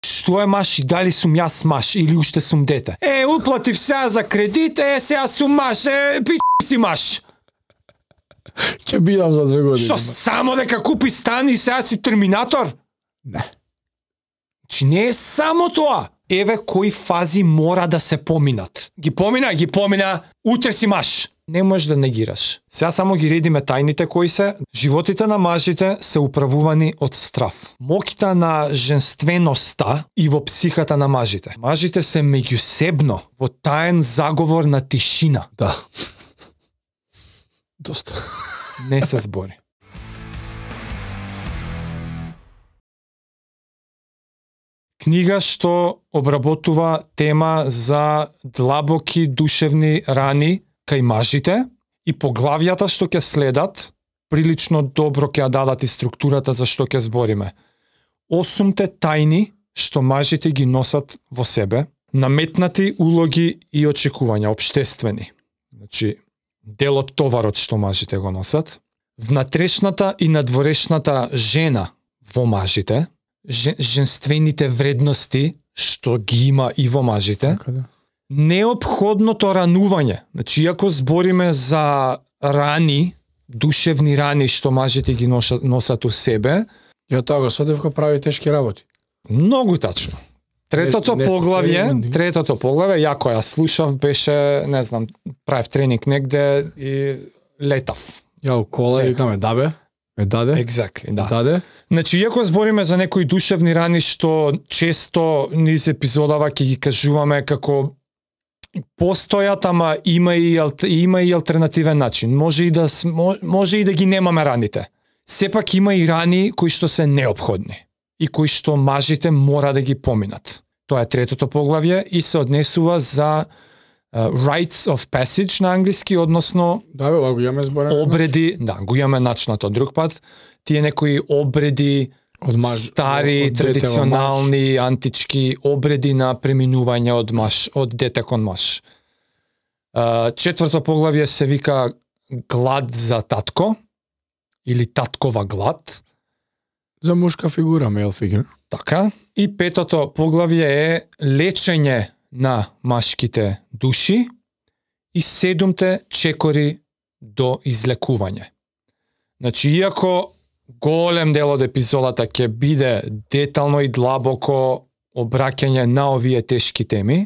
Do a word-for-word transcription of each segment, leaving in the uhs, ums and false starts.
Што е маш и дали сум јас маш или уште сум дете? Е, уплатив сега за кредит, е, сега сум маш, е, пи си маш. Ќе бидам за две години. Што, само дека купи стан и сега си терминатор? Не. Чи не е само тоа. Еве кои фази мора да се поминат. Ги помина, ги помина, утре си маш. Не можеш да негираш. Сега само ги редиме тајните кои се. Животите на мажите се управувани од страв. Моќта на женственоста и во психата на мажите. Мажите се меѓусебно во таен заговор на тишина. Да. Доста. Не се збори. Книга што обработува тема за длабоки душевни рани кај мажите и поглавјата што ќе следат, прилично добро ќе ја дадат и структурата за што ќе збориме. Осумте тајни што мажите ги носат во себе, наметнати улоги и очекувања обштествени. Значи, дел од товарот што мажите го носат, внатрешната и надворешната жена во мажите, женствените вредности што ги има и во мажите, Така да. неопходното ранување. Значи, иако збориме за рани, душевни рани што мажите ги носат, носат у себе, Ја тоа го сватев кога прави тешки работи. многу тачно. Третото Не- не се поглавје, сериозни. третото поглавје, ја која слушав, беше, не знам, правев тренинг негде и летав. Ја у кола и викаме, да бе, ме даде, Exactly, да. даде. Значи, иако збориме за некои душевни рани што често низ епизодава ќе ги кажуваме како постојат, ама има и алт- има и алтернативен начин. Може и да с- мо- може и да ги немаме раните. Сепак има и рани кои што се неопходни и кои што мажите мора да ги поминат. Тоа е третото поглавје и се однесува за uh, rites of passage на англиски, односно Да бе, ова го имаме зборен. обреди, да, го имаме начнато друг пат, тие некои обреди Од маж- стари, од дете во традиционални, антички обреди на преминување од маж, од дете кон маж. Uh, четврто поглавје се вика глад за татко, или таткова глад, За мушка фигура, мејл фигура. така. И петото поглавје е лечење на машките души и седумте чекори до излекување. Значи, иако голем дел од епизодата ќе биде детално и длабоко обраќање на овие тешки теми,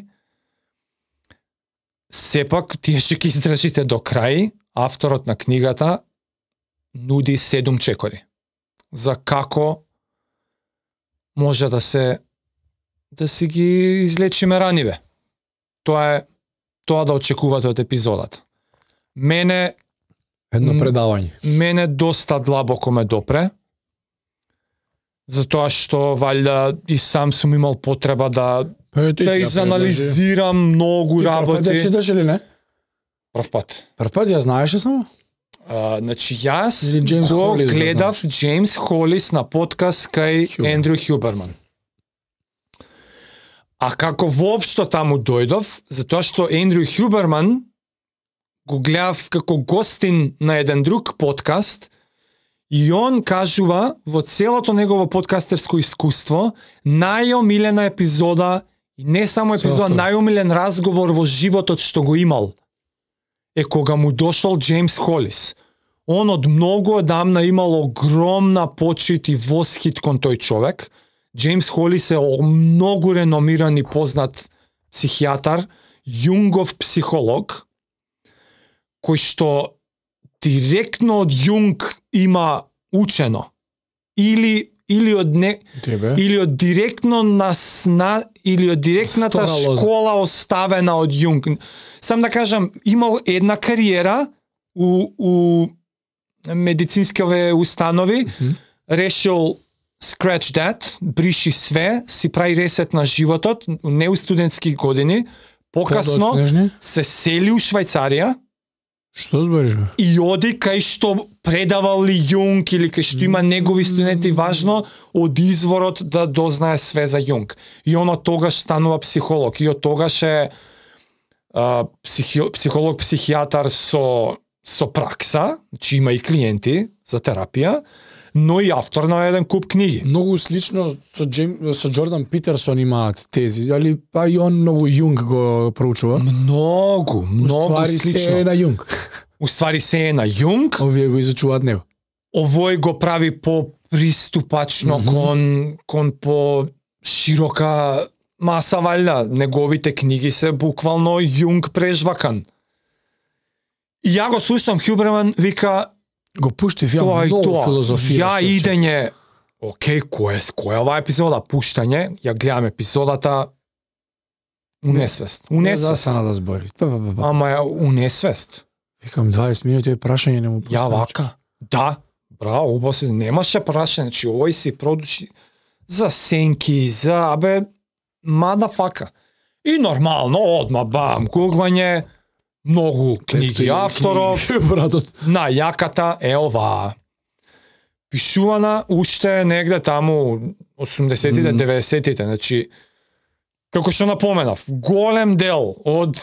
сепак тие што ќе издржите до крај, авторот на книгата нуди седум чекори за како може да се да си ги излечиме раниве. Тоа е тоа да очекувате од епизодата. Мене Едно М, предавање. мене доста длабоко ме допре, затоа што валјда и сам сум имал потреба да Е, ти да ќе ја изанализирам многу Ти прв пат ја работи. читаш или не? Прв пат. Прв пат ја знаеше само? А, значи јас Или Джеймс го Холис го гледав Джеймс Холис на подкаст кај Хюбер. Ендрю Хюберман. А како воопшто таму дојдов, затоа што Ендрю Хюберман го гледав како гостин на еден друг подкаст и он кажува во целото негово подкастерско искуство најомилена епизода и не само епизода, Софтвер. најомилен разговор во животот што го имал е кога му дошол Джеймс Холис. Он од многу одамна имал огромна почит и восхит кон тој човек. Джеймс Холис е многу реномиран и познат психијатар, јунгов психолог, кој што директно од Јунг има учено или или од не Тебе. или од директно насна или од директната Втора лоза. школа оставена од Јунг. Сам да кажам, имал една кариера у у медицинските установи, Мгм. решил scratch that, бриши све, си прави ресет на животот, не у студентски години, покасно Подоцнежни? се сели у Швајцарија Што збориш бе? и оди кај што предавал ли Јунг или кај што има негови студенти, важно од изворот да дознае све за Јунг. И он од тогаш станува психолог и од тогаш е а, психи, психолог, психијатар со со пракса, значи има и клиенти за терапија, но и автор на еден куп книги. Многу слично со Джейм, со Џордан Питерсон имаат тези, али па и он многу Јунг го проучува. Многу, многу Ствари се слично. е на Јунг. Уствари се е на Јунг, Овие го изучуваат него. овој го прави по приступачно Мгм. кон кон по широка маса валјда. Неговите книги се буквално Јунг прежвакан. И ја го слушам, Хјуберман вика Го пуштив ја тоа и многу тоа. филозофија. Ја идење, окей, кој е, кој е оваа епизода? Пуштање, ја гледам епизодата у несвест. У Не несвест. застана да збори. Па, па, па, па. Ама ја у несвест. Викам дваесет минути е прашање не му Ја поставиш. вака. Да, браво, убаво се, немаше прашање, значи овој си продуши за сенки, за, абе, мада фака. И нормално, одма, бам, гуглање, многу книги авторов, братот. на јаката е оваа. Пишувана уште негде таму осумдесетите, Мгм. деветдесетите, значи, како што напоменав, голем дел од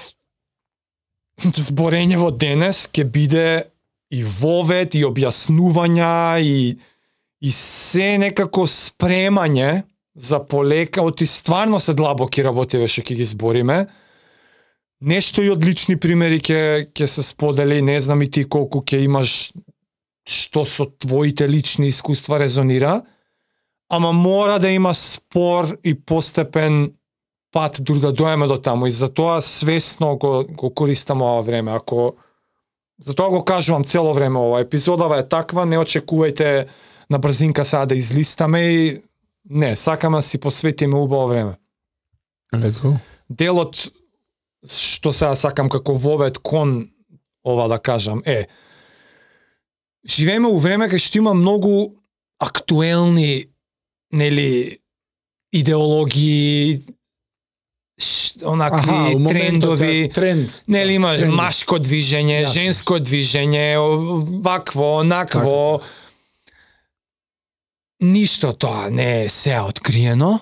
зборењево денес ќе биде и вовет, и објаснувања, и, и се некако спремање за полека, оти стварно се длабоки работиве што ќе ги збориме. Нешто и од лични примери ќе ќе се сподели, не знам и ти колку ќе имаш што со твоите лични искуства резонира, ама мора да има спор и постепен пат дури да доеме до таму и затоа свесно го, го користам ова време. Ако затоа го кажувам цело време, ова епизодава е таква, не очекувајте на брзинка сега да излистаме и не, сакаме да си посветиме убаво време. Let's go. Делот што сега сакам како вовет кон ова да кажам е живееме у време кај што има многу актуелни нели идеологии, ш, онакви Аха, у моментот, трендови, да, тренд. нели има тренди. машко движење, Јасно. женско движење, вакво, онакво. Ништо тоа не е се откриено.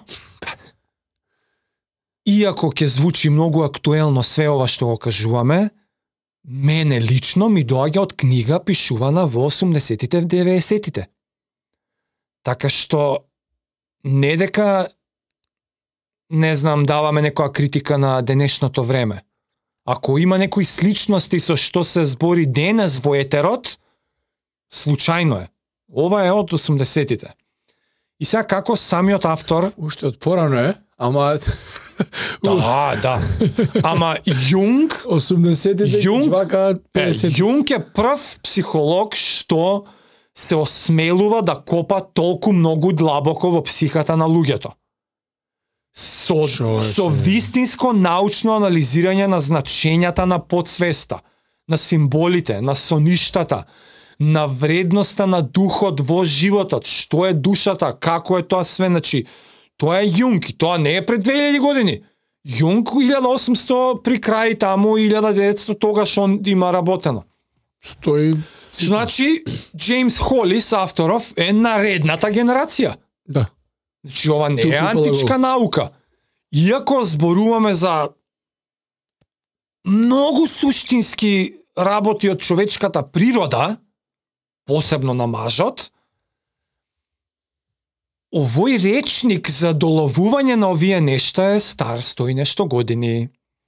Иако ќе звучи многу актуелно све ова што го кажуваме, мене лично ми доаѓа од книга пишувана во осумдесетите, деветдесетите. Така што не дека не знам, даваме некоја критика на денешното време. Ако има некои сличности со што се збори денес во етерот, случајно е. Ова е од осумдесетите. И сега како самиот автор, Уште од порано е, ама да, да. Ама Јунг, осумдесетите Јунг, вака е, педесет. Јунг е прв психолог што се осмелува да копа толку многу длабоко во психата на луѓето. Со, Човече. со вистинско научно анализирање на значењата на подсвеста, на символите, на соништата, на вредноста на духот во животот, што е душата, како е тоа све, значи, тоа е Јунг и тоа не е пред две илјади години. Јунг илјада и осумсто при крај таму илјада и деветсто тогаш он има работено. Стои. Значи, Джеймс Холис, авторов, е наредната генерација. Да. Значи, ова не Two е people античка ago. наука. Иако зборуваме за многу суштински работи од човечката природа, посебно на мажот, овој речник за доловување на овие нешта е стар сто и нешто години.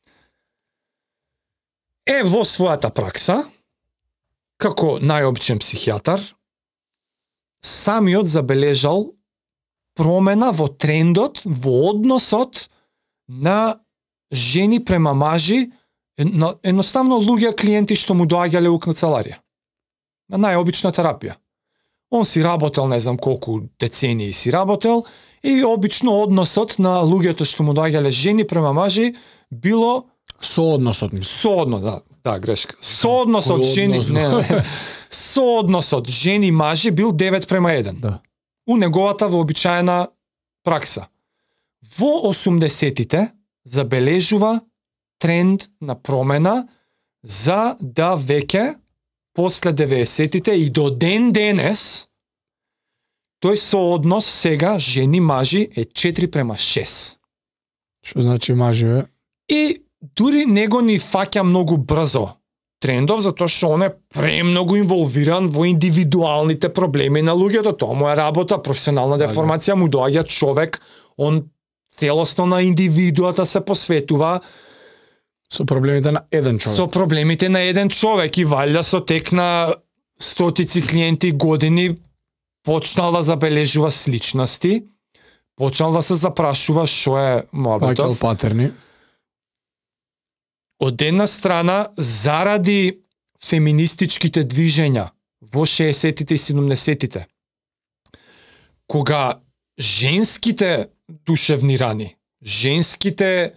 Е, во својата пракса, како најобичен психијатар, самиот забележал промена во трендот, во односот на жени према мажи, едно- едноставно луѓе клиенти што му доаѓале у канцеларија. На најобична терапија. Он си работел, не знам колку децении си работел, и обично односот на луѓето што му доаѓале жени према мажи било Соодносот ми. соодно, да, да, грешка. Соодносот Кој жени, однос? не, не. Соодносот жени мажи бил девет према еден. Да. У неговата вообичаена пракса. Во осумдесетите забележува тренд на промена за да веќе после деветдесетите и до ден денес тој сооднос сега жени мажи е четири према шест. Што значи мажи, бе? И дури него ни фаќа многу брзо трендов затоа што он е премногу инволвиран во индивидуалните проблеми на луѓето. Тоа му е работа, професионална деформација, му доаѓа човек, он целосно на индивидуата се посветува со проблемите на еден човек. Со проблемите на еден човек и валја со тек на стотици клиенти години почнал да забележува сличности, почнал да се запрашува што е мобетов. Факел патерни. Од една страна, заради феминистичките движења во шеесеттите и седумдесеттите, кога женските душевни рани, женските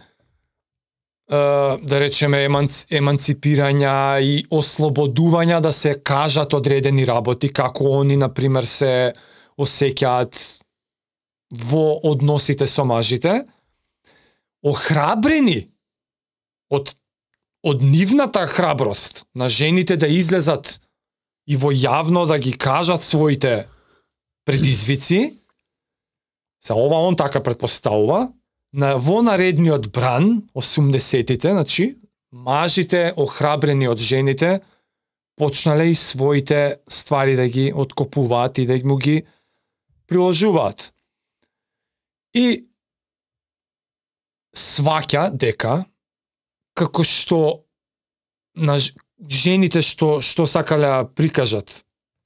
да речеме еманципирања и ослободувања да се кажат одредени работи, како они, например, се осеќаат во односите со мажите, охрабрени од, од нивната храброст на жените да излезат и во јавно да ги кажат своите предизвици, се ова он така предпоставува, на во наредниот бран, осумдесеттите, значи, мажите охрабрени од жените почнале и своите ствари да ги откопуваат и да му ги приложуваат. И сваќа дека како што на жените што што сакале да прикажат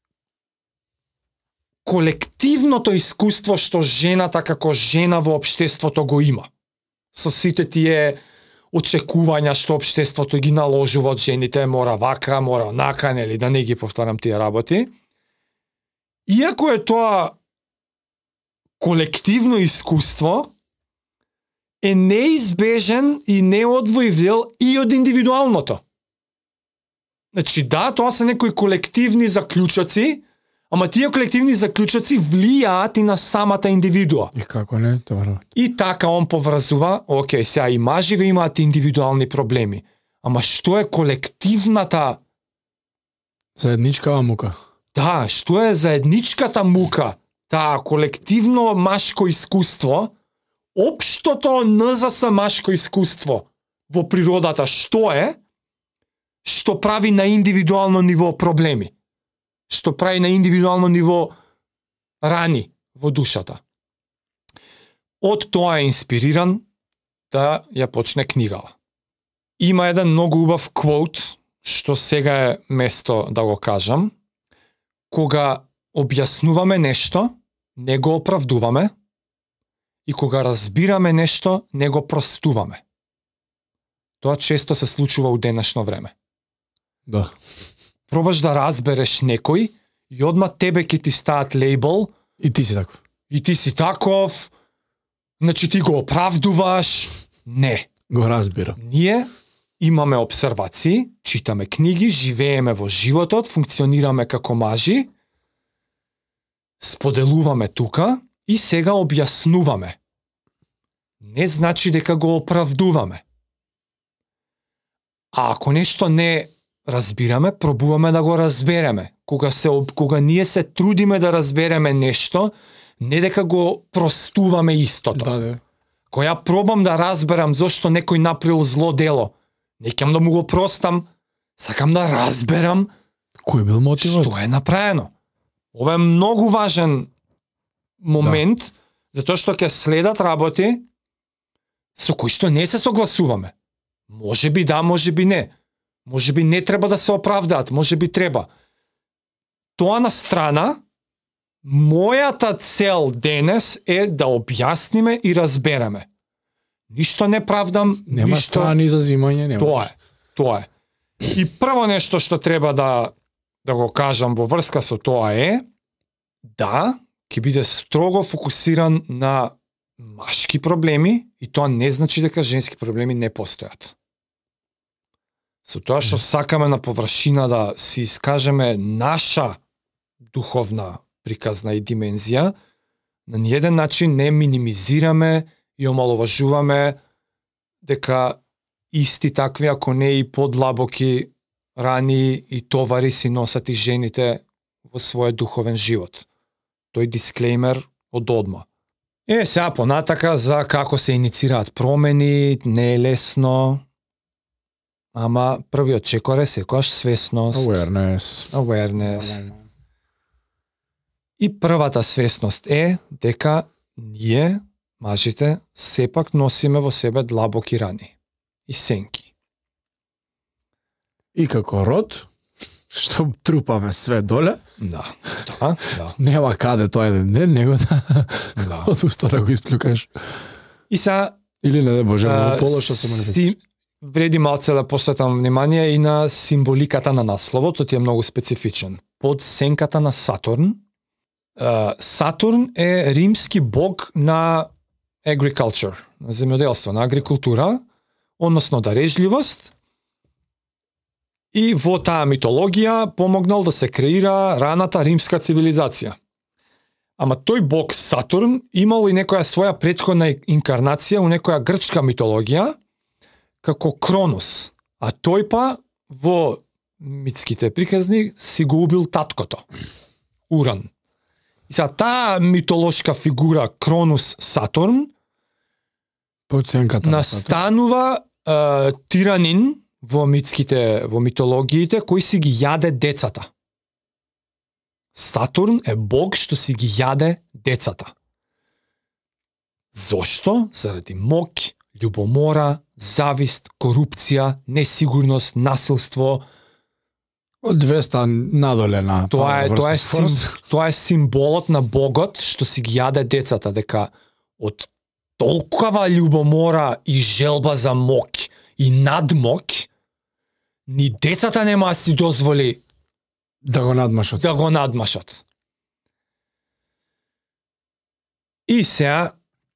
колективното искуство што жената како жена во општеството го има. Со сите тие очекувања што општеството ги наложува од жените, мора вака, мора онака, нели, да не ги повторам тие работи. Иако е тоа колективно искуство, е неизбежен и неодвоив дел и од индивидуалното. Значи, да, тоа се некои колективни заклучоци, ама тие колективни заклучоци влијаат и на самата индивидуа. И како не, тоа. И така он поврзува, окей, сега и маживе имаат индивидуални проблеми, ама што е колективната заедничкава мука? Да, што е заедничката мука? Таа колективно машко искуство, општото ен за ес машко искуство во природата, што е? Што прави на индивидуално ниво проблеми? Што прави на индивидуално ниво рани во душата. Од тоа е инспириран да ја почне книгава. Има еден многу убав квот, што сега е место да го кажам. Кога објаснуваме нешто, не го оправдуваме, и кога разбираме нешто, не го простуваме. Тоа често се случува у денешно време. Да. Пробаш да разбереш некој и одма тебе ќе ти стаат лейбл и ти си таков. И ти си таков, значи ти го оправдуваш. Не. Го разбирам. Ние имаме обсервации, читаме книги, живееме во животот, функционираме како мажи, споделуваме тука и сега објаснуваме. Не значи дека го оправдуваме. А ако нешто не разбираме, пробуваме да го разбереме. Кога се кога ние се трудиме да разбереме нешто, не дека го простуваме истото. Да, да. Кога ја пробам да разберам зошто некој направил зло дело, не ќе да му го простам, сакам да разберам кој бил мотивот, што е направено. Ова е многу важен момент, да. Затоа што ќе следат работи со кои што не се согласуваме. Може би да, може би не. Може би не треба да се оправдаат, може би треба. Тоа на страна, мојата цел денес е да објасниме и разбереме. Ништо не правдам, нема ништо... страни за зимање, нема. Тоа е, тоа е. И прво нешто што треба да да го кажам во врска со тоа е да ќе биде строго фокусиран на машки проблеми и тоа не значи дека женски проблеми не постојат. Со тоа што сакаме на површина да си искажеме наша духовна приказна и димензија, на ниеден начин не минимизираме и омаловажуваме дека исти такви, ако не и подлабоки рани и товари си носат и жените во својот духовен живот. Тој дисклеймер од одма. Е, сега понатака за како се иницираат промени, не е лесно. ама првиот чекор е секогаш свесност, Awareness. awareness. И првата свесност е дека ние, мажите, сепак носиме во себе длабоки рани и сенки. И како род, што трупаме све доле, Да, да, да. нема каде тоа еден ден, него да, да. од уста да го исплюкаш. И сега Или не да Боже, а, во полошо се манифестира. си, вреди малце да посветам внимание и на символиката на насловот, тој е многу специфичен. Под сенката на Сатурн. А, Сатурн е римски бог на agriculture, на земјоделство, на агрикултура, односно дарежливост. И во таа митологија помогнал да се креира раната римска цивилизација. Ама тој бог Сатурн имал и некоја своја претходна инкарнација у некоја грчка митологија како Кронос, а тој па во митските приказни си го убил таткото, Уран. И сега таа митолошка фигура Кронос Сатурн Под сенката на Сатурн. настанува е, тиранин во митските, во митологиите, кој си ги јаде децата. Сатурн е бог што си ги јаде децата. Зошто? Заради моќ, љубомора, завист, корупција, несигурност, насилство. Од двеста надоле на Тоа е Power тоа е versus. сим, Force. тоа е символот на богот што си ги јаде децата, дека од толкова љубомора и желба за моќ и надмоќ ни децата нема да си дозволи Да го надмашат. да го надмашат. И сега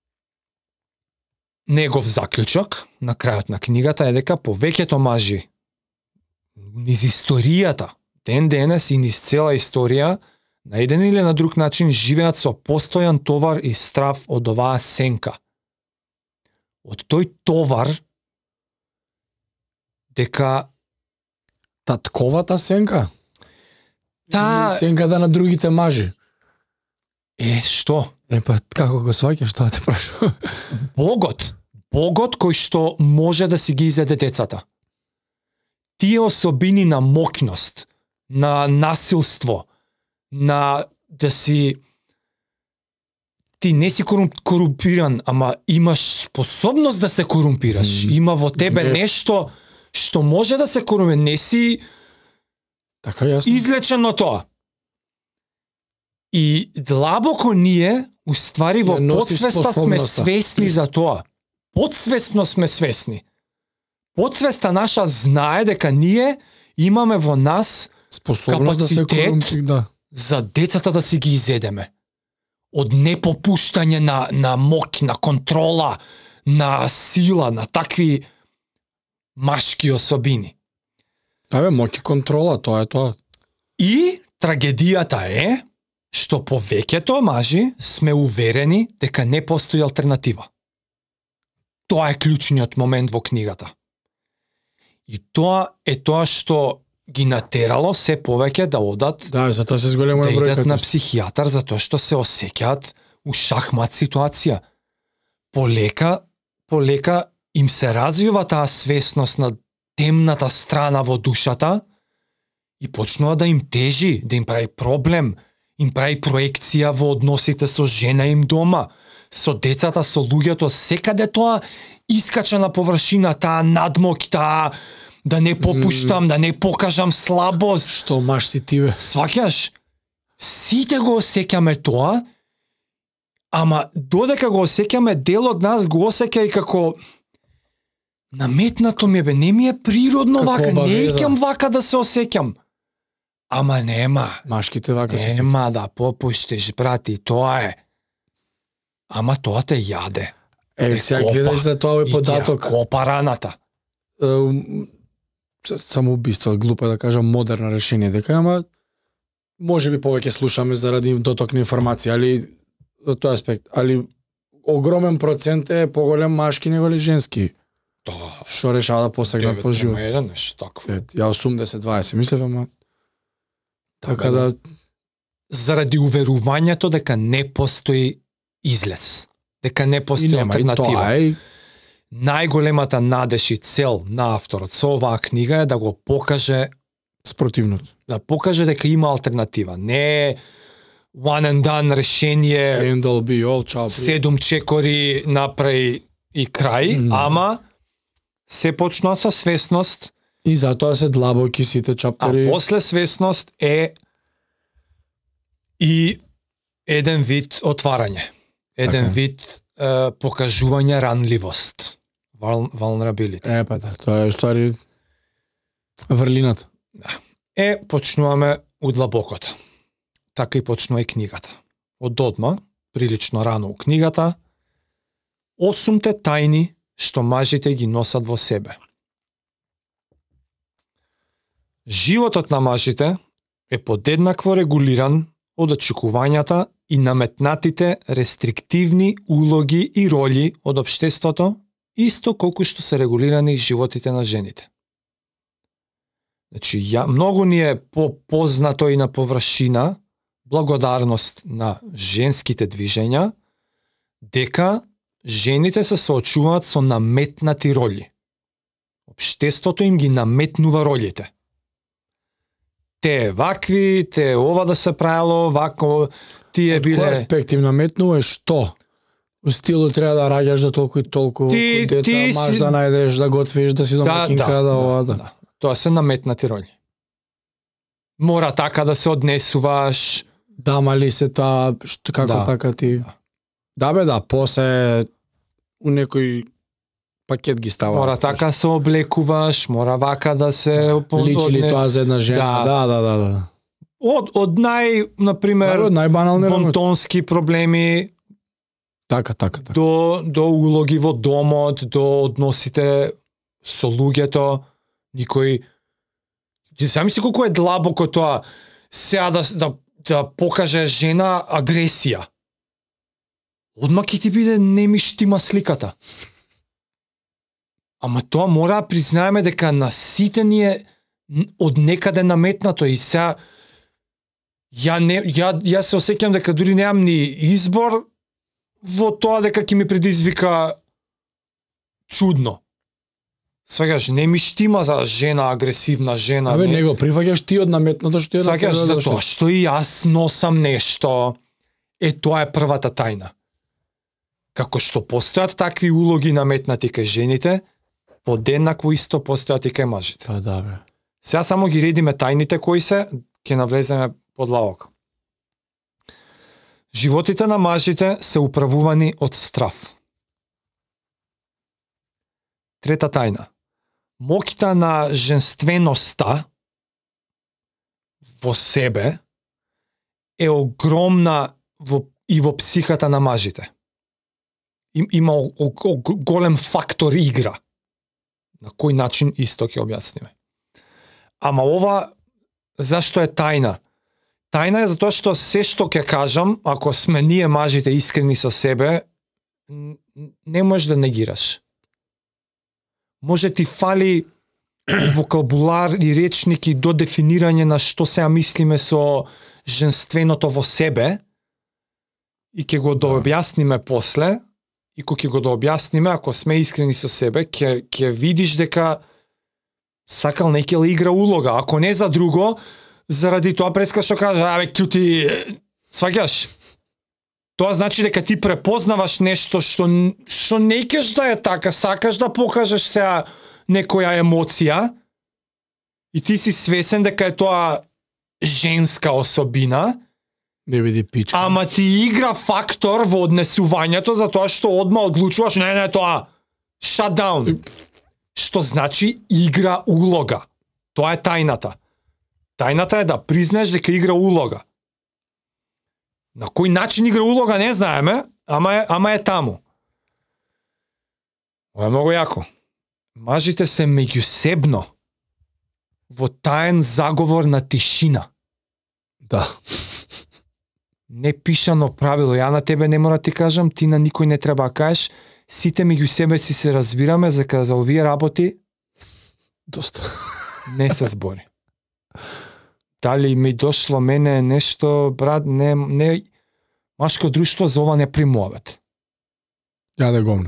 негов заклучок на крајот на книгата е дека повеќето мажи низ историјата, ден денес и низ цела историја, на еден или на друг начин живеат со постојан товар и страв од оваа сенка. Од тој товар дека Татковата сенка? Та- Или сенката на другите мажи? е што? Е, па како го сваќаш, тоа те прашувам. Богот, Богот кој што може да си ги изеде децата. Тие особини на моќност, на насилство, на да си ти не си корум- корумпиран, ама имаш способност да се корумпираш. Мм. Има во тебе Не. нешто што може да се корумпира. Не си Така јасно. излечен од тоа. И длабоко ние, уствари во Ја носиш подсвеста сме способноста. свесни за тоа. Подсвесно сме свесни. Подсвеста наша знае дека ние имаме во нас Способност да се капацитет. корумпи, да. за децата да си ги изедеме. Од непопуштање на, на моќ, на контрола, на сила, на такви машки особини. Абе, моќ и контрола, тоа е тоа. И трагедијата е што повеќето мажи сме уверени дека не постои алтернатива. Тоа е клучниот момент во книгата. И тоа е тоа што ги натерало се повеќе да одат Да, затоа се зголемува да бројката. идат на психијатар затоа што се осеќаат у шахмат ситуација. Полека, полека им се развива таа свесност на темната страна во душата и почнува да им тежи, да им прави проблем, им прави проекција во односите со жена им дома, со децата, со луѓето, секаде тоа искача на површина, таа надмоќ, таа да не попуштам, да не покажам слабост. Што маж си тиве? Сваќаш? Сите го осеќаме тоа, ама додека го осеќаме, дел од нас го осеќа и како наметнато ми е, бе, не ми е природно Како вака, не обавеза. икам вака да се осеќам. Ама нема, Машките вака се. нема да попуштиш, брати, тоа е. Ама тоа те јаде. Е, те сега копа. гледај за тоа овој И податок. ќе ја копа раната. Ем, самоубиство, глупо е да кажам модерно решение, дека ама може би повеќе слушаме заради доток на информација, али за тој аспект, али огромен процент е поголем машки него ли женски, Тоа, што решава да посегнат по живот. еден нешто такво. Е, Ја осумдесет дваесет мислев, ама така да Заради уверувањето дека не постои излез, дека не и постои нема и алтернатива. тоа е. најголемата надеж и цел на авторот со оваа книга е да го покаже, Спротивното. да покаже дека има алтернатива. Не е one and done решение, End all be all, чао. седум чекори направи и крај, Mm. ама се почнува со свесност, И затоа се длабоки сите а чаптери. после свесност е и еден вид отварање. Еден Така. вид е, покажување ранливост. Vul- Vulnerability. Е, па да, тоа е ствари врлината. Е, почнуваме удлабокото. Така и почнува и книгата. Од одма, прилично рано у книгата, осумте тајни што мажите ги носат во себе. Животот на мажите е подеднакво регулиран од очекувањата и наметнатите рестриктивни улоги и роли од општеството, исто колку што се регулирани и животите на жените. Значи, ја, многу ни е по-познато и на површина, благодарност на женските движења, дека жените се соочуваат со наметнати роли. Општеството им ги наметнува ролите. Те вакви, те ова да се правило, вако, тие Од кој биле... аспект им наметнува е што? У стилу треба да раѓаш да толку и толку Ти- код деца, ти маж си- да најдеш, да готвиш, да си домакинка, да, ова, да. да. Тоа се наметнати роли. Мора така да се однесуваш. Да, мали се таа, што, како Да. така ти... Да бе, да, после у некој пакет ги става. Мора така се облекуваш, мора вака да се... Личи ли одне- тоа за една жена? Да. Да, да, да, да. Од, од нај, например, Од најбанални работи. бонтонски проблеми Така, така, така. до, до улоги во домот, до односите со луѓето, никој... Ти замисли колку е длабоко тоа, сега да, да, да покаже жена агресија. Одма ќе ти биде не ми штима сликата. Ама тоа мора да признаеме дека на сите ни е н- од некаде наметнато и сега ја не ја ја се осеќам дека дури немам ни избор во тоа дека ќе ми предизвика чудно. Сваќаш, не ми штима за жена, агресивна жена. Абе, не. не го прифаќаш ти од наметното што е Сваќаш, направила за тоа што и јас носам нешто, е тоа е првата тајна. Како што постојат такви улоги наметнати кај жените, подеднакво исто постојат и кај мажите. Па да, бе. Сега само ги редиме тајните кои се, ќе навлеземе подлабоко. Животите на мажите се управувани од страв. Трета тајна. Моќта на женственоста во себе е огромна во, и во психата на мажите. Им, има о, о, о, голем фактор игра. На кој начин исто ќе објасниме. Ама ова, зашто е тајна? Тајна е затоа што се што ќе кажам, ако сме ние мажите искрени со себе, н- не можеш да негираш. Може ти фали вокабулар и речник и до дефинирање на што сега мислиме со женственото во себе и ќе го дообјасниме после и кога ќе го дообјасниме, ако сме искрени со себе, ќе ќе видиш дека сакал некела игра улога, ако не за друго, заради тоа преска што кажа, абе кјути, сваќаш? Тоа значи дека ти препознаваш нешто што што не икеш да е така, сакаш да покажеш сега некоја емоција и ти си свесен дека е тоа женска особина, Не види пичка. ама ти игра фактор во однесувањето за тоа што одма одлучуваш, не, не, тоа, shut down. Што значи игра улога. Тоа е тајната. Тајната е да признаеш дека игра улога. На кој начин игра улога не знаеме, ама е, ама е таму. Ова е многу јако. Мажите се меѓусебно во таен заговор на тишина. Да. Не пишано правило. Ја на тебе не мора ти кажам, ти на никој не треба да кажеш. Сите меѓу себе си се разбираме за кога за овие работи Доста. не се збори. Дали ми дошло мене нешто, брат, не, не, машко друштво за ова не примуват. Ја да гомна.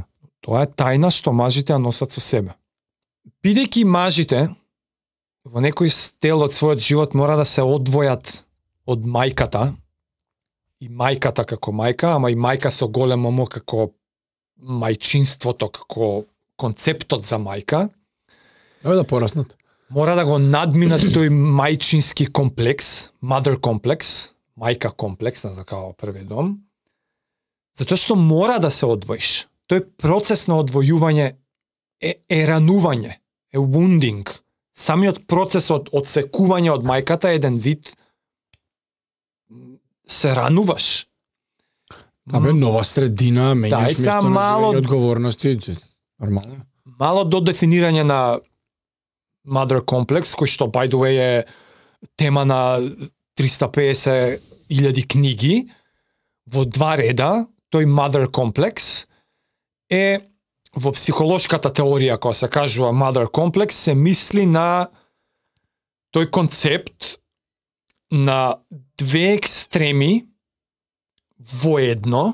Тоа е тајна што мажите ја носат со себе. Бидејќи мажите во некој дел од својот живот мора да се одвојат од мајката, и мајката како мајка, ама и мајка со големо мо како мајчинството, како концептот за мајка, Еве да пораснат. мора да го надминат тој мајчински комплекс, mother комплекс, мајка комплекс, на закава први дом, затоа што мора да се одвоиш. Тој процес на одвојување е, е ранување, е wounding. Самиот процес од одсекување од мајката е еден вид се рануваш. Абе, нова средина, Да, и менјаш сега место на мало- живење, одговорности, нормално. Мало до дефинирање на mother комплекс, кој што by the way е тема на триста и песет илјади книги, во два реда, тој mother комплекс е во психолошката теорија, кога се кажува mother комплекс, се мисли на тој концепт на две екстреми во едно.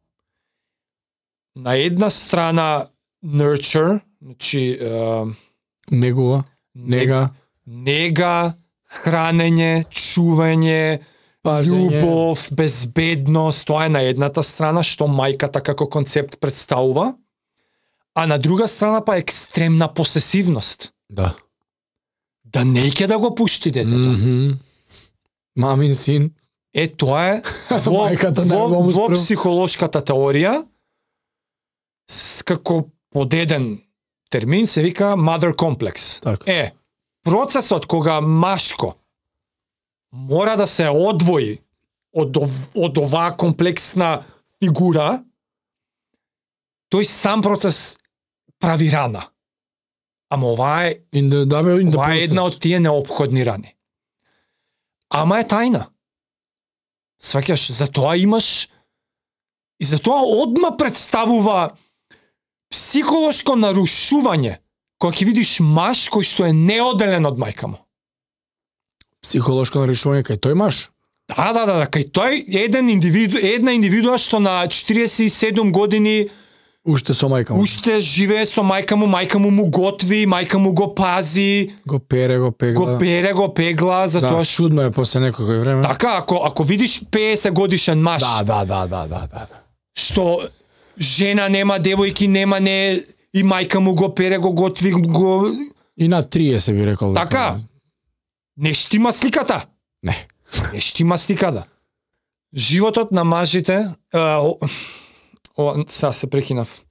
На една страна nurture, значи е, Негува, нега, нега, хранење, чување, пазење. љубов, безбедност, тоа е на едната страна што мајката како концепт представува, а на друга страна па екстремна посесивност. Да. Да не ќе да го пушти детето. Мгм. Мамин син. Е, тоа е во, Мајката не во, го му во спрел. психолошката теорија, с, како подеден термин се вика mother complex. Така. Е, процесот кога машко мора да се одвои од, ов- од оваа комплексна фигура, тој сам процес прави рана. Ама оваа е, In the, да, бе, in the оваа е една process. од тие неопходни рани. Ама е тајна. Сваќаш, затоа имаш и затоа одма представува психолошко нарушување кога ќе видиш маж кој што е неоделен од мајка му. Психолошко нарушување кај тој маш. Да, да, да, да, кај тој еден индивиду, една индивидуа што на четириесет и седум години Уште со мајка му. уште живее со мајка му, мајка му му готви, мајка му го пази, Го пере, го пегла. го пере, го пегла, затоа Да, што чудно е после некој време. така, ако ако видиш педесет годишен маж Да, да, да, да, да, да. да. што жена нема, девојки нема, не и мајка му го пере, го готви, го И на триесет би рекол. дека- така. Не штима сликата. Не. Не штима сликата. Животот на мажите, а, о, о, сега се прекинав.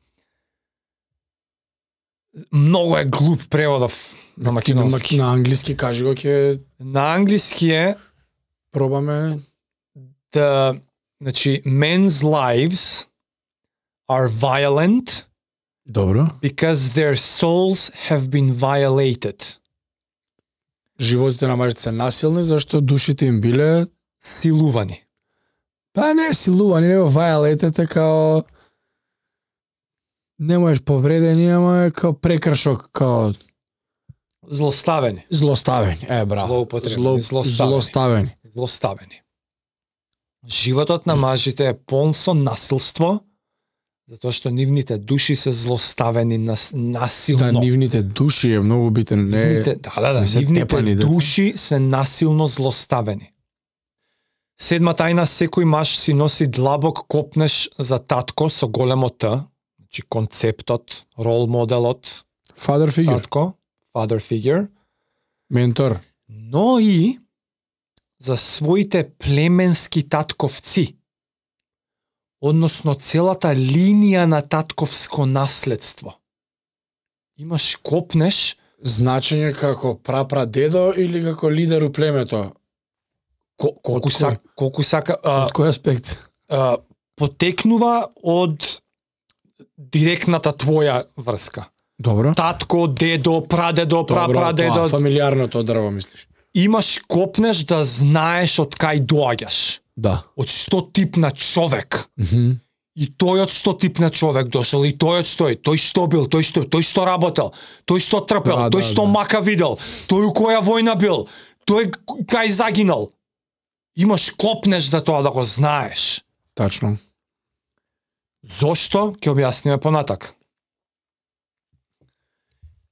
Многу е глуп преводов на На, македонски. на англиски кажи го ќе На англиски е пробаме. the, значи, men's lives are violent Добро. because their souls have been violated. Животите на мажите се насилни зашто душите им биле Силувани. па не силувани, него violated е као не можеш повредени, ама е као прекршок, као Злоставени. злоставени. Е, браво. Злоупотребени, злоставени. злоставени. Злоставени. Животот на мажите е полн со насилство, затоа што нивните души се злоставени нас, насилно. Да, нивните души е многу битен. Не, Нивните, да, да, да, не се нивните тепани деца. души се насилно злоставени. Седма тајна, секој маж си носи длабок копнеш за татко со големо Т, значи концептот, рол моделот, father figure, татко, father figure, ментор. но и за своите племенски татковци, односно целата линија на татковско наследство. Имаш копнеш, Значење како прапрадедо или како лидер у племето? ко, колку, Од кој? сака, колку сака, а, Од кој аспект? а, потекнува од директната твоја врска. Добро. Татко, дедо, прадедо, Добро, прапрадедо. тоа, фамилиарното дрво, мислиш? Имаш копнеш да знаеш од кај доаѓаш. Да. Од што тип на човек. Мгм. И тој од што тип на човек дошол, и тој од што е, тој што бил, тој што, тој што работел, тој што трпел, Да, тој да, што да. мака видел, тој у која војна бил, тој кај загинал. Имаш копнеш за тоа да го знаеш. Тачно. Зошто? Ќе објасниме понатак.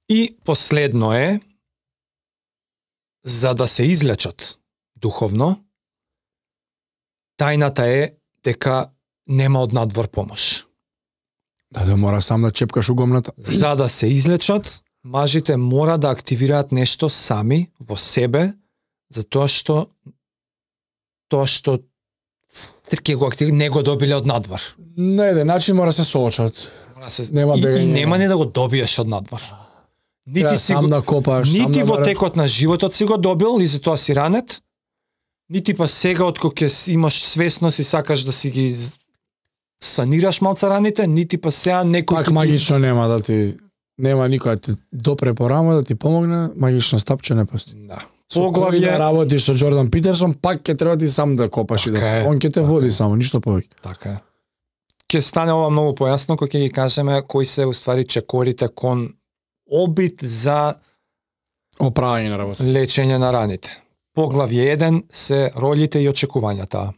И последно е, за да се излечат духовно, тајната е дека нема од надвор помош. Да, да мора сам да чепкаш угомната. За да се излечат, мажите мора да активираат нешто сами во себе, затоа што тоа што ќе го активира не го добиле од надвор. На еден начин мора се соочат. Мора се Нема и, бегање. и нема не да го добиеш од надвор. Нити Треба си сам го, да копаш, сам нити да во бараш. текот на животот си го добил и затоа си ранет, нити па сега откога ќе имаш свесност и сакаш да си ги з- санираш малца раните, нити па сега некој Пак ќе ти- магично нема да ти нема никој да ти допре по рамо да ти помогне, магично стапче не постои. Да. Со Поглавје- кој да работиш со Џордан Питерсон, пак ќе треба ти сам да копаш и Така да е, он ќе те така води е. само, ништо повеќе. Така е. Ќе стане ова многу појасно кога ќе ги кажеме кои се уствари чекорите кон обид за Оправање на работа. лечење на раните. Поглавје еден се ролите и очекувањата.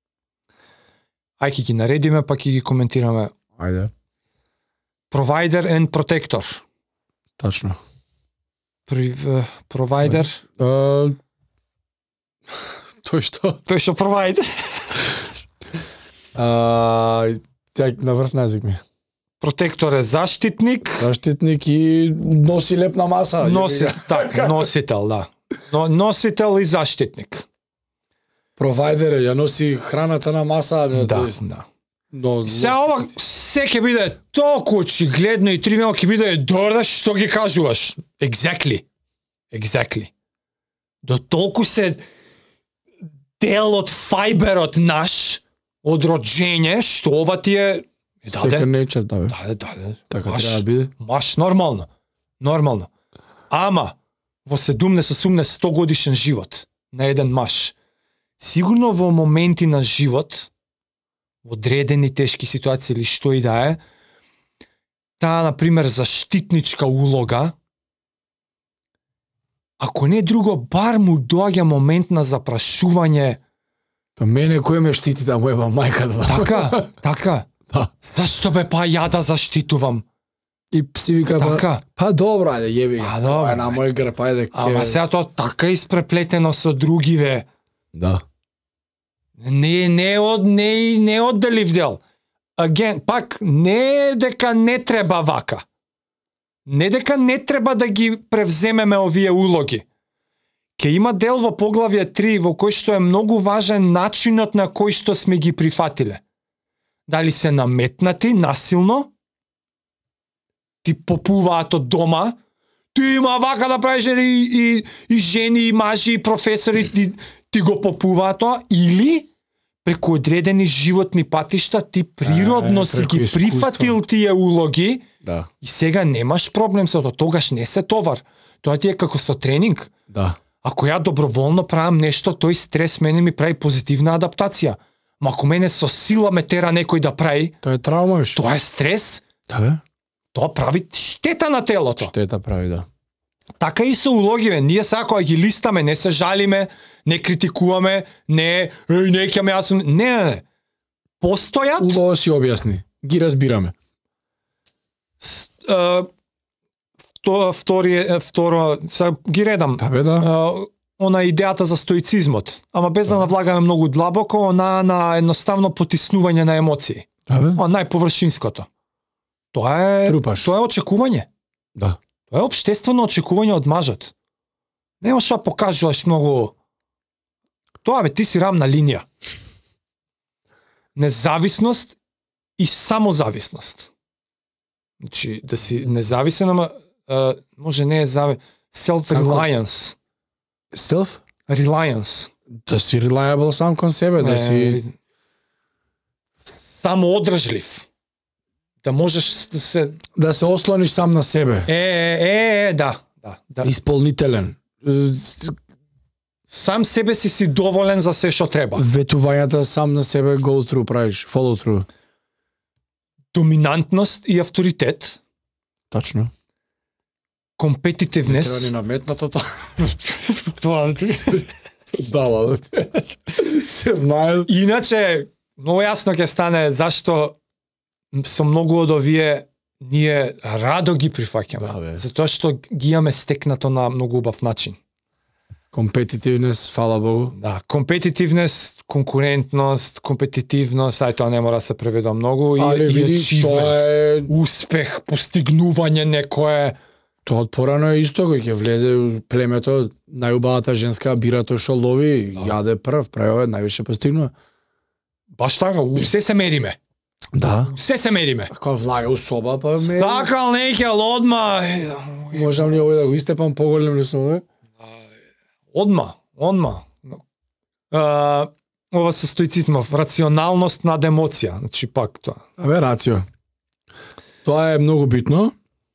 Ај ќе ги наредиме, па ќе ги коментираме. Ајде. Provider and protector. Точно. Pri- Provider, Uh, тој што? тој што provider. Uh, Тя на врв на език ми. Протектор е заштитник, Заштитник и носи лепна маса. носи, Јеби га. так, носител, да. Но, носител и заштитник. Провайдер е, ја носи храната на маса, не, Да, тоест, да. но Се ова се ќе биде толку очигледно и тривијално ќе биде добро што ги кажуваш. Exactly. Exactly. До толку се дел од фајберот наш од роđење што ова ти е second даде, nature, да, бе. даде, даде. Така Маш, треба да биде. маш нормално. Нормално. Ама во седумдесет, осумдесет, сто годишен живот на еден маж. Сигурно во моменти на живот, во одредени тешки ситуации или што и да е, таа, например, заштитничка улога, ако не друго, бар му доаѓа момент на запрашување. Па мене кој ме штити да му еба мајката? Така, така. Да. Зашто бе па ја да заштитувам? И си вика, па, Така. па добро, ајде, јеби. Па, Па добро, добро. Е на мој грб, ајде. Ама ке- сега тоа така испреплетено со другиве. Да. Не, не, од, не, не одделив дел. Аген, пак, не дека не треба вака. Не дека не треба да ги превземеме овие улоги. Ке има дел во поглавје три во кој што е многу важен начинот на кој што сме ги прифатиле. Дали се наметнати насилно, ти попуваат од дома, ти има вака да правиш и, и, и жени, и мажи, и професори, ти, ти го попуваат тоа, или преку одредени животни патишта ти природно Е, си преку ги искуство. прифатил тие улоги Да. и сега немаш проблем со тоа, тогаш не се товар. Тоа ти е како со тренинг. Да. Ако ја доброволно правам нешто, тој стрес мене ми прави позитивна адаптација. Ма ако мене со сила ме тера некој да прави, Тоа е траума, виш. тоа е стрес, Да, бе. тоа прави штета на телото. Штета прави, да. Така и со улогиве, ние сега кога ги листаме, не се жалиме, не критикуваме, не, еј, не ќе ме јас сум... Не, не, не. Постојат, Убаво си објасни. Ги разбираме. с- е, вто- втори, е, второ, сега ги редам. Да, бе, да. Uh, она идејата за стоицизмот, ама без да навлагаме многу длабоко, она на едноставно потиснување на емоции. Да, бе. Она најповршинското. Тоа е Трупаш. тоа е очекување. Да. Тоа е општествено очекување од мажот. Немаш да покажуваш многу. Тоа бе, ти си рамна линија. Независност и самозависност. Значи, да си независен, ама а, може не е зави... Self-reliance. Self? Reliance. Да си reliable сам кон себе, да Е, си... самоодржлив. Да можеш да се... Да се ослониш сам на себе. Е, е, е, е, да. да, да. Исполнителен. Сам себе си си доволен за се што треба. Ветувањата сам на себе go through правиш, follow through. Доминантност и авторитет. Точно. Не Компетитивнес. треба ни наметнато тоа. Тоа Дала. Се знае. Иначе, многу јасно ќе стане зашто со многу од овие ние радо ги прифаќаме, Да, бе. затоа што ги имаме стекнато на многу убав начин. Компетитивност, фала Богу. Да, компетитивност, конкурентност, компетитивност, ај тоа не мора да се преведа многу, и, Али и види, achievement, тоа е успех, постигнување некое. тоа од порано е исто кој ќе влезе у племето, најубавата женска бира тој што лови, Да. јаде прв, прави највише постигнува. Баш така, у се се мериме. Да. Се се мериме. Кога влага у соба, па ме... Сакал неќел одма. Можам ли овој да го истепам поголем ли со овој? Одма, одма. А, ова со стоицизмов, рационалност над емоција, значи пак тоа. Абе, рацио. Тоа е многу битно,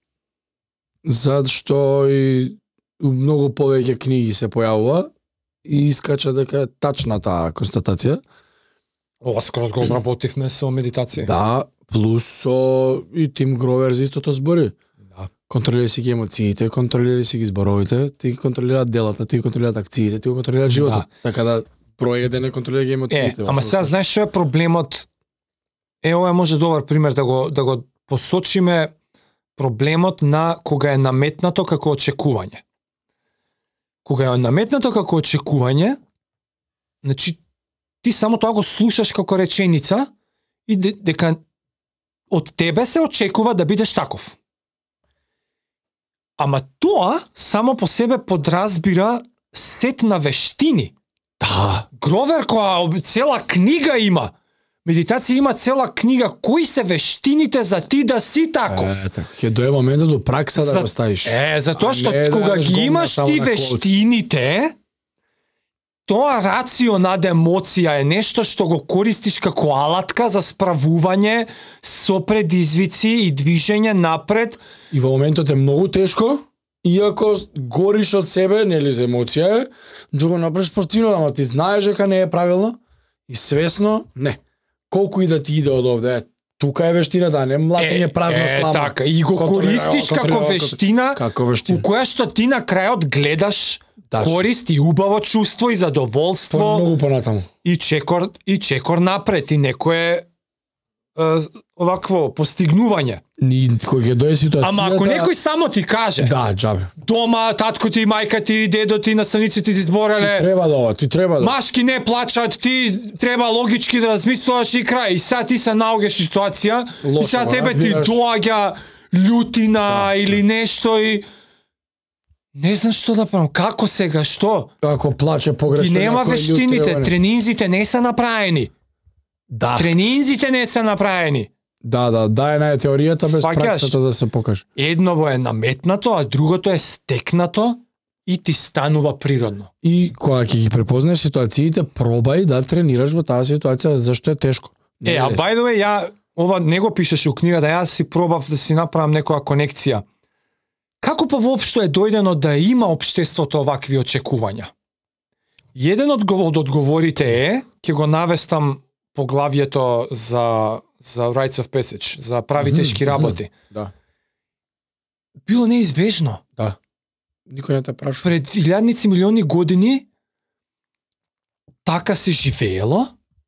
зашто и у многу повеќе книги се појавува и искача дека е тачна таа констатација. Ова скроз го обработивме со медитација. Да, плюс со и Тим Гровер за истото збори. Да. Контролирај си ги емоциите, контролирај си ги зборовите, ти ги контролираат делата, ти ги контролираат акциите, ти го контролираат животот. Да. Така да број еден не контролира ги Е, емоциите. ама сега знаеш што е проблемот? Е, ова е може добар пример да го да го посочиме проблемот на кога е наметнато како очекување. Кога е наметнато како очекување, значи ти само тоа го слушаш како реченица и де- дека од тебе се очекува да бидеш таков. Ама тоа само по себе подразбира сет на вештини. Да. Гровер која цела книга има. Медитација има цела книга. Кои се вештините за ти да си таков? Е, така. Ќе дое моментот до пракса да За- го ставиш. Е, затоа А што не да кога радиш ги гомна имаш само ти на квот. вештините, тоа рацио над емоција е нешто што го користиш како алатка за справување со предизвици и движење напред. И во моментот е многу тешко, иако гориш од себе, нели емоција е, да го направиш спортивно, ама ти знаеш дека не е правилно и свесно, не. Колку и да ти иде од овде, е, тука е вештината, а не млатење празна е, слама. така, и го Контролира, користиш како контролира, вештина, Како у вештина. која што ти на крајот гледаш Тачно. корист и убаво чувство и задоволство. По многу понатаму. и чекор и чекор напред и некое е, овакво постигнување. Ни кој ќе дое ситуацијата. Ама ако некој само ти каже, Да, џабе. дома татко ти, мајка ти, дедо ти, наставниците ти избореле, Треба да ова, ти треба да. машки не плачат, ти треба логички да размислуваш и крај. И сега ти се наоѓаш в ситуација, и Лошо сега го тебе ти разбираш. доаѓа љутина Да, или нешто и не знам што да правам, како сега, што? Ако плаче И погрешно. нема некој, вештините, треба не- тренинзите не се направени. Да. Тренинзите не се направени. Да, да, да е нај теоријата без Сваќаш? праксата да се покаже. Едново е наметнато, а другото е стекнато и ти станува природно. И кога ќе ги препознаеш ситуациите, пробај да тренираш во таа ситуација зашто е тешко. Не Е, а лесно. by the way, ја ова не го пишеше у книгата, јас си пробав да си направам некоја конекција. Како па воопшто е дојдено да има општеството овакви очекувања? Еден од го- од одговорите е, ќе го навестам поглавието за за Rites of Passage, за прави Мгм, тешки мгм. работи. Да. Било неизбежно. Да. Никој не те праша. Пред илјадници милиони години така се живеело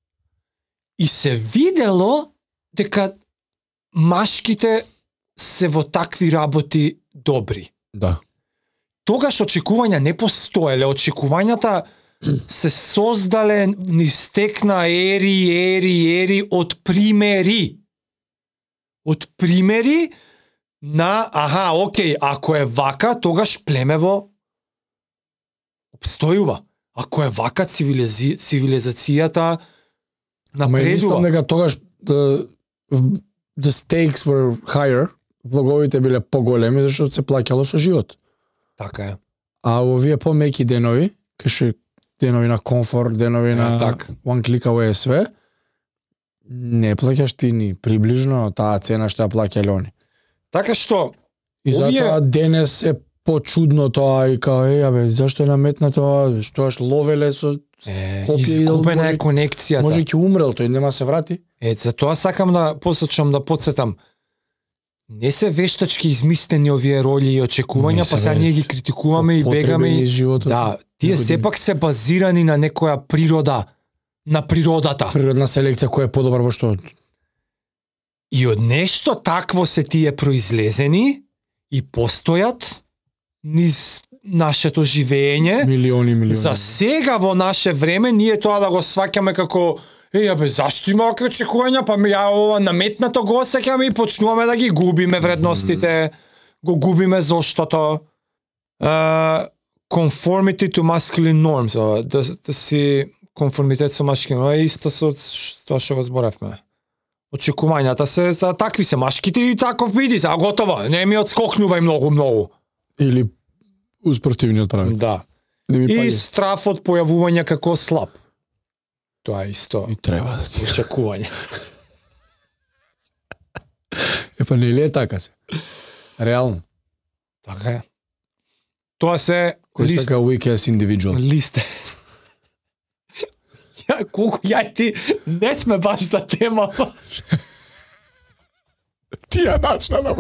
и се видело дека машките се во такви работи добри. Да. Тогаш очекувања не постоеле, очекувањата се создале, ни стекна ери, ери, ери од примери. Од примери на, аха, окей, ако е вака, тогаш племево обстојува. Ако е вака, цивилизи... цивилизацијата Ама и мислам напредува. дека тогаш the, the stakes were higher, влоговите биле поголеми зашто се плаќало со живот. Така е. А овие помеки денови, кај што е денови на комфорт, денови Е, на така. one click away е све, не плаќаш ти ни приближно таа цена што ја плаќале они. Така што, И Овие- затоа денес е почудно тоа и као е, абе, зашто е наметна тоа, штоаш ловеле со е, Копија и изгубена може- е конекцијата. може ќе умрел, тој нема се врати. Е, за тоа сакам да посочам, да подсетам. Не се вештачки измислени овие роли и очекувања, Не се, па сега бе. ние ги критикуваме и бегаме. Потребени И... из животот. Да, тие Години. сепак се базирани на некоја природа, на природата. Природна селекција која е подобар во што? И од нешто такво се тие произлезени и постојат низ нашето живење. Милиони, милиони. За сега во наше време ние тоа да го сваќаме како еј, бе, зашто има овакви очекувања, па ми ја ова наметнато го осеќаме и почнуваме да ги губиме вредностите, го губиме заштото. Uh, conformity to masculine norms, uh, да, да си конформитет со машки, но е исто со тоа што го зборевме. Очекувањата се за такви се машките и таков биди, за готово, не ми одскокнувај многу многу. Или успротивниот правец. Да. Не ми И паѓа. страф од појавување како слаб. Тоа е исто. И треба да ти. Очекување. Е па нели е така се? Реално. Така е. Тоа се Кој лист, сака weak-ass individual. лист. Ја, колку ја и ти не сме баш за тема. Ти ја начна да ме.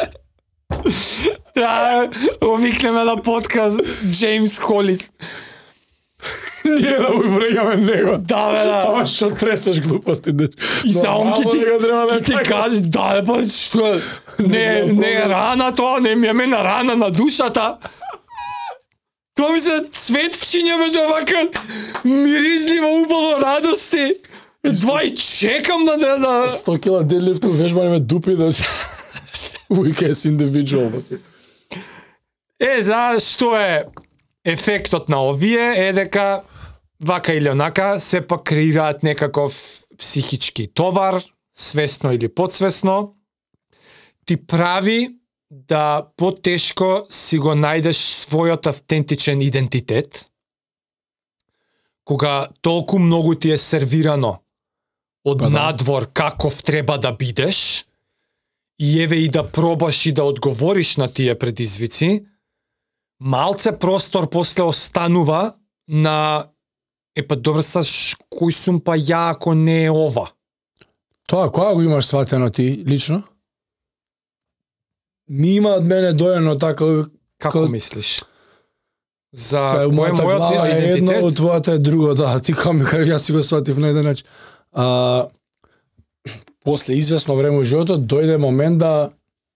Треба го викнеме на подкаст Джеймс Холис. Ние да му врегаме него. Да, бе, да. Ама што тресаш глупости? И само ки ти, треба да ки ти кажеш, да, бе, па што, не, не е рана тоа, не ми е мена рана на душата. Тоа ми се светчиња меѓу овака миризливо убаво радости. Два и чекам да да... да... сто кила дедлифт вежбање ме дупи да weak-ass individual. Е, за што е ефектот на овие е дека вака или онака се пак креираат некаков психички товар, свесно или подсвесно, ти прави да потешко си го најдеш својот автентичен идентитет, кога толку многу ти е сервирано од Па да. надвор каков треба да бидеш, и еве и да пробаш и да одговориш на тие предизвици, малце простор после останува на е па добро саш кој сум па ја ако не е ова. Тоа, кога го имаш сватено ти, лично? Ми има од мене дојано така... Како Ко- мислиш? За Са, кој е мојата мојот глава е едно, идентитет? од твојата е друго, да, ти кога ми кажа, јас си го сватив на еден начин. А, после известно време во животот, дојде момент да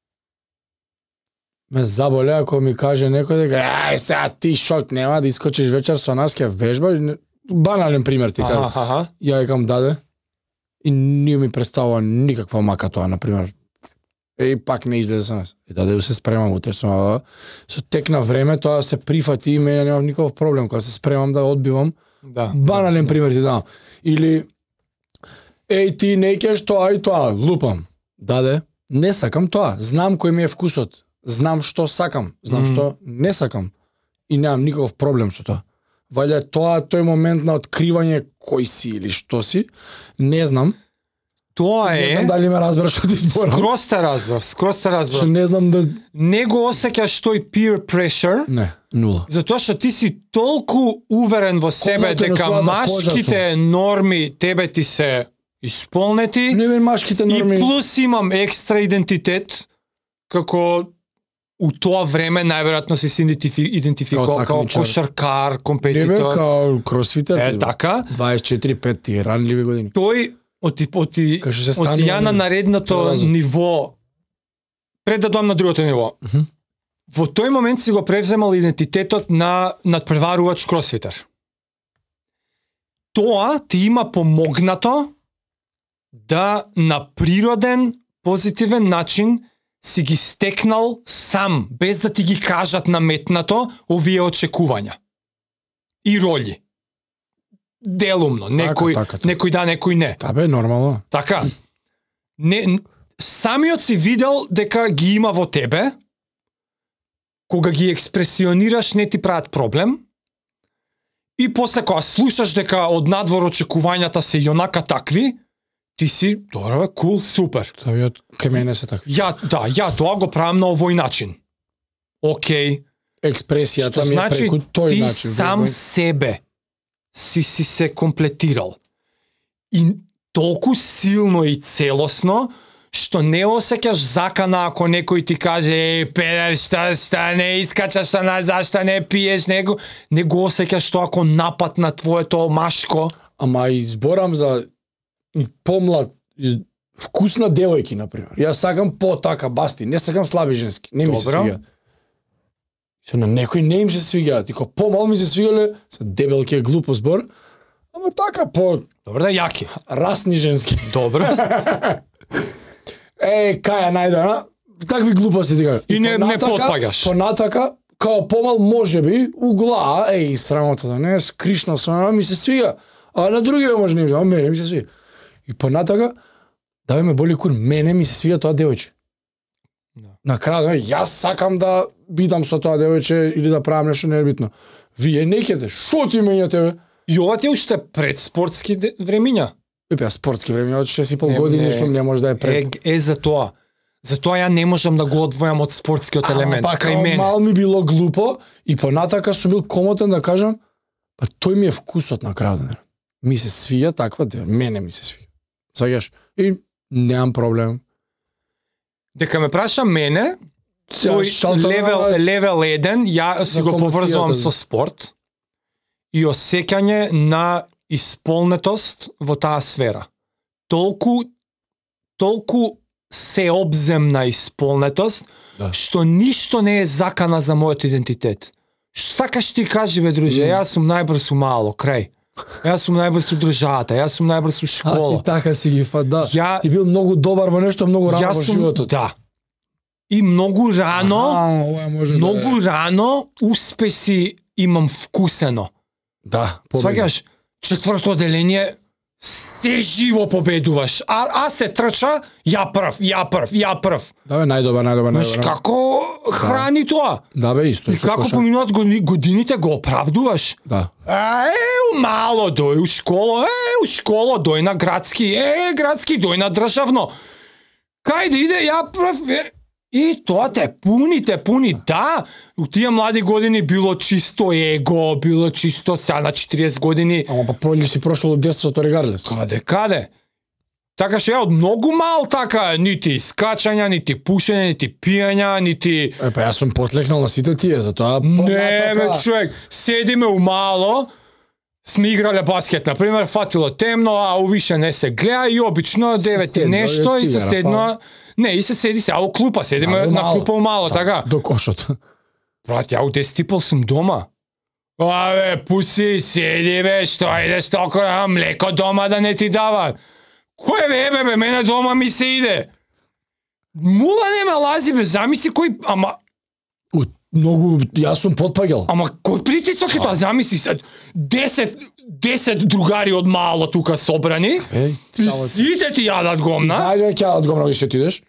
ме заболе ако ми каже некој дека ај сега ти шок нема да искочиш вечер со нас ќе вежбаш. Не- Банален пример ти кажам. Аха, аха. Ја екам даде и не ми представува никаква мака тоа, например. Е, пак не излезе со нас. И даде се спремам утре со ова. Со тек на време тоа се прифати и мене немам никаков проблем кога се спремам да одбивам. Да. Банален пример ти дам. Или еј ти не кеш тоа и тоа, лупам. Даде, не сакам тоа. Знам кој ми е вкусот. Знам што сакам, знам Мм. што не сакам. И немам никаков проблем со тоа. Вајде тоа тој момент на откривање кој си или што си, не знам. Тоа Не знам е дали ме разбраш што ти зборам. скроз те разбрав, скроз те Што разбрав. не знам да Не го осеќаш тој peer pressure, не, нула. затоа што ти си толку уверен во себе Комната на дека својата кожа машките норми тебе ти се исполнети. Не бе машките И норми. плюс имам екстра идентитет, како у тоа време најверојатно си се идентифи, идентификувал Као како такмичар. кошаркар, Не бе компетитор. као кросфитер. Е, ти, бе. така. дваесет и четири пет ти ранливи години. Тој оти оти Кај што се од станува ја на не- наредното прелазот. ниво пред да доам на другото ниво. Мгм. Во тој момент си го превземал идентитетот на надпреварувач кросфитер. Тоа ти има помогнато да на природен, позитивен начин си ги стекнал сам, без да ти ги кажат наметнато овие очекувања. И роли. Делумно, некој, така, така. некој да, некој не. Та бе, нормално. Така. Не, н- самиот си видел дека ги има во тебе, кога ги експресионираш не ти прават проблем, и после кога слушаш дека од надвор очекувањата се јонака такви, ти си, добро бе, кул, супер. Тоа ја кај мене се така. Ја, да, ја тоа го правам на овој начин. Океј. Експресијата Што ми е значи, преку тој ти начин. сам себе си си се комплетирал. И толку силно и целосно, што не осеќаш закана ако некој ти каже е, педер, шта, шта, не искачаш на нас, зашта не пиеш, него, не го осеќаш тоа како напад на твоето машко. Ама и зборам за и помлад и вкус на девојки на пример. Јас сакам потака басти, не сакам слаби женски. Не ми се Добро. свиѓа. Се на некој не им се свиѓа, тико помал ми се свиѓале, се дебелки е глупо збор. Ама така по Добро да јаки. расни женски. Добро. Е, кај ја најдена, такви глупости ти И не- не потпаѓаш. Понатака, као помал можеби, угла, еј, срамота да не, скришнал сам, ми се свига. А на другиве може не ми, а мене ми се свига. И понатака, да ме боли кур, мене ми се свига тоа девојче. Да. На крај, јас сакам да бидам со тоа девојче или да правам нешто небитно. Вие некете, шо ти мењате бе? И ова ти е уште пред спортски де- времиња. Епе, спортски време од шест и пол Не, години не. сум, не може да е пред. Е, е за тоа. За тоа ја не можам да го одвојам од спортскиот елемент. Ама, па, Кај као мене. мал ми било глупо и понатака сум бил комотен да кажам, па тој ми е вкусот на крајот. Ми се свија таква, де, мене ми се свија. Саѓаш? И немам проблем. Дека ме праша мене, Ја тој шалтам левел, на- левел еден, ја си на го поврзувам комуницијата. со спорт и осеќање на исполнетост во таа сфера. Толку, толку сеобземна исполнетост, Да. што ништо не е закана за мојот идентитет. Што сакаш ти кажи бе друже, Mm. јас сум најбрз у мало, крај. Јас сум најбрз у државата, јас сум најбрз у А школа. ти така си ги фа, да. Ја- Си бил многу добар во нешто многу рано Јас во сум, животот. да. И многу рано, А, ова може многу да е. рано успеси имам вкусено. Да, победа. Сваѓаш, четврто оделение се живо победуваш. А, а се трча, ја прв, ја прв, ја прв. Да бе, најдобар, најдобар, Знаеш најдобар. како храни тоа? Да бе, исто. И со како кошар. поминуваат години- годините го оправдуваш? Да. Е, у мало дој у школа, е, у школа дој на градски, е, градски дој на државно. Кај да иде, ја прв, е, и тоа те пуни, те пуни, да. У тие млади години било чисто его, било чисто сега на четириесет години. Ама па поле си прошол од детството регарлес. Каде, каде? Така што ја од многу мал така, нити искачања, нити пушење, нити пиења, нити... Е, па јас сум потлекнал на сите тие, затоа... Не, бе, понатака- човек, седиме у мало, сме играле баскет, на пример, фатило темно, а увише не се гледа и обично девет и седно, нешто е и се цигара, седно... Не, и се седи се, а у клупа, седиме Да, бе, на мало. клупа у мало, така. До кошот. Брат, ја у десет и пол сум дома. А бе, пуси, седи бе, што идеш толку а, млеко дома да не ти дава. Кој бе, бе, бе, мене дома ми се иде. Мула не ме лази, бе, замисли кој, ама, У, многу, јас сум потпаѓал. ама кој притисок е тоа, замисли се, десет, десет другари од мало тука собрани, Еј, и само ти. сите ти јадат гомна. Знаеш дека ќе одгомно ќе отидеш?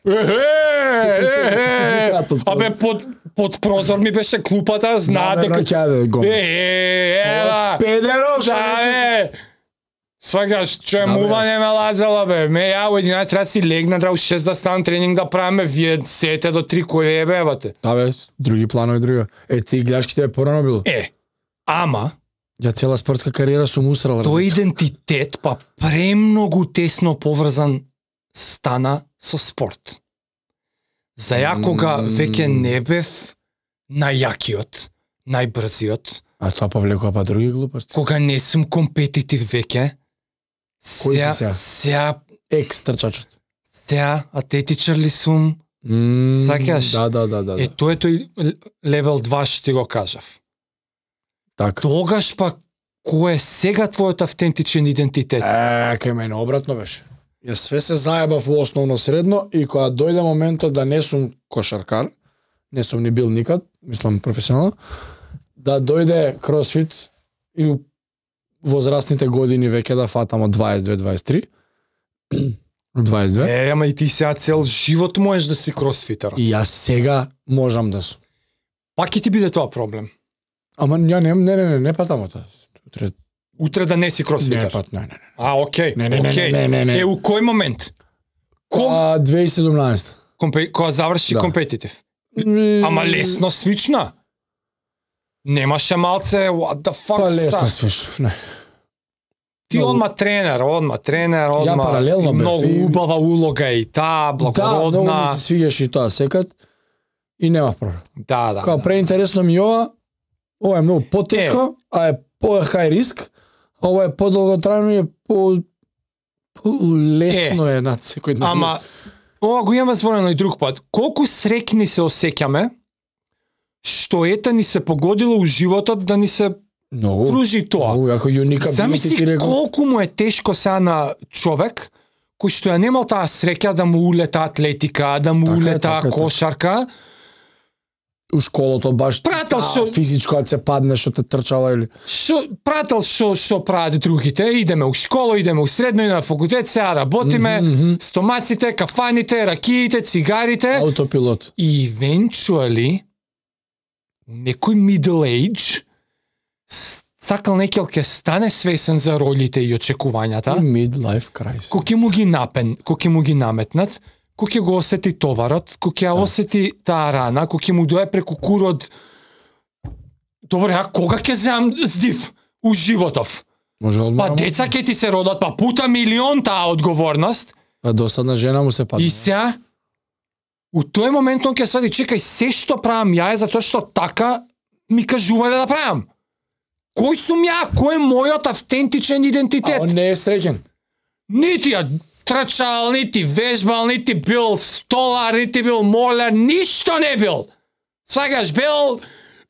Е, абе, под, под прозор ми беше клупата, знаа дека... Намерно ќе оде гомно. Е, ева, Педеро, што да, не си- бе. Свагаш, че Да, бе, мува јас- не ме лазела, бе. Ме ја у единаесет треба си легна, треба у шест да ставам тренинг да правиме, вие сете до три кој е бебате. Да бе, други планови, друга. Е, ти гледаш тебе порано било. Е, ама, Ја цела спортска кариера сум усрал. тој идентитет па премногу тесно поврзан стана со спорт. За ја кога М. веќе не бев најјакиот, најбрзиот, А тоа повлекува па други глупости. кога не сум компетитив веќе, Кој си сега? сега, Екс трчачот. сега, атлетичар ли сум? М, Сакаш? Да, да, да, да. Е, да. тоа е тој левел два што ти го кажав. Така. Тогаш па, кој е сега твојот автентичен идентитет? Е, кај мене обратно беше. Јас све се заебав во основно средно и кога дојде моментот да не сум кошаркар, не сум ни бил никад, мислам професионално, да дојде кросфит и у возрастните години веќе да фатам од дваесет две дваесет три. дваесет две. Е, ама и ти сега цел живот можеш да си кросфитер. И јас сега можам да сум. Пак ќе ти биде тоа проблем. Ама ја не, не, не, не, не патам од тоа. Утре Утре да не си не кросфитер. пат, не, не, не. А, окей. Не, не, не, окей. не, не, не. Е, у кој момент? Ко, А, две тисаце и седумнаесет. компе, кога заврши Да. компетитив? Ама лесно свична. Немаше малце, what the fuck, Па лесно са? свиш. Не. Ти Многу. одма тренер, одма тренер, одма паралелно и бев многу и- убава улога и таа, Да, многу благородна. ми се свигаше и тоа секад и нема проблем. Да, да. Као да. преинтересно ми ова, ова е многу потешко, а е по хај риск, а ова е подолготрајно и е по Лесно е, е над секој ден. Ама ова го имаме зборено и друг пат. Колку среќни се осеќаме што ета ни се погодило у животот да ни се Многу, пружи тоа. Многу, ако јуника Замисли колку му е тешко сега на човек кој што ја немал таа среќа да му улета атлетика, да му Така е, улета така е, кошарка. у школото баш Прател таа шо- физичко да се падне што те трчала или Шо прател што што прават другите, идеме у школа, идеме у средно, идеме на факултет, сега работиме, Мгм, мгм. стомаците, кафаните, ракиите, цигарите. аутопилот. И eventually некој middle age с- сакал некел ќе стане свесен за ролите и очекувањата, И midlife crisis. кој ќе му ги напен, кој ќе му ги наметнат, кој ќе го осети товарот, кој ќе ја Да. осети таа рана, кој ќе му дое преку курот. Добре, а кога ќе земам здив у животов? Може Па одмора. деца ќе ти се родат, па пута милион таа одговорност. Па досадна жена му се падне. И сега, у тој момент он ќе свади, чекај, се што правам ја е затоа што така ми кажувале да правам. Кој сум ја? Кој е мојот автентичен А идентитет? он не е среќен. Нити ја трчал, нити вежбал, нити бил столар, нити бил молер, ништо не бил. Свагаш, бил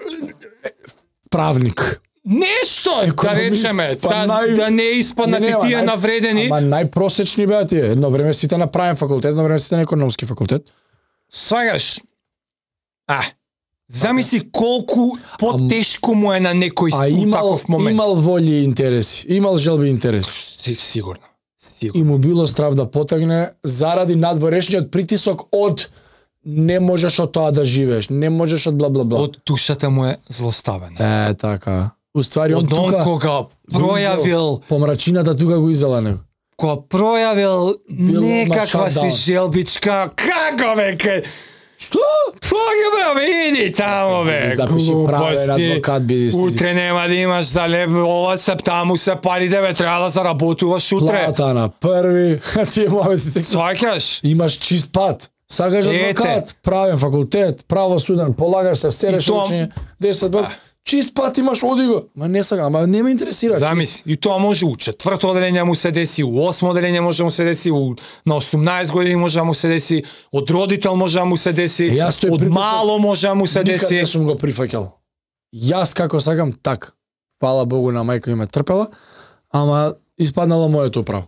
Правник. нешто, да Економист, речеме, па да, нај- да не испаднат Не, и не, ама тие нај- навредени. Ама најпросечни беа тие. Едно време сите на правен факултет, едно време сите на економски факултет. Свагаш, а, замисли колку потешко му е на некој А у имал, таков момент. имал вољи и интереси. Имал желби и интереси. Си- Сигурно. Сигурно. И му било страв да потегне заради надворешниот притисок од не можеш од тоа да живееш, не можеш од бла бла бла. Од душата му е злоставена. Е, така. Уствари он Од он тука кога пројавил, помрачината тука го изела него. кога пројавил Бил на некаква си shutdown. желбичка, како бе, ке... Што? Пога бе, бе, иди тамо бе, Запиши правен глупости. адвокат биди си. Утре нема да имаш за леб, ова се таму се парите, бе, треба да заработуваш утре. Плата на први, а тие моменти. Сваќаш? Имаш чист пат. Сакаш Ете. адвокат, правен факултет, правосуден, полагаш се, сереш И тоа- учење, десет бе. Чист пат имаш, оди го. Ма не сакам, ама не ме интересира. чист- Замисли, и тоа може у четврто оделение му се деси, у осмо оделение може да му се деси, у, на осумнаесет години може да му се деси, од родител може да му се деси, Е, јас тој од притисок мало може да му се Никад деси. не сум го прифаќал. Јас како сакам, так. Фала Богу на мајка ми ме трпела, ама испаднало моето право.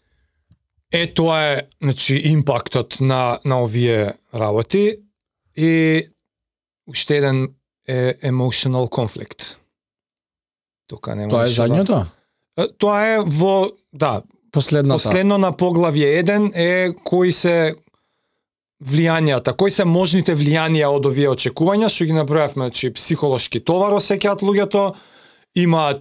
Е, тоа е, значи, импактот на, на овие работи и уште еден е emotional conflict. Тука нема Тоа е ништо да- задњото? Е, Тоа е во, да, Последната. последно на поглавје еден е кои се влијанијата, кои се можните влијанија од овие очекувања, што ги набројавме, значи психолошки товар осеќаат луѓето, имаат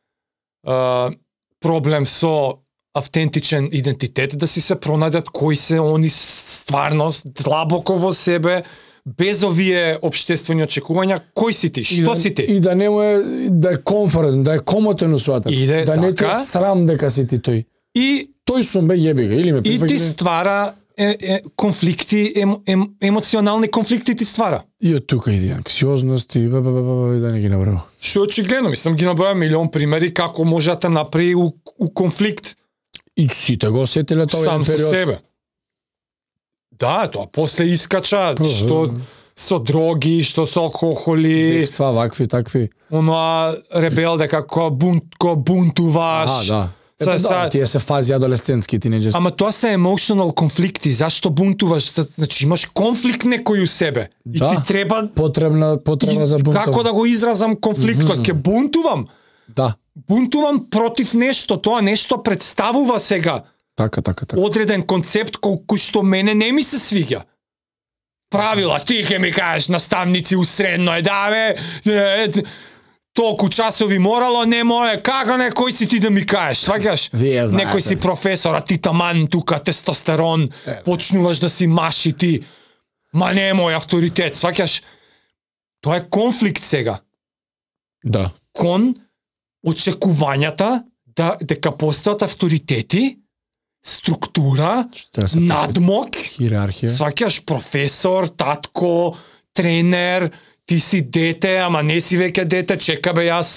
е, проблем со автентичен идентитет, да си се пронајдат кои се они стварно, длабоко во себе, без овие општествени очекувања, кој си ти, И што да- си ти? И да не му е, да е комфортен, да е комотен усватен. Иде да не те така. е срам дека си ти тој. И Тој сум бе јеби га, или ме И ти прифаќа, ствара е, е, конфликти, ем, ем, емоционални конфликти ти ствара. и од тука иде анксиозност и бе, бе, бе, бе, бе, да не ги набрава. Што е очигледно, мислам ги наброја милион примери како може да те направи у, у конфликт И сите го осетиле тоа сам еден со период. себе. Да, тоа после искача, Па, што со дроги, што со алкохоли, Бегства, вакви, такви. оноа ребел дека кој бунт, кој бунтуваш. Аха, да. Е, Са- па, са- да, тие се фази адолесцентски тинеџерски. Ама тоа се emotional конфликти, зашто бунтуваш? Значи имаш конфликт некој у себе. И Да. ти треба Потребна, потребна и за бунтов. како да го изразам конфликтот, ќе бунтувам. Да, Бунтувам против нешто, тоа нешто представува сега така, така, така. одреден концепт кој, кој што мене не ми се свиѓа. Правила, ти ќе ми кажеш наставници у средно е, да бе, е, е, толку часови морало, не море, како не, кој си ти да ми кажеш, сваќаш? Вие знаете. Некој си професор, а ти таман тука, тестостерон, почнуваш да си маши ти, ма не е мој авторитет, сваќаш? Тоа е конфликт сега. Да. Кон очекувањата да дека постојат авторитети, структура, Што треба да се надмок, хиерархија. сваќаш професор, татко, тренер, ти си дете, ама не си веќе дете, чека бе јас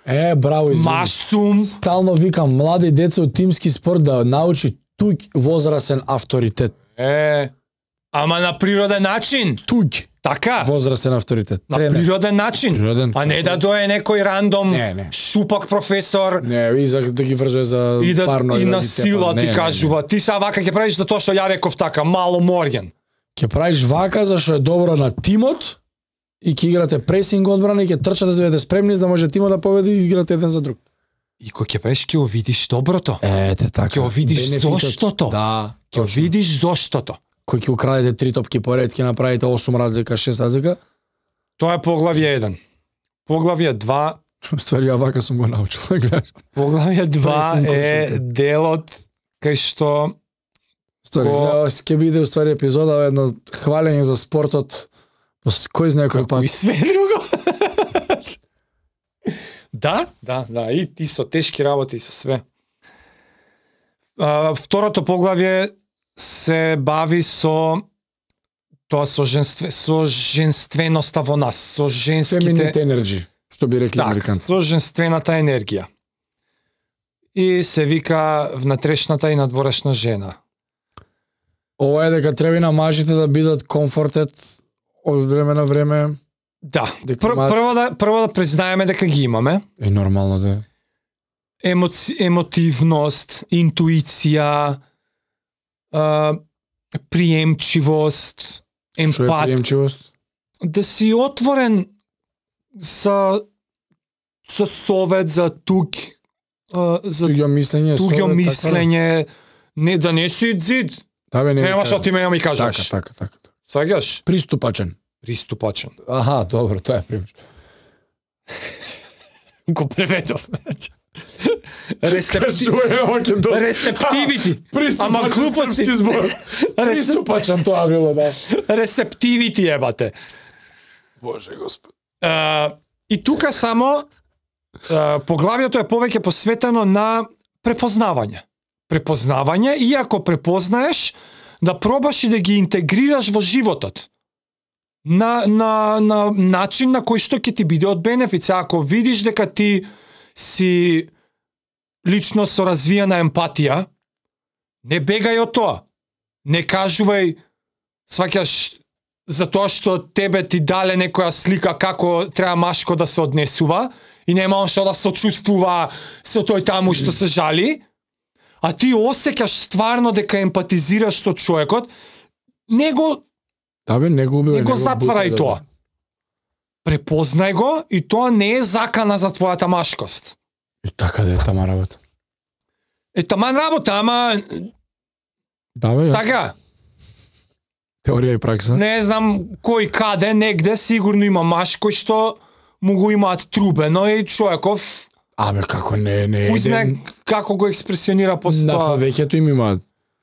Е, браво, извини. Маш сум. Стално викам, млади деца од тимски спорт да научи туѓ возрасен авторитет. Е, ама на природен начин. Туѓ Така. возрасен авторитет. На Тренер. природен начин. Природен. А не да дое некој рандом Не, не. шупак професор Не, и за да ги врзува за и да парно и да на ги сила тепа. ти Не, не, кажува, ти са вака ќе правиш за тоа што ја реков така, мало морген. Ќе правиш вака зашто е добро на тимот и ќе играте пресинг одбрана и ќе трчате да бидете спремни за да може тимот да победи и играте еден за друг. И кој ќе правиш ќе видиш доброто. Ете така. Ќе го видиш Бенефитот. заштото. Да, Ќе точно. видиш заштото. Кој ќе украдете три топки поред, ќе направите осум разлика, шест разлика. Тоа е поглавје еден. Поглавје два, Ствари, ја вака сум го научил, гледаш. поглавје два Пресинг е кошарка. делот кај што Ствари, Ко- гледаш, ќе биде уствари епизода едно хвалење за спортот. По с- кој знае кој пат. и све друго. Да, да, да, и, и со тешки работи и со све. А, второто поглавје се бави со тоа со женстве, со женственоста во нас, со женските Feminine energy, што би рекли так, американци. со женствената енергија. И се вика внатрешната и надворешна жена. Ова е дека треба и на мажите да бидат комфортет од време на време. Да, Дека пр, имаат- прво да прво да признаеме дека ги имаме. Е нормално да е. Емоци, емотивност, интуиција, а, приемчивост, Што е емпат, приемчивост? да си отворен за за совет, за туг, а, за Туѓо мислење, туѓо совет, мислење, не да не си зид. Така, да, бе, не Нема ви што кажам. ти ме ми Така, кажеш. така, така. така. Сваѓаш? Приступачен. Приступачен. Аха, добро, тоа е приемчив. Го преведов. Ресептив... ова ќе до. Ресептивити. Ама глупости. збор. Ресеп... Приступачен тоа било, да. Ресептивити ебате. Боже Господ. Uh, и тука само uh, поглавието е повеќе посветено на препознавање. Препознавање и ако препознаеш, да пробаш и да ги интегрираш во животот. На, на, на начин на кој што ќе ти биде од бенефит. Сега, ако видиш дека ти си лично со развиена емпатија, не бегај од тоа. Не кажувај, сваќаш, за тоа што тебе ти дале некоја слика како треба машко да се однесува и нема он што да сочувствува со тој таму што се жали, а ти осеќаш стварно дека емпатизираш со човекот, него Да бе, не го убивај. не го затварај бутай, тоа. да. Препознај го и тоа не е закана за твојата машкост. И така да е тама работа. Е таман работа, ама Да бе, јас. така, Теорија и пракса. не знам кој каде, негде сигурно има маш кој што му го имаат трубено и човеков Абе, како не, не кој знае еден. како го експресионира после На тоа. повеќето им имаат.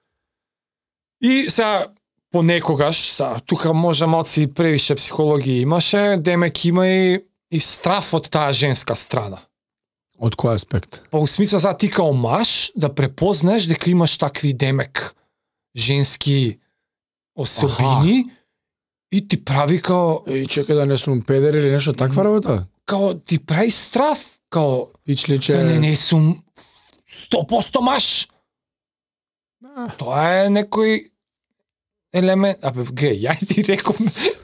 И сега понекогаш, са, тука може малци превише психологија имаше, демек има и, и страф од таа женска страна. Од кој аспект? Па у смисла за ти као маж да препознаеш дека имаш такви демек женски особини и ти прави као Еј, чекај да не сум педер или нешто таква работа? као ти прави страф, као Пичличе. да не не сум сто посто маж. Да. Тоа е некој елемент, абе глеј, ја ти реков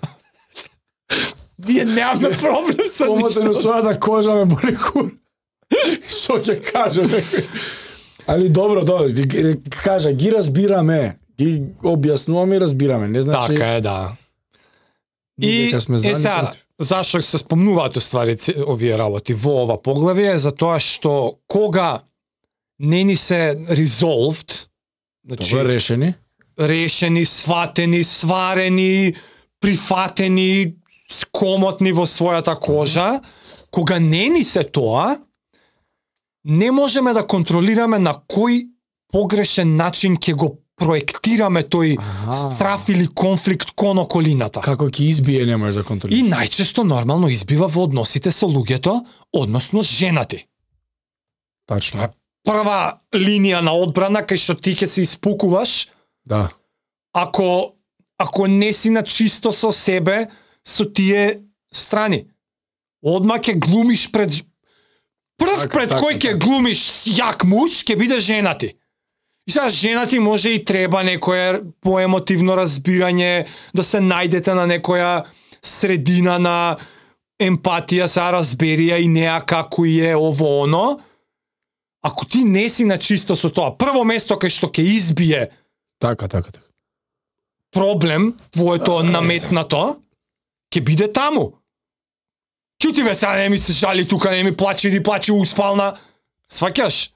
Вие немаме проблем со Помате на ништо. својата кожа ме боли кур. Што ќе кажа некој? Али добро, добро, ги- ги- кажа, ги разбираме, ги објаснуваме и разбираме, не значи Така е, да. И дека сме за е ни сега, против. зашто се спомнуваат уствари ц- овие работи во ова поглавие, е затоа што кога не ни се resolved, значи Добро решени. решени, сватени, сварени, прифатени, скомотни во својата кожа, кога не ни се тоа, не можеме да контролираме на кој погрешен начин ќе го проектираме тој Аха. страф или конфликт кон околината. Како ќе избие не можеш да И контролираш. најчесто нормално избива во односите со луѓето, односно женати. Тачно. Прва линија на одбрана кај што ти ќе се испукуваш, Да. ако ако не си на чисто со себе, со тие страни. Одма ќе глумиш пред Прв Така, пред така, кој ќе така. глумиш јак муж, ќе биде жена ти. И сега жена ти може и треба некое поемотивно разбирање, да се најдете на некоја средина на емпатија, са разбери ја и неа како е ово оно. Ако ти не си на чисто со тоа, прво место кај што ќе избие Така, така, така. проблем, твоето наметнато, ќе биде таму. Чути бе, сега не ми се жали тука, не ми плаче, иди плаче успална. Сваќаш?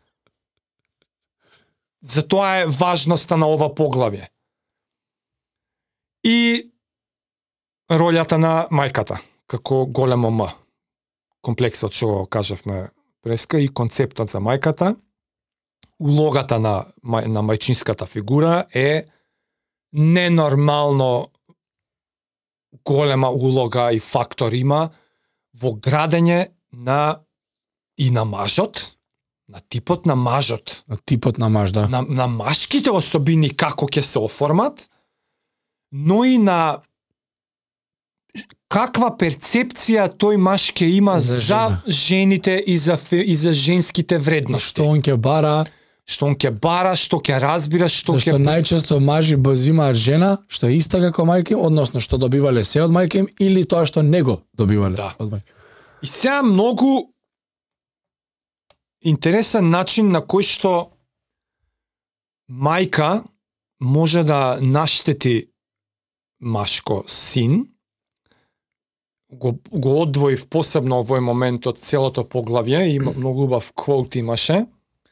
Затоа е важноста на ова поглавје. И ролјата на мајката, како големо М. Комплексот што го кажавме преска и концептот за мајката, улогата на, мај, на мајчинската фигура е ненормално голема улога и фактор има во градење на и на мажот, на типот на мажот, На типот на маж, да. на, на машките особини како ќе се оформат, но и на каква перцепција тој маж ќе има За за, жена. жените и за, фе- и за женските вредности. Што он ќе бара, Што он ќе бара, што ќе разбира, што зашто ќе... најчесто мажи базимаат жена, што е иста како мајка им, односно што добивале се од мајка им, или тоа што не го добивале Да. од мајка. И сега многу интересен начин на кој што мајка може да наштети машко син, го, го одвоив посебно овој момент од целото поглавје, има многу убав квот имаше.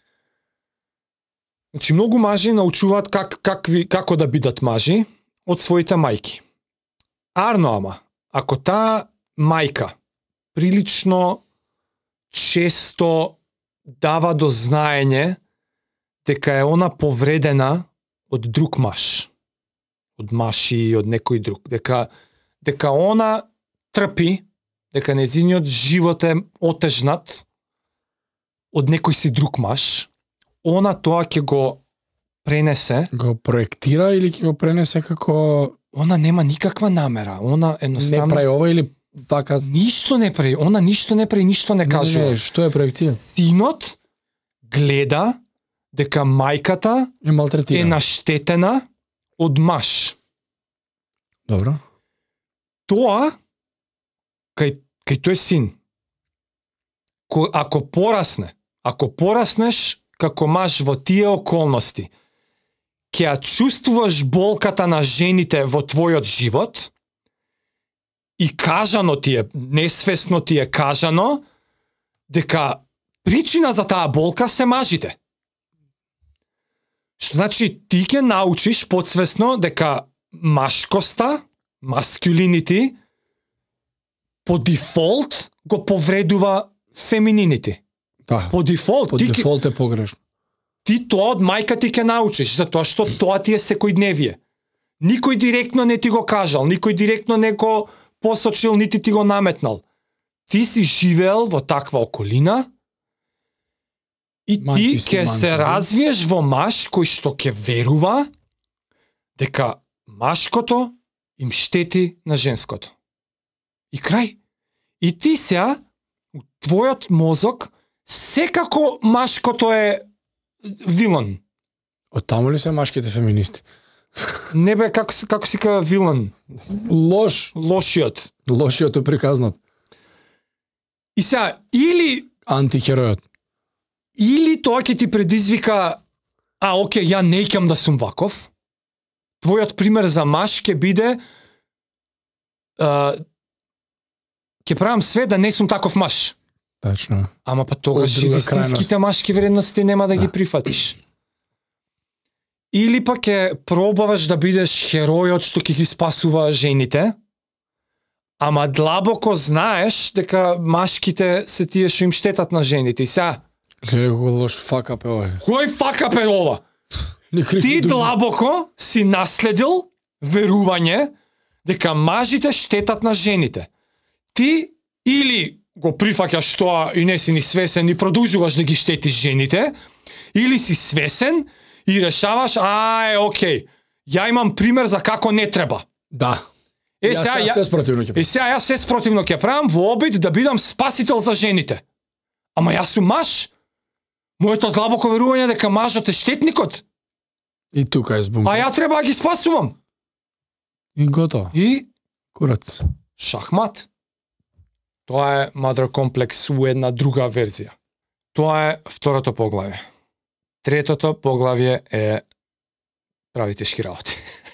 Значи, многу мажи научуваат как, какви, како да бидат мажи од своите мајки. Арно ама, ако таа мајка прилично често дава до знаење дека е она повредена од друг маж, од маши и од некој друг, дека дека она трпи, дека незиниот живот е отежнат од некој си друг маж, она тоа ќе го пренесе, Го проектира или ќе го пренесе како она нема никаква намера, она не едноставно прави ова или вака ништо не прави, она ништо не прави, ништо не кажува. Не, не, што е проекција? Синот гледа дека мајката Е малтретира. е наштетена од маж. Добро. Тоа кај кај тој син, ко, ако порасне, ако пораснеш како маж во тие околности, ќе ја чувствуваш болката на жените во твојот живот и кажано ти е, несвесно ти е кажано, дека причина за таа болка се мажите. Што значи ти ќе научиш подсвесно дека машкоста, маскулинити, по дефолт го повредува фемининити. Да. По дефолт, По ти, ке- дефолт е погрешно. ти тоа од мајка ти ќе научиш, затоа што тоа ти е секојдневие. Никој директно не ти го кажал, никој директно не го посочил, нити ти го наметнал. Ти си живеел во таква околина и ти Манки си ќе се манки, да. развиеш во маж кој што ќе верува дека машкото им штети на женското. И крај. И ти сега, у твојот мозок, секако машкото е вилан. Од таму ли се машките феминисти? Не бе, како, се- како си кава вилан, Лош. лошиот. Лошиот е приказнат. И сега, или, Антихеројот. или тоа ќе ти предизвика, а, оке, ја неќам да сум ваков, твојот пример за маж ќе биде, а, ќе правам све да не сум таков маж. Тачно. Ама па тогаш Од и друга вистинските машки вредности нема да ги Да. прифатиш. Или пак ќе пробаваш да бидеш херојот што ќе ги спасува жените, ама длабоко знаеш дека машките се тие што им штетат на жените. И сега, Гледај колку лош факап е ова. кој факап е ова? Ни криви Ти думи. длабоко си наследил верување дека мажите штетат на жените. Ти или го прифаќаш тоа и не си ни свесен и продолжуваш да ги штетиш жените, или си свесен и решаваш, а, е, окей, ја имам пример за како не треба. Да. Е, Јас сега, сега ја, се спротивно ќе е, сега јас се спротивно ќе правам во обид да бидам спасител за жените. Ама јас сум маж. Моето длабоко верување дека мажот е штетникот. И тука е збунка. А ја треба да ги спасувам. И готово. И Курац. шахмат. Тоа е Mother Complex у една друга верзија. Тоа е второто поглавје. Третото поглавје е прави тешки работи.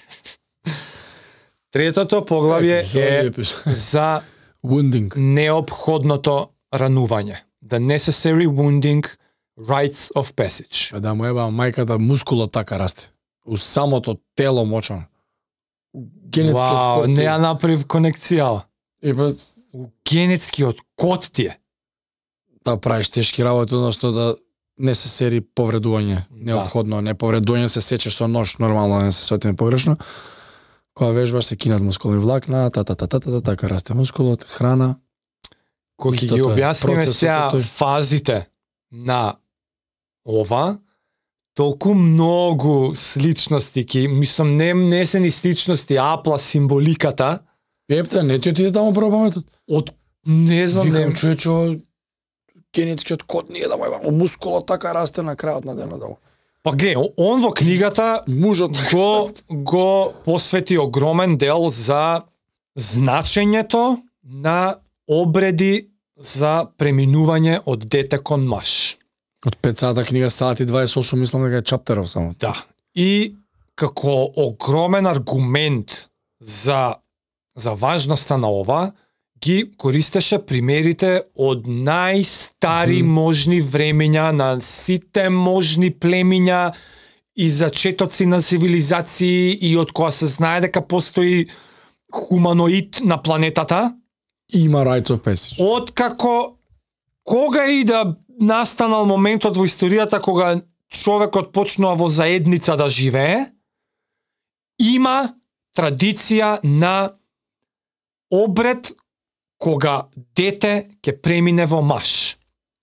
Третото поглавје е за wounding. неопходното ранување. The necessary wounding rites of passage. А да му еба мајката мускулот така расте. У самото тело мочано. Генетскиот Вау, код. не ја направив конекција. И па Генетскиот код ти е. да правиш тешки работи, односно да не се сери повредување. Неопходно, не повредување се сечеш со нож, нормално не се светиме погрешно. Кога вежбаш се кинат мускулни влакна, та та та та та така расте мускулот, храна. Кога ги Истото е. објасниме Процесот сега е тој. фазите на ова, толку многу сличности ки, мислам, не, не се ни сличности, апла символиката, Епте, не ти отиде таму пробаметот. од, не знам, Викам не, човечо, генетскиот код не е да му еба, мускулот така расте на крајот на денот. Да му. па гле, он во книгата Мужот го, го посвети огромен дел за значењето на обреди за преминување од дете кон маж. Од пет сата книга сати дваесет и осум мислам дека е чаптеров само. Да. И како огромен аргумент за за важноста на ова, ги користеше примерите од најстари Мгм. можни времења на сите можни племиња и зачетоци на цивилизации и од која се знае дека постои хуманоид на планетата, Има rites of passage. од како кога и да настанал моментот во историјата кога човекот почнува во заедница да живее, има традиција на обред кога дете ќе премине во маж.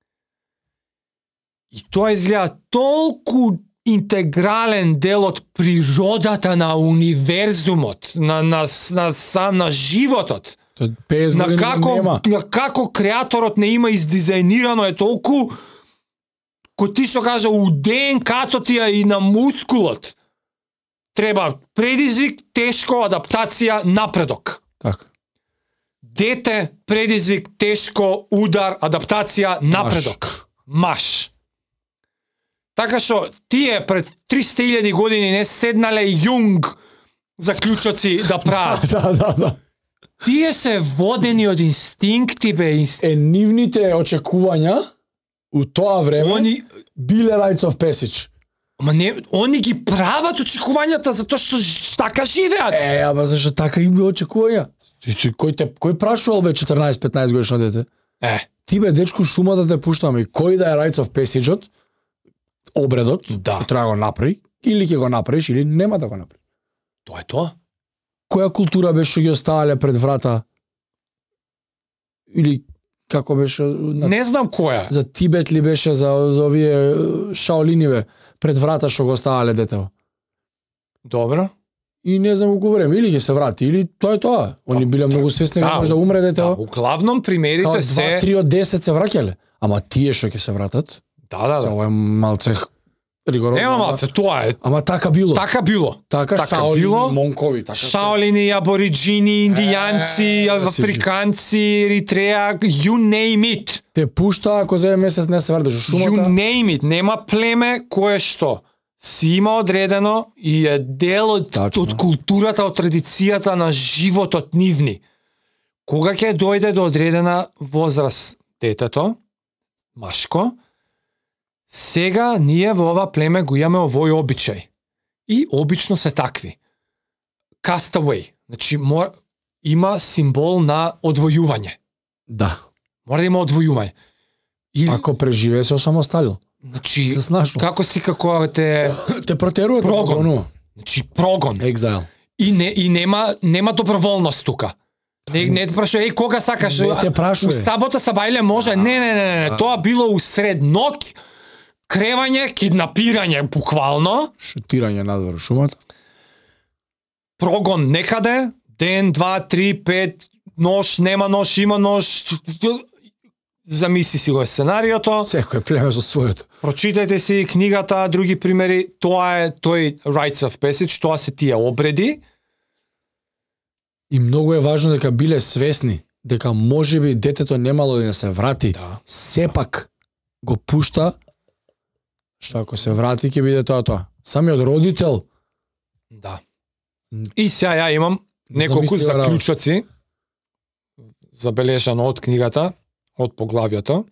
И тоа изгледа толку интегрален дел од природата на универзумот, на, на, на, сам на животот. Тоа петдесет На години како, нема. на како креаторот не има издизајнирано е толку кој ти што кажа у ДНК-то ти е и на мускулот. Треба предизвик, тешко, адаптација, напредок. Така. Дете, предизвик, тешко, удар, адаптација, напредок. Маш. Така што тие пред триста илјади години не седнале Јунг заклучоци да прават. Да, да, да. Тие се водени од инстинкти, бе. Инст... Е, нивните очекувања у тоа време Они, биле rites of passage. ама не, они ги прават очекувањата затоа што ж- така живеат. Е, аба зашто така ги било очекувања? Ти- ти- Кој те кој прашувал бе четрнаесет-петнаесет годишно дете? Е, Ти бе дечко шума да те пуштаме и кој да е rites of passage-от, обредот, Да. што треба да го направи, или ќе го направиш или нема да го направиш. тоа е тоа. Која култура беше што ги оставале пред врата? Или како беше на... Не знам која. за Тибет ли беше за, за овие е, шаолиниве пред врата што го оставале детево? Добро. И не знам колку време, или ќе се врати, или тоа е тоа. Они биле многу свесни дека може да умре Да, детево. углавном Као примерите се... два-три од десет се враќале. Ама тие што ќе се вратат, Да, да, да. ова е малце ригорозно. Нема ама- малце, тоа е. Ама така било. Така било. така, така шаолини, било. монкови, така се. Шаолини, абориджини, индијанци, Е, да си африканци, Еритреа, you name it. Те пушта ако за месец не се вратиш у You шумата. name it. Нема племе кое што си има одредено и е дел од, Тачно. од културата, од традицијата на животот нивни. Кога ќе дојде до одредена возраст детето, машко, сега ние во ова племе го имаме овој обичај. И обично се такви. Castaway. Значи, мор... има символ на одвојување. Да. Мора да има одвојување. Или, Ако преживее се осамосталил. значи, Се snašlo. како си како те... Те протеруваат Прогон. прогон. Значи, прогон. Exile. И, не, и нема, нема доброволност тука. Не, не те прашува, еј, кога сакаш? Не те прашува. У сабота сабајле може? Не, не, не, не, не. Тоа било усред ног, кревање, киднапирање, буквално, Шутирање надвор у шумата. прогон некаде, ден, два, три, пет, нож, нема нож, има нож, замисли си го сценариото, Секој племе со своето. прочитајте си книгата, други примери, тоа е тој rites of passage, тоа се тие обреди. И многу е важно дека биле свесни дека можеби детето немало да се врати. Да. Сепак го пушта што ако се врати ќе биде тоа тоа. Самиот родител. Да. И сега ја имам неколку Замислива работа. заклучоци забележано од книгата, од поглавието.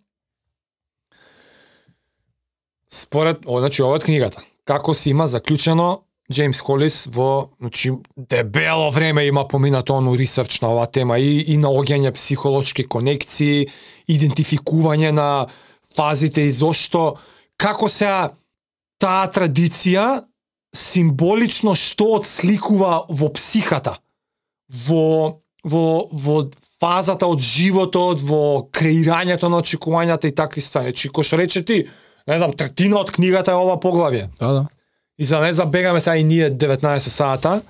Според, о, значи ова е книгата. Како се има заклучено Джеймс Холис во, значи, дебело време има поминато оно ресерч на оваа тема и, и наоѓање психолошки конекции, идентификување на фазите и зошто, како се таа традиција символично што отсликува во психата, во, во, во фазата од животот, во креирањето на очекувањата и такви ствари. Чи кој што рече ти, не знам, третина од книгата е ова поглавје. Да, да. И за не забегаме сега и ние деветнаесет сата.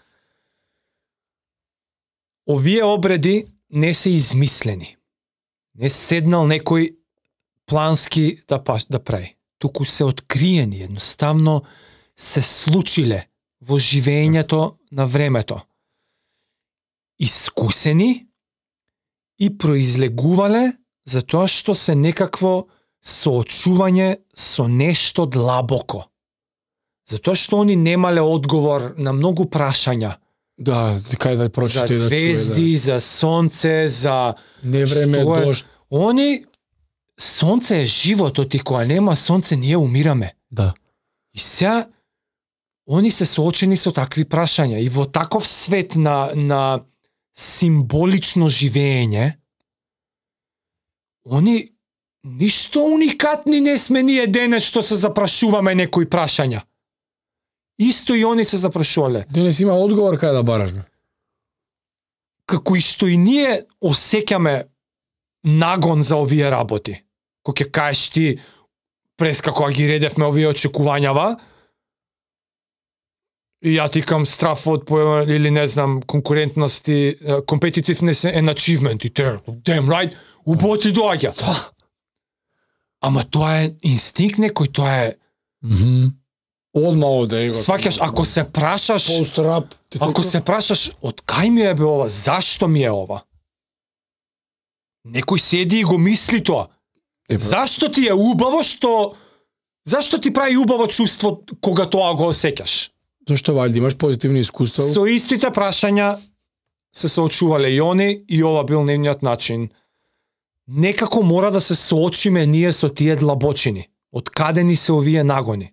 Овие обреди не се измислени. Не седнал некој плански да, па, да прави. Туку се откриени, едноставно се случиле во живењето на времето. Искусени и произлегувале затоа што се некакво соочување со нешто длабоко. Затоа што они немале одговор на многу прашања. Да, кај да прочита и За да чуе. звезди, Да. за сонце, за... Не време, Што е? дожд. Они... Сонце е животот и кога нема сонце ние умираме. Да. И сега они се соочени со такви прашања и во таков свет на, на символично живење, они ништо уникатни не сме ние денес што се запрашуваме некои прашања. Исто и они се запрашувале. Денес има одговор кај да бараш, бе. Како и што и ние осеќаме нагон за овие работи. Кога ќе кажеш ти, преска кога ги редевме овие очекувањава, и ја ти кам страф од поема, или не знам, конкурентности, uh, competitiveness and achievement, и те, damn right, убаво ти доаѓа. Да. Ама тоа е инстинкт некој, тоа е... Мгм. Одма оде его. Сваќаш, ако се прашаш, Пост-рап. ако се прашаш, од кај ми е бе ова, зашто ми е ова? Некој седи и го мисли тоа. Е, бра. Зашто ти е убаво што... Зашто ти прави убаво чувство кога тоа го осеќаш? Зашто вајде имаш позитивни искуства? Со истите прашања се соочувале и они, и ова бил нивниот начин. Некако мора да се соочиме ние со тие длабочини. Од каде ни се овие нагони?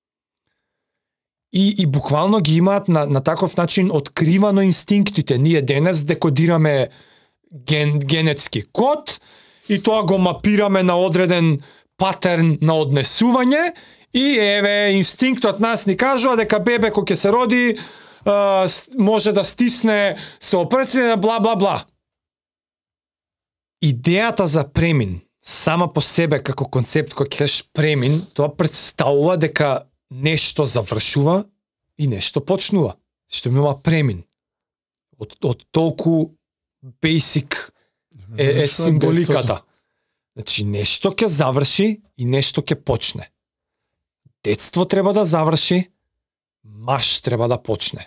И, и буквално ги имаат на, на таков начин откривано инстинктите. Ние денес декодираме ген, генетски код и тоа го мапираме на одреден патерн на однесување и еве инстинктот нас ни кажува дека бебе кој ќе се роди а, може да стисне со прстите бла бла бла. Идејата за премин сама по себе како концепт кој кажеш премин, тоа представува дека нешто завршува и нешто почнува. Што има премин. Од, од толку basic е, е символиката. Значи, нешто ќе заврши и нешто ќе почне. Детство треба да заврши, маш треба да почне.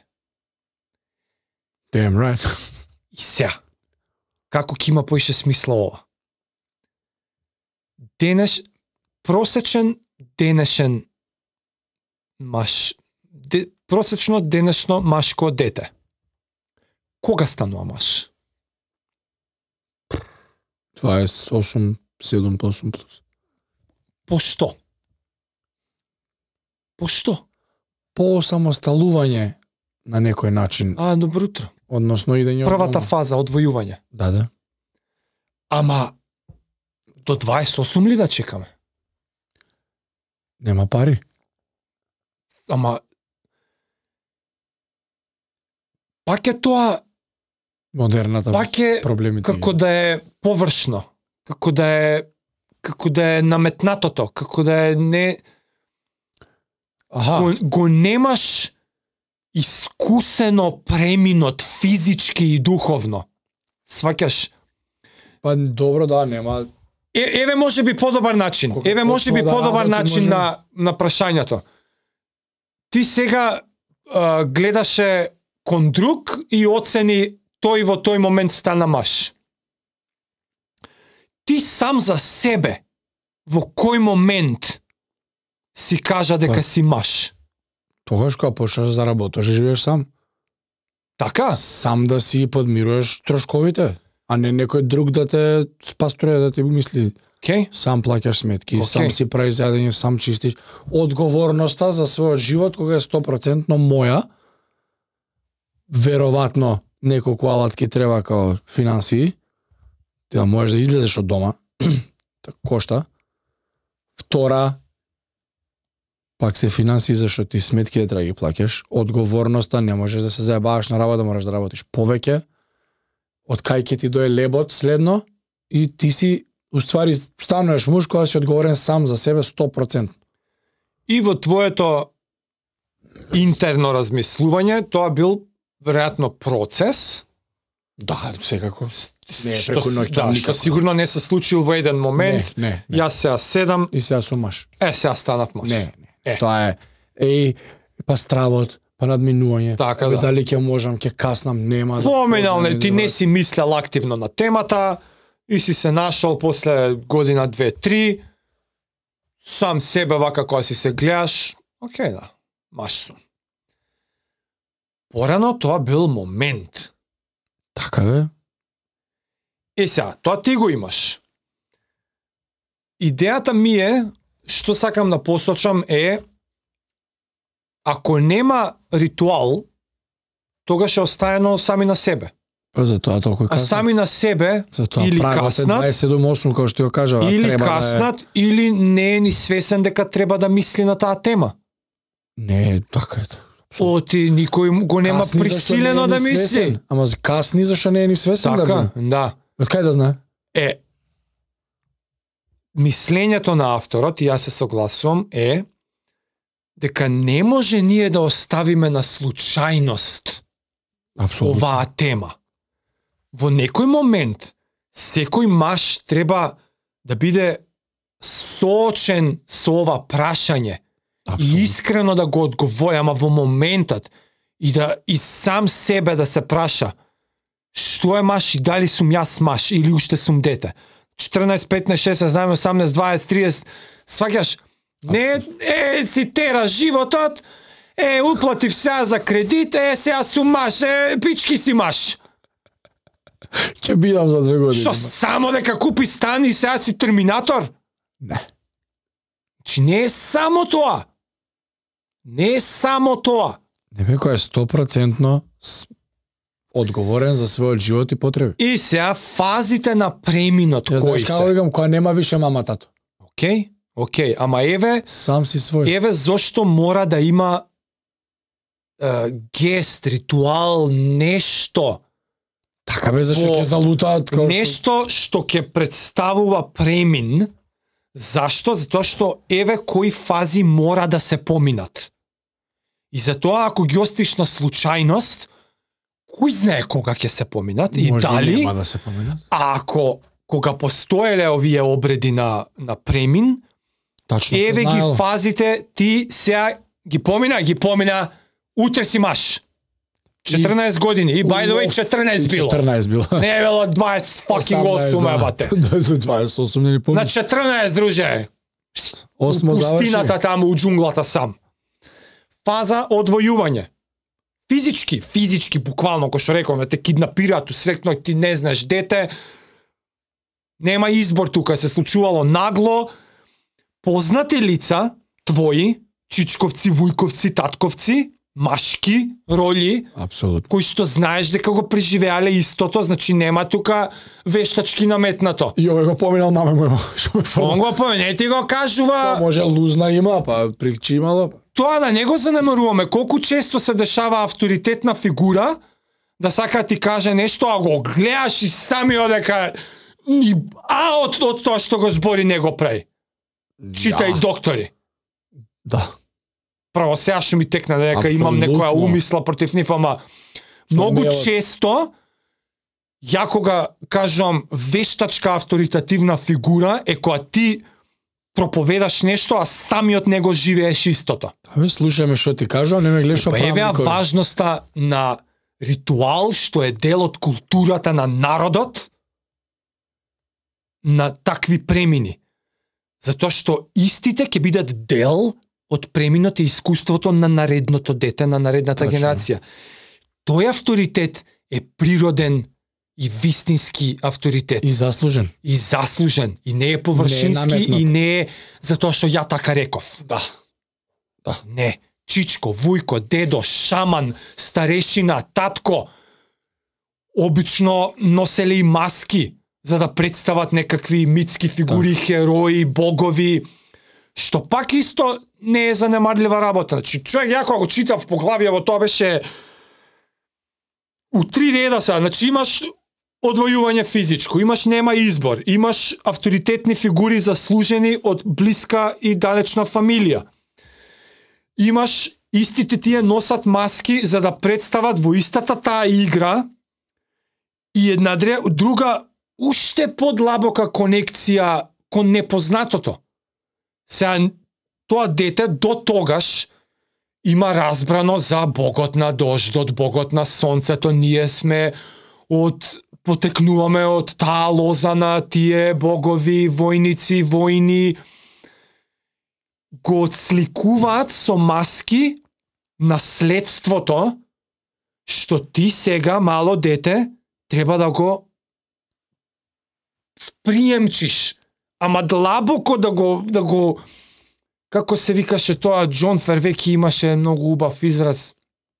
Damn right. И сега, како ќе има поише смисла ова? Денеш, просечен денешен маш, де, просечно денешно машко дете. Кога станува маш? дваесет и осум, седум по осум плюс. По што? По што? По самосталување на некој начин, А, добро утро. односно идење од Првата дома. фаза, одвојување. Да, да. Ама, до дваесет и осум ли да чекаме? Нема пари. Ама, пак е тоа, Модерната пак е проблемите. како да е површно, како да е како да е наметнатото, како да е не Аха. го, го немаш искусено преминот физички и духовно. Сваќаш? Па добро, да, нема. Е, еве може би подобар начин. Кога Еве може би почнува да подобар работи, начин може- на на прашањето. Ти сега а, гледаше кон друг и оцени тој во тој момент стана маж. Ти сам за себе во кој момент си кажа дека Па. си маж? Тогаш кога почнеш да работиш, живееш сам. Така? Сам да си подмируваш трошковите, а не некој друг да те спаструе, да ти мисли. Океј? Сам плаќаш сметки, Окей. сам си правиш јадење, сам чистиш. Одговорноста за својот живот кога е сто проценти моја, веројатно неколку алатки треба као финансии, ти да можеш да излезеш од дома, така кошта. Втора, пак се финансии зашто ти сметки треба да ги плаќаш. Одговорноста, не можеш да се заебаваш на работа, мораш да работиш повеќе. Од кај ќе ти дое лебот следно и ти си уствари стануваш муж кога си одговорен сам за себе сто проценти. И во твоето интерно размислување, тоа бил веројатно процес, Да, секако. Не е што, преку си- ноќ, да, никако. што сигурно не се случил во еден момент. Не, не, не. Јас сега седам, И сега сум маж. е, сега станав маж. Не, не. Е. Тоа е, еј, па стравот, па надминување. Така, Абе, да. дали ќе можам, ќе каснам, нема да. Поминал, не, познам, ти да- не си мислел активно на темата и си се нашол после година, две, три, сам себе вака кога си се гледаш, окей, да, маж сум. Порано тоа бил момент. Така бе. Е сега, тоа ти го имаш. Идејата ми е, што сакам да посочам е, ако нема ритуал, тогаш е оставено сами на себе. Па за тоа толку А каснат. сами на себе За тоа или правилот е каснат, дваесет и седум осум, како што ја кажа, или треба каснат, да е... или не е ни свесен дека треба да мисли на таа тема. Не, така е. Оти никој го нема Касни, зашто присилено не е да ни мисли. свесен. Ама за- касни зашто не е ни свесен да Така, бе. да. Од кај да знае? Е, мислењето на авторот, и јас се согласувам, е дека не може ние да оставиме на случајност Апсолутно. оваа тема. Во некој момент, секој маж треба да биде соочен со ова прашање и искрено да го одговори, ама во моментот и да и сам себе да се праша што е маж и дали сум јас маж или уште сум дете. четрнаесет, петнаесет, шеснаесет, седнаесет, осамнаесет, дваесет, триесет, сваќаш, не е, си тера животот, е, уплатив сега за кредит, е, сега сум маж, е, пички си маж. Ќе бидам за две години. Што, само дека купи стан и сега си терминатор? Не. Чи не е само тоа. Не е само тоа. Не бе кој е сто проценти с- одговорен за својот живот и потреби. И сега фазите на преминот Ја кои знаеш како се. викам, која нема више мама тато. Океј, океј, ама еве, Сам си свој. еве зошто мора да има е, гест, ритуал, нешто. Така бе, зашто Во- ќе залутаат како Нешто што ќе представува премин. Зашто? Затоа што еве кои фази мора да се поминат. И затоа ако ги остиш на случајност, кој знае кога ќе се поминат и Може дали, нема да се поминат. а ако кога постоеле овие обреди на на премин, Тачно се еве ги знаело. фазите, ти сега ги помина, ги помина, утре си маж. четрнаесет години и by the way четрнаесет било. четрнаесет било. Не е било дваесет fucking осум ебате. дваесет и осум не ни помниш. На четрнаесет друже. Осмо У заврши. пустината таму у џунглата сам. Фаза одвојување. Физички, физички буквално кој што рековме, те киднапираат усрекно ти не знаеш дете. Нема избор тука, се случувало нагло. Познати лица твои, чичковци, вујковци, татковци, машки роли, Апсолутно. кои што знаеш дека го преживеале истото, значи нема тука вештачки наметнато. И овој го поминал маме моја. Што ме Он фрла. го помне, ти го кажува. Па може лузна има, па прикчи имало. Тоа да не го занемаруваме, колку често се дешава авторитетна фигура да сака да ти каже нешто, а го гледаш и сами одека ни а од, од тоа што го збори не го прави. Читај Ја. доктори. Да. Право сега што ми текна дека имам Апсолутно. некоја умисла против нив, ама многу мелот. често ја кога кажам вештачка авторитативна фигура е кога ти проповедаш нешто, а самиот него живееш истото. Абе, слушаме што ти кажам, не ме гледаш што правам. Појавија важноста на ритуал што е дел од културата на народот на такви премини. Затоа што истите ќе бидат дел од преминот и искуството на наредното дете, на наредната Точно. Генерација. Тој авторитет е природен и вистински авторитет. И заслужен. И заслужен. И не е површински, не е и не е затоа што ја така реков. Да. Да. Не. Чичко, вујко, дедо, шаман, старешина, татко, обично носеле и маски за да представат некакви митски фигури, да. Херои, богови, што пак исто не е занемарлива работа. Значи, човек, ја кога го читав поглавјево, тоа беше у три реда са. Значи, имаш одвојување физичко, имаш нема избор, имаш авторитетни фигури заслужени од блиска и далечна фамилија. Имаш истите тие носат маски за да представат во истата таа игра и една друга уште подлабока конекција кон непознатото. Сега, тоа дете до тогаш има разбрано за богот на дождот, богот на сонцето, ние сме од потекнуваме од таа лоза на тие богови, војници, војни, го отсликуваат со маски наследството што ти сега, мало дете, треба да го приемчиш, ама длабоко да го, да го, како се викаше тоа, Џон Фервеки имаше многу убав израз,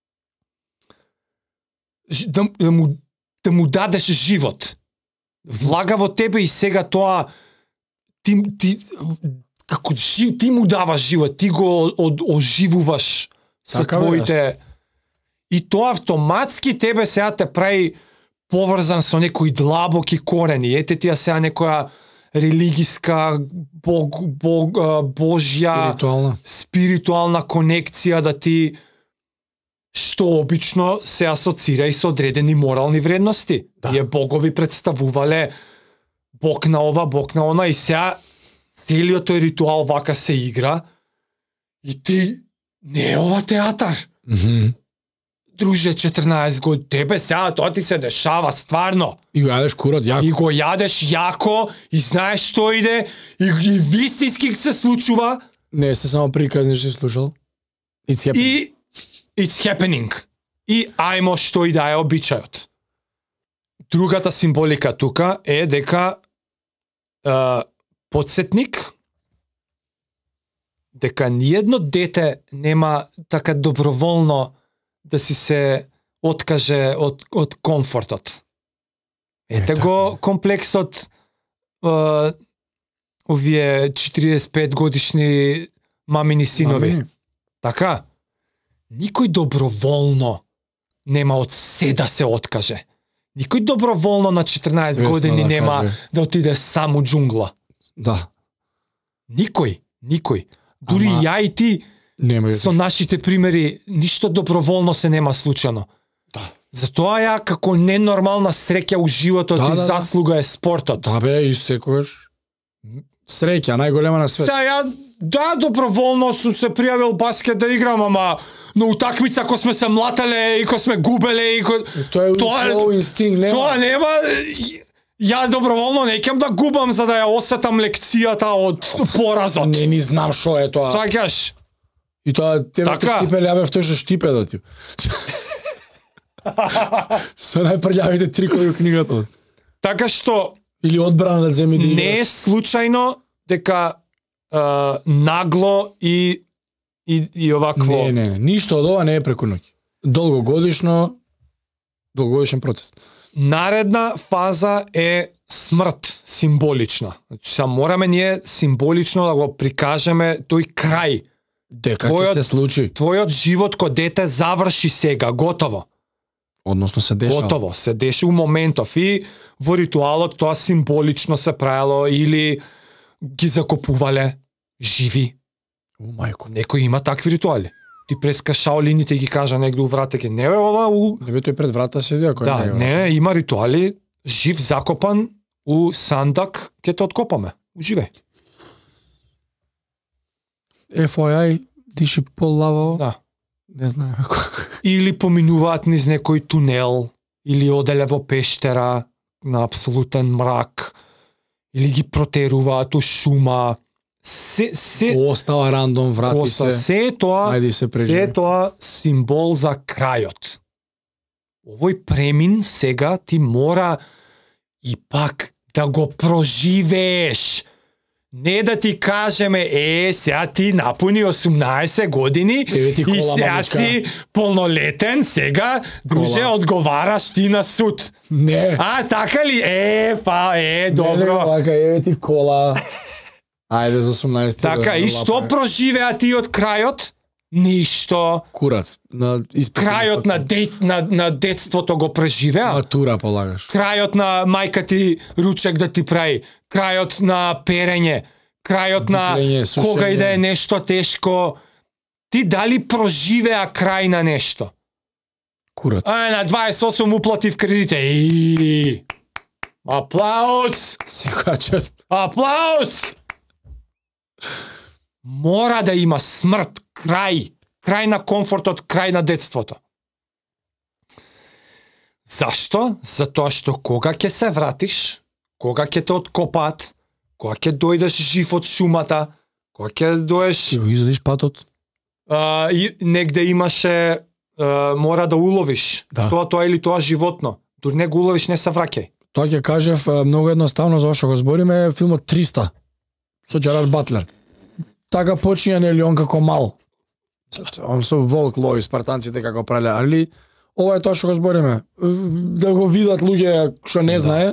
да, да, му, да му дадеш живот. Влага во тебе и сега тоа, ти, ти, како ти му даваш живот, ти го од, оживуваш со така, твоите... И тоа автоматски тебе сега те прави поврзан со некои длабоки корени. Ете ти сега некоја религиска, бог, бог, божја, спиритуална. спиритуална конекција да ти што обично се асоцира и со одредени морални вредности. Да. Тие богови представувале бог на ова, бог на она и сега целиот тој ритуал вака се игра и ти не е ова театар. Mm-hmm. Друже, четрнаесет години, тебе сега тоа ти се дешава стварно. И го јадеш курот јако. И го јадеш јако, и знаеш што иде, и, и вистински се случува. Не, сте само приказни што си слушал. It's happening. И it's happening. И ајмо што и да е обичајот. Другата символика тука е дека е, подсетник дека ниедно дете нема така доброволно да си се откаже од, од комфортот. Ете е, го комплексот е, овие четириесет и пет годишни мамини синови. Мамини. Така? Никој доброволно нема од се да се откаже. Никој доброволно на четрнаесет Свесно години да нема каже. Да отиде сам у џунгла. Да. Никој, никој. Дури Ама... ја и ти Нема со нашите примери, ништо доброволно се нема случано. Да. Затоа ја како ненормална среќа у животот да, и да, заслуга да. Е спортот. Да бе, и секогаш. Среќа, најголема на свет. Сега ја, да, доброволно сум се пријавил баскет да играм, ама на утакмица кој сме се млателе и кој сме губеле и кој... Тоа е тоа, инстинкт, нема. Тоа нема... Ја доброволно не ќам да губам за да ја осетам лекцијата од поразот. Не ни знам шо е тоа. Сваќаш? И тоа тебе те штипеле, абе втој што штипе да ти. Со најпрљавите трикови у книгата. Така што или одбрана да земи да играш. Не е случајно дека uh, нагло и и и овакво. Не, не, не, ништо од ова не е преку ноќ. Долгогодишно долгогодишен процес. Наредна фаза е смрт, символична. Значи, са мораме ние символично да го прикажеме тој крај. Дека ќе се случи. Твојот живот ко дете заврши сега, готово. Односно се дешава. Готово, се деши у моментов и во ритуалот тоа символично се правило или ги закопувале живи. О, мајко. Некој има такви ритуали. Ти преска шаолините и ги кажа негде у вратеке. Не бе ова у... Не бе тој пред врата седи, ако да, не. Не, има ритуали жив закопан у сандак, ќе те откопаме. Уживај. Ф О Ј, диши полававо. Да. Не знам како. Или поминуваат низ некој тунел, или оделе во пештера на апсолутен мрак, или ги протеруваат у шума. Се се Остава рандом, врати Оста, се. се тоа, Најди се се преживи. тоа символ за крајот. Овој премин сега ти мора и пак да го проживееш. Не да ти кажеме, е, сега ти напуни осумнаесет години Еве ти и кола, сега мамичка. си полнолетен, сега друже Кола. одговараш ти на суд. Не. А, така ли? Е, па, е, добро. Не, така, еве ти кола. Ајде за осумнаесет. Така, и што проживеа ти од крајот? Ништо. Курац. На испит. Крајот на, дет, на, на детството го преживеа. матура полагаш. Крајот на мајка ти ручек да ти прави. Крајот на перење. Крајот на Диплење, сушење. кога и да е нешто тешко. Ти дали проживеа крај на нешто? Курац. А, на дваесет и осум уплатив кредите. И... Аплаус! Секоја чест. Аплаус! Мора да има смрт, крај, крај на комфортот, крај на детството. Зашто? Затоа што кога ќе се вратиш, кога ќе те откопаат, кога ќе дојдеш жив од шумата, кога ќе доеш, Ти го изодиш патот. а, и, негде имаше, а, мора да уловиш Да. тоа, тоа или тоа животно. Дури не го уловиш, не се враќај. Тоа ќе кажев е, многу едноставно за што го збориме е филмот триста со Джерард Батлер. Така почиња нели он како мал. Он со волк лови спартанците како прале, али ова е тоа што го збориме. Да го видат луѓе што не Да. знае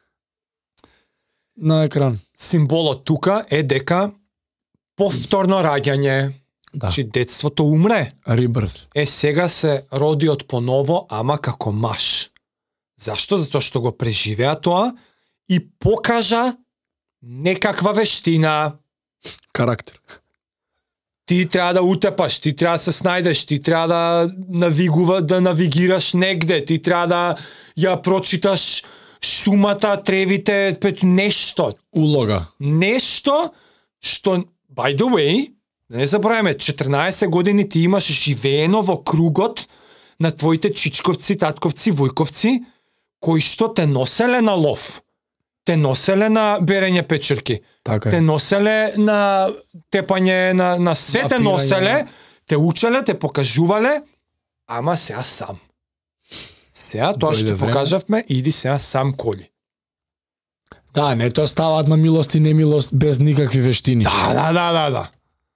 на екран. Символот тука е дека повторно раѓање, Да. значи детството умре, Рибрс. е сега се роди од поново, ама како маш. Зашто? Затоа што го преживеа тоа и покажа некаква вештина. Карактер. Ти треба да утепаш, ти треба да се снајдеш, ти треба да навигува, да навигираш негде, ти треба да ја прочиташ шумата, тревите, пет нешто. Улога. Нешто што, by the way, не забравяме, четрнаесет години ти имаш живеено во кругот на твоите чичковци, татковци, војковци, кои што те носеле на лов, те носеле на берење печерки, Така те е. носеле на тепање на, на се те Напирање. носеле, те учеле, те покажувале, ама сега сам. Сега тоа Дојде што време. покажавме, иди сега сам коли. Да, не тоа ставаат на милост и немилост без никакви вештини. Да, да, да, да, да.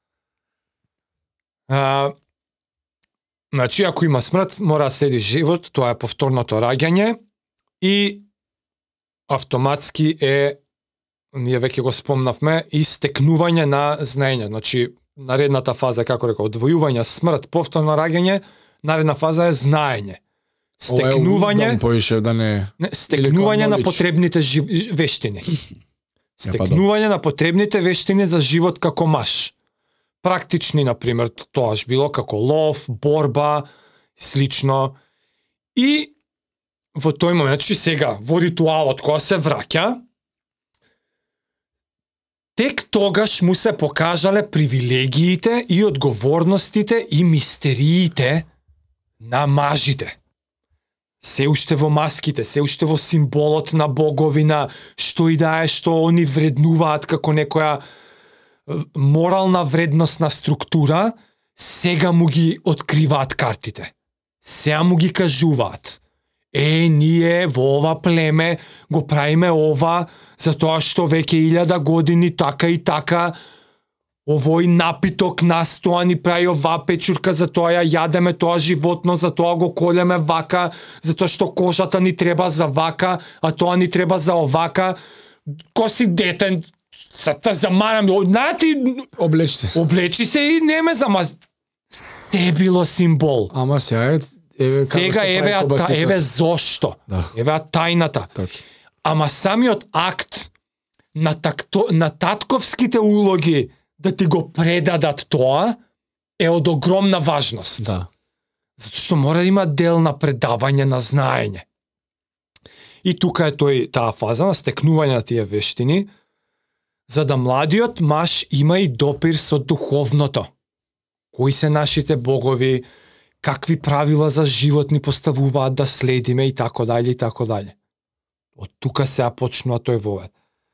А, значи, ако има смрт, мора да следи живот, тоа е повторното раѓање и автоматски е, ние веќе го спомнавме, и стекнување на знаење. Значи, наредната фаза, како рекол, одвојување, смрт, повторно раѓање, наредна фаза е знаење. Стекнување, поише да не. не, стекнување на knowledge. потребните жив... вештини. Стекнување на потребните вештини за живот како маш. Практични, например, тоаш било како лов, борба, слично. И во тој момент, значи сега, во ритуалот кога се враќа, тек тогаш му се покажале привилегиите и одговорностите и мистериите на мажите. Се уште во маските, се уште во символот на боговина, што и да е што они вреднуваат како некоја морална вредносна структура, сега му ги откриваат картите. Сега му ги кажуваат. Е, ние во ова племе го правиме ова, затоа што веќе илјада години така и така, овој напиток нас тоа ни прави ова печурка, затоа ја јадеме тоа животно, затоа го колеме вака, затоа што кожата ни треба за вака, а тоа ни треба за овака. Ко си детен, са те замарам, нати, Облечте. облечи се и не ме зама... Се било символ. Ама сега е еве како Сега се еве, прави а, та, кобасицата. еве зошто. Да. Еве а тајната. Точно. Ама самиот акт на, такто, на татковските улоги да ти го предадат тоа е од огромна важност. Да. Затоа што мора да има дел на предавање на знаење. И тука е тој таа фаза на стекнување на тие вештини, за да младиот маж има и допир со духовното. Кои се нашите богови, какви правила за живот ни поставуваат да следиме и така дале и така дале. Од тука сега почнува тој вовед.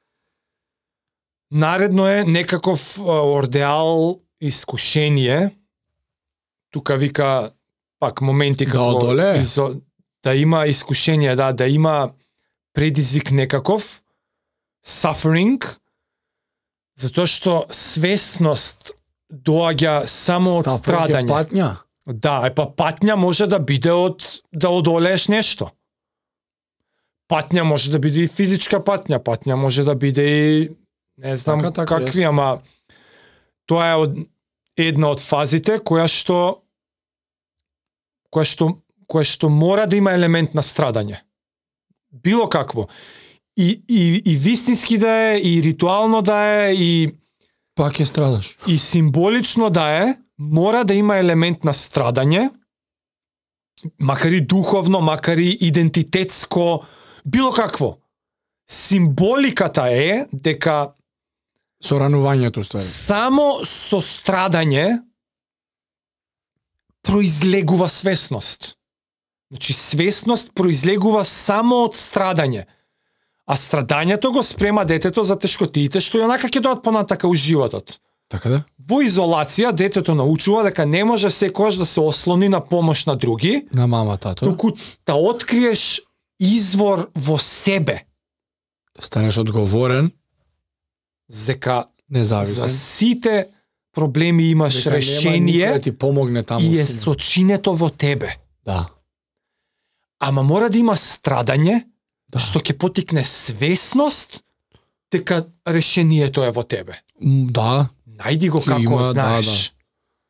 Наредно е некаков ордеал искушение. Тука вика пак моменти како да, изо, да има искушение, да, да има предизвик некаков suffering, затоа што свесност доаѓа само од страдање. Патња? Да, е па патња може да биде од да одолееш нешто. Патња може да биде и физичка патња, патња може да биде и не знам така, така, какви, јас. Ама тоа е од една од фазите која што која што која што мора да има елемент на страдање. Било какво. И и и вистински да е, и ритуално да е, и пак ќе страдаш. И символично да е, мора да има елемент на страдање, макар и духовно, макар и идентитетско, било какво. Символиката е дека со ранувањето ствари. Само со страдање произлегува свесност. Значи свесност произлегува само од страдање. А страдањето го спрема детето за тешкотиите што јонака ќе дојдат понатака у животот. Така да? Во изолација детето научува дека не може секогаш да се ослони на помош на други, на мама, тато, туку да откриеш извор во себе. Станеш одговорен, зека независен. За сите проблеми имаш дека решение да ти помогне таму и е сочинето во тебе. Да. Ама мора да има страдање, да. Што ќе потикне свесност дека решението е во тебе. Да. Најди го како има, знаеш. Да, да.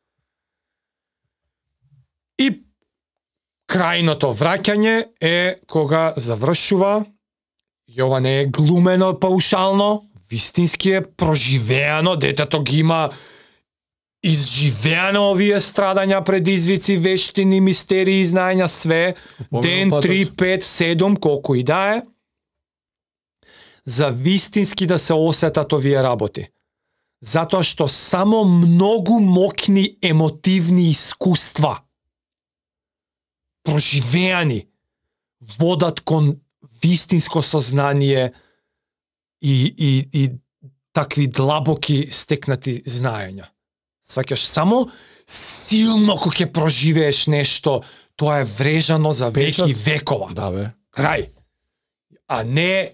И крајното враќање е кога завршува, и ова не е глумено паушално, вистински е проживеано, детето ги има изживеано овие страдања, предизвици, вештини, мистерии, знаења, све, ден, три, пет, седум, колку и да е, за вистински да се осетат овие работи. Затоа што само многу мокни емотивни искуства, проживеани, водат кон вистинско сознание и, и, и такви длабоки стекнати знаења. Сваќаш, само силно кога ќе проживееш нешто, тоа е врежано за веки векова. Да, бе. Крај. А не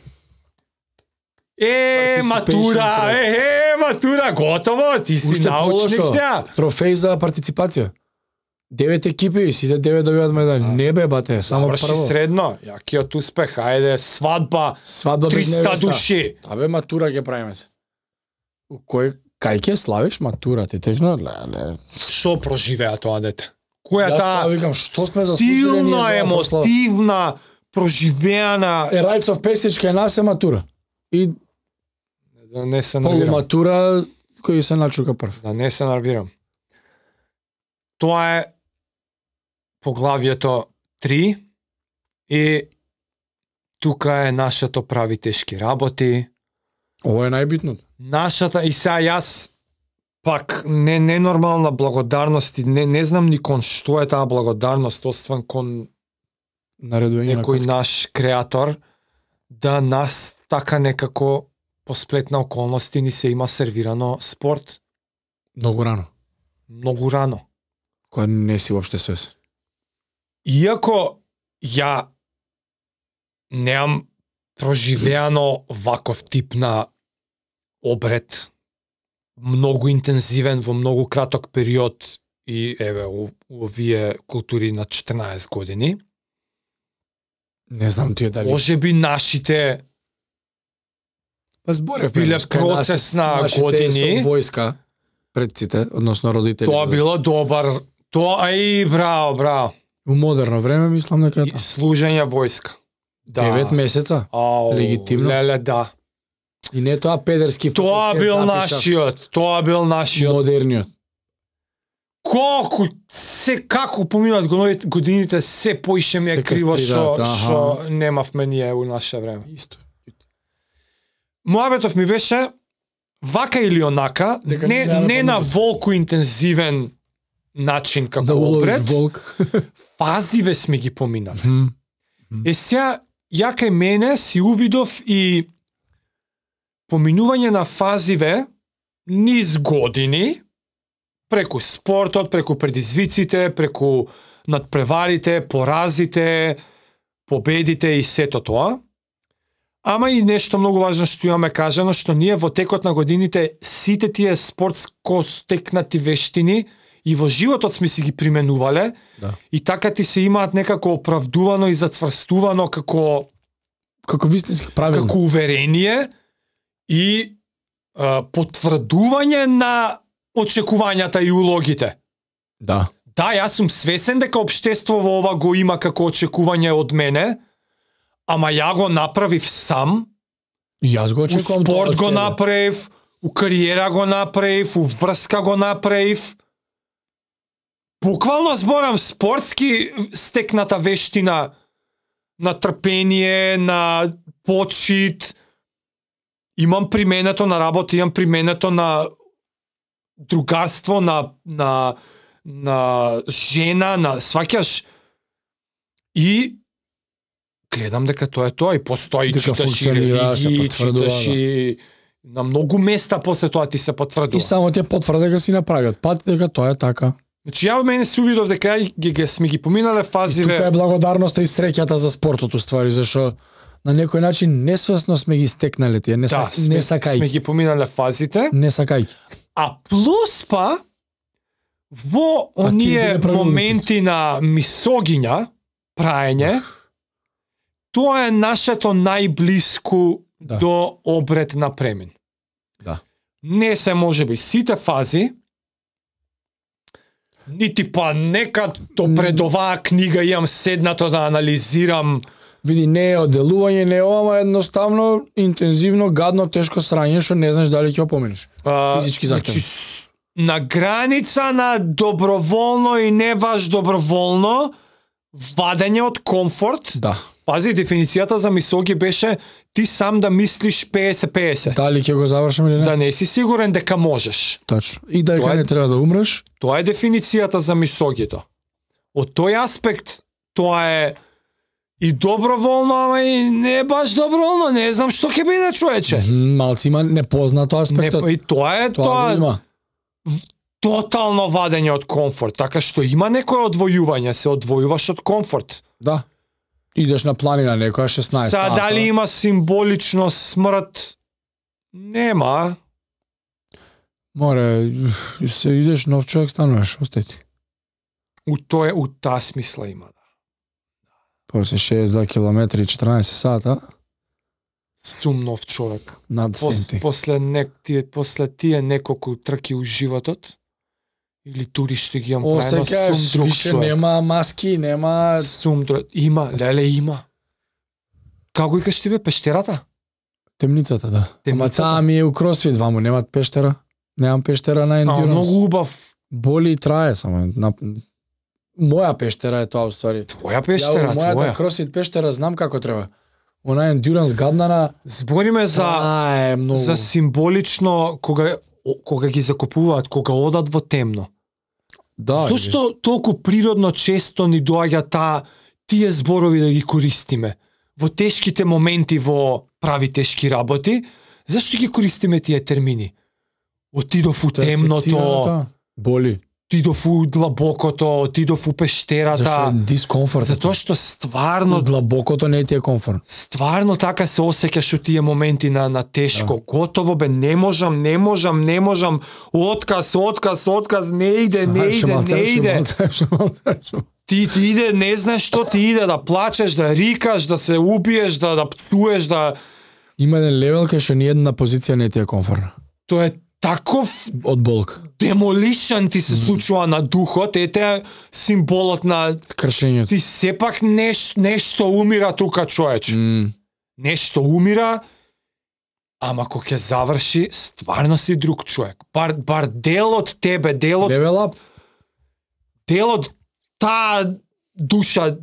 Е, матура, е, е, матура, готово, ти си научник сега. Трофеј за партиципација. Девет екипи, сите девет добиваат медали. Не бе, бате, само Заврши прво. средно, јакиот успех, ајде, свадба, свадба триста души. Да бе, матура ќе правиме се. Кој, кај ќе славиш матура, ти тежно? Леле. Што проживеа тоа дете? Која Јас таа викам, што сме заслужили силна, ние за прослава? емотивна, проживеана... Е, Рајцов Песичка е нас е матура. И Да не се нервирам. Полуматура кој се начука прв. Да не се нервирам. Тоа е поглавието три и тука е нашето прави тешки работи. Ова е најбитно. Нашата и сега јас пак не ненормална благодарност и не не знам ни кон што е таа благодарност освен кон наредување на некој наш креатор да нас така некако по сплет на околности ни се има сервирано спорт. Многу рано. Многу рано. Која не си воопште свесен. Иако ја неам проживеано ваков тип на обред, многу интензивен во многу краток период и еве у, у овие култури на четрнаесет години. Не знам тие дали. Може би нашите Па зборев биле процес на години. Со војска предците, односно родители. Тоа било добар. Тоа и браво, браво. У модерно време мислам дека И служење војска. Да. девет месеца. Ау, легитимно. Леле, да. И не тоа педерски Тоа бил нашиот, тоа бил нашиот. Модерниот. колку се како поминат годините се поише ми е Се криво што кастрираат, аха. што немавме ние у наше време. Исто. Моабетов ми беше вака или онака, Дека не не не на поминеш. волку интензивен начин како Да уловиш обред, волк. фазиве сме ги поминали. Мгм. Е сега, ја кај мене си увидов и поминување на фазиве низ години, преку спортот, преку предизвиците, преку надпреварите, поразите, победите и сето тоа. Ама и нешто многу важно што имаме кажано, што ние во текот на годините сите тие спортско стекнати вештини и во животот сме си ги применувале, Да. и така ти се имаат некако оправдувано и зацврстувано како Како вистински правилно. како уверение и а, потврдување на очекувањата и улогите. Да. Да, јас сум свесен дека општество во ова го има како очекување од мене, ама ја го направив сам, И јас го у очекувам тоа спорт од го себе. направив, у кариера го направив, у врска го направив. Буквално зборам спортски стекната вештина на трпение, на почит. Имам применето на работа, имам применето на другарство, на на на жена, на сваќаш. И гледам дека тоа е тоа и постои, Дека читаш и функционира, се религии, потврдува, читаш да. и на многу места после тоа ти се потврдува. И само ти потврди дека си направи од пат дека тоа е така. Значи ја во мене се увидов дека ја ги, ги сме ги поминале И тука фазиве. е благодарноста и среќата за спортот уствари, зашо на некој начин несвесно сме ги стекнале тие, не, Да, са, сме, не сме сакајќи. ги поминале фазите. Не сакајќи. А плюс па во А ти оние биле правилно моменти на мисогиња, праење, тоа е нашето најблиску Да. до обред на премин. Да. Не се можеби сите фази, нити па некад до пред оваа книга имам седнато да анализирам. Види, не е оделување, не е ова, ама едноставно, интензивно, гадно, тешко срање, што не знаеш дали ќе опоменеш. А, Физички захтев. значи, с- на граница на доброволно и не баш доброволно вадење од комфорт. Да. Пази, дефиницијата за мисоги беше ти сам да мислиш петдесет петдесет. Дали ќе го завршам или не? Да не си сигурен дека можеш. Точно. И дека Тоа е- не треба да умреш. Тоа е дефиницијата за мисогито. Од тој аспект, тоа е и доброволно, ама и не баш доброволно, не знам што ќе биде, човече. Мгм, Малци има непознато Не, аспектот. и тоа е Тоа тоа, го има. тотално вадење од комфорт, така што има некое одвојување, се одвојуваш од комфорт. Да. Идеш на планина некоја шеснаесет Са сата. дали има символично смрт? Нема. Море, се идеш нов човек стануваш, остај ти. У тој у таа смисла има. После шеесет и два километри и четрнаесет сата, Сум нов човек. над Пос, сенти. после не, тие после тие неколку трки у животот или тури што ги имам правено, Осеќаш, сум друг више човек. нема маски, нема... Сум друг. Има, леле има. Како и ти бе пештерата? Темницата, да. Ама Темницата? цаа ми е у кросфит, ваму немат пештера. Немам пештера на А, ендуранс. многу убав. Боли и трае само. На... Моја пештера е тоа, уствари. Твоја Ја пештера, во мојата твоја. кросфит пештера знам како треба. Она ендуранс гаднана, Збориме за трае многу. за символично кога о- кога ги закупуваат, кога одат во темно. Да, Зошто толку природно често ни доаѓа таа тие зборови да ги користиме во тешките моменти во прави тешки работи? Зашто ги користиме тие термини? Отидов у Тоа е темното, сецираната. Боли. отидов у длабокото, отидов у Зашто пештерата. е дискомфорт. Затоа што стварно Длабокото не ти е комфорт. стварно така се осеќаш у тие моменти на на тешко. Да. Готово бе, не можам, не можам, не можам. Отказ, отказ, отказ, не иде, не Ај, шо иде, малце, не шо иде. малце, шо малце, шо. Ти ти иде, не знаеш што ти иде, да плачеш, да рикаш, да се убиеш, да да пцуеш, да Има еден левел кај што ни една позиција не ти е комфортна. тоа е таков Од болка. демолишен ти се случува на духот, ете е символот на Кршењето. ти сепак неш, нешто умира тука, човече. М. Нешто умира, ама кога ќе заврши, стварно си друг човек. Бар, бар дел од тебе, дел од... Level up. делот, таа душа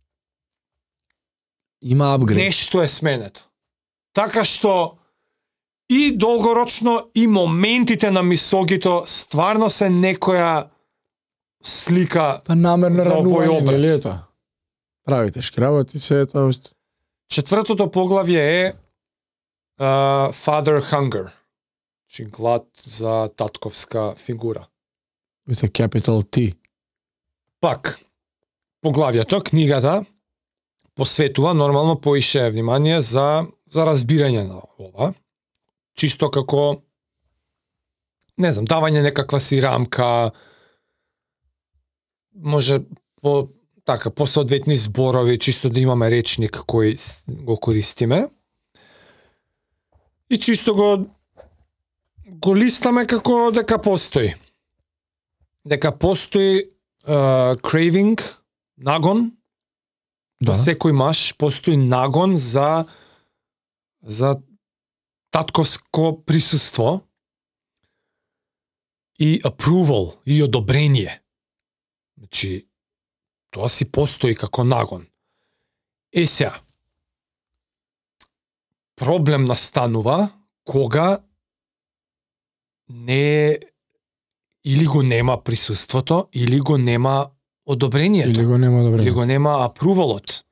Има апгрейд. нешто е сменето. Така што и долгорочно и моментите на мисогито стварно се некоја слика. Па намерно за овој ранување, обрат. нели е тоа? Правите шкработ и се е тоа. усто. Четвртото поглавје е uh, Father Hunger. Значи глад за татковска фигура. With a capital T. Пак, поглавјето, книгата, посветува нормално поише внимание за, за разбирање на ова. Чисто како, не знам, давање некаква си рамка, може по така по соодветни зборови, чисто да имаме речник кој с- го користиме. И чисто го го листаме како дека постои. Дека постои uh, craving, нагон, Да. во секој маж постои нагон за за татковско присуство и approval, и одобрение. Значи, тоа си постои како нагон. Е сега, проблем настанува кога не или го нема присуството, или го нема одобрението. Или го нема добре. Или го нема апрувалот.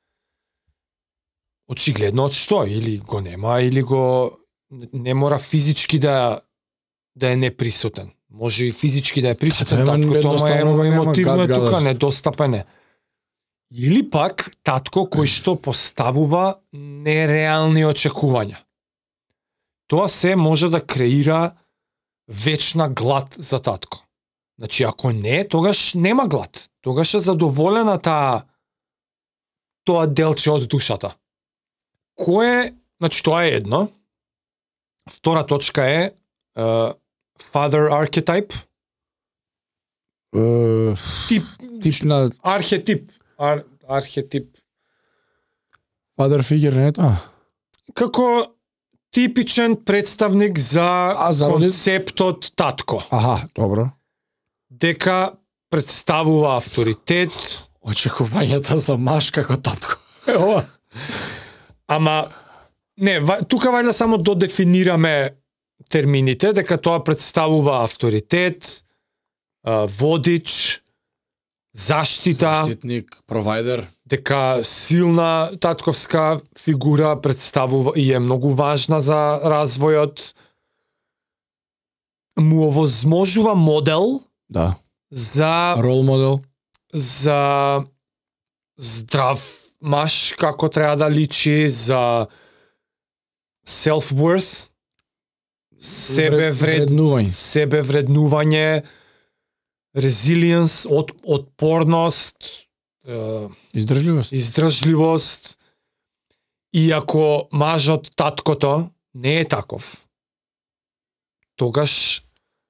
Очигледно од што? Или го нема, или го не мора физички да да е неприсутен. Може и физички да е присутен, Па, татко, тоа е едноставно го нема, емотивно е гад тука, гадаш. недостапен е. Или пак татко кој што поставува нереални очекувања. Тоа се може да креира вечна глад за татко. Значи, ако не, тогаш нема глад. Тогаш е задоволена таа тоа делче од душата. Кое, значи тоа е едно. Втора точка е uh, father archetype, Е, тип, Тип на архетип, ар, архетип. father figure не е тоа? Како типичен представник за, А, заради- концептот татко. Аха, добро. Дека представува авторитет, Очекувањата за маж како татко. Е, ова. ама не, ва- тука вајде само додефинираме термините, дека тоа представува авторитет, а, водич, заштита, Заштитник, провайдер. дека силна татковска фигура представува и е многу важна за развојот, му овозможува модел Да. за Рол модел. за здрав маж како треба да личи, за self-worth, себе вред, Вреднување. себе вреднување, резилиенс, от, отпорност, е, Издржливост. издржливост. И ако мажот, таткото, не е таков, тогаш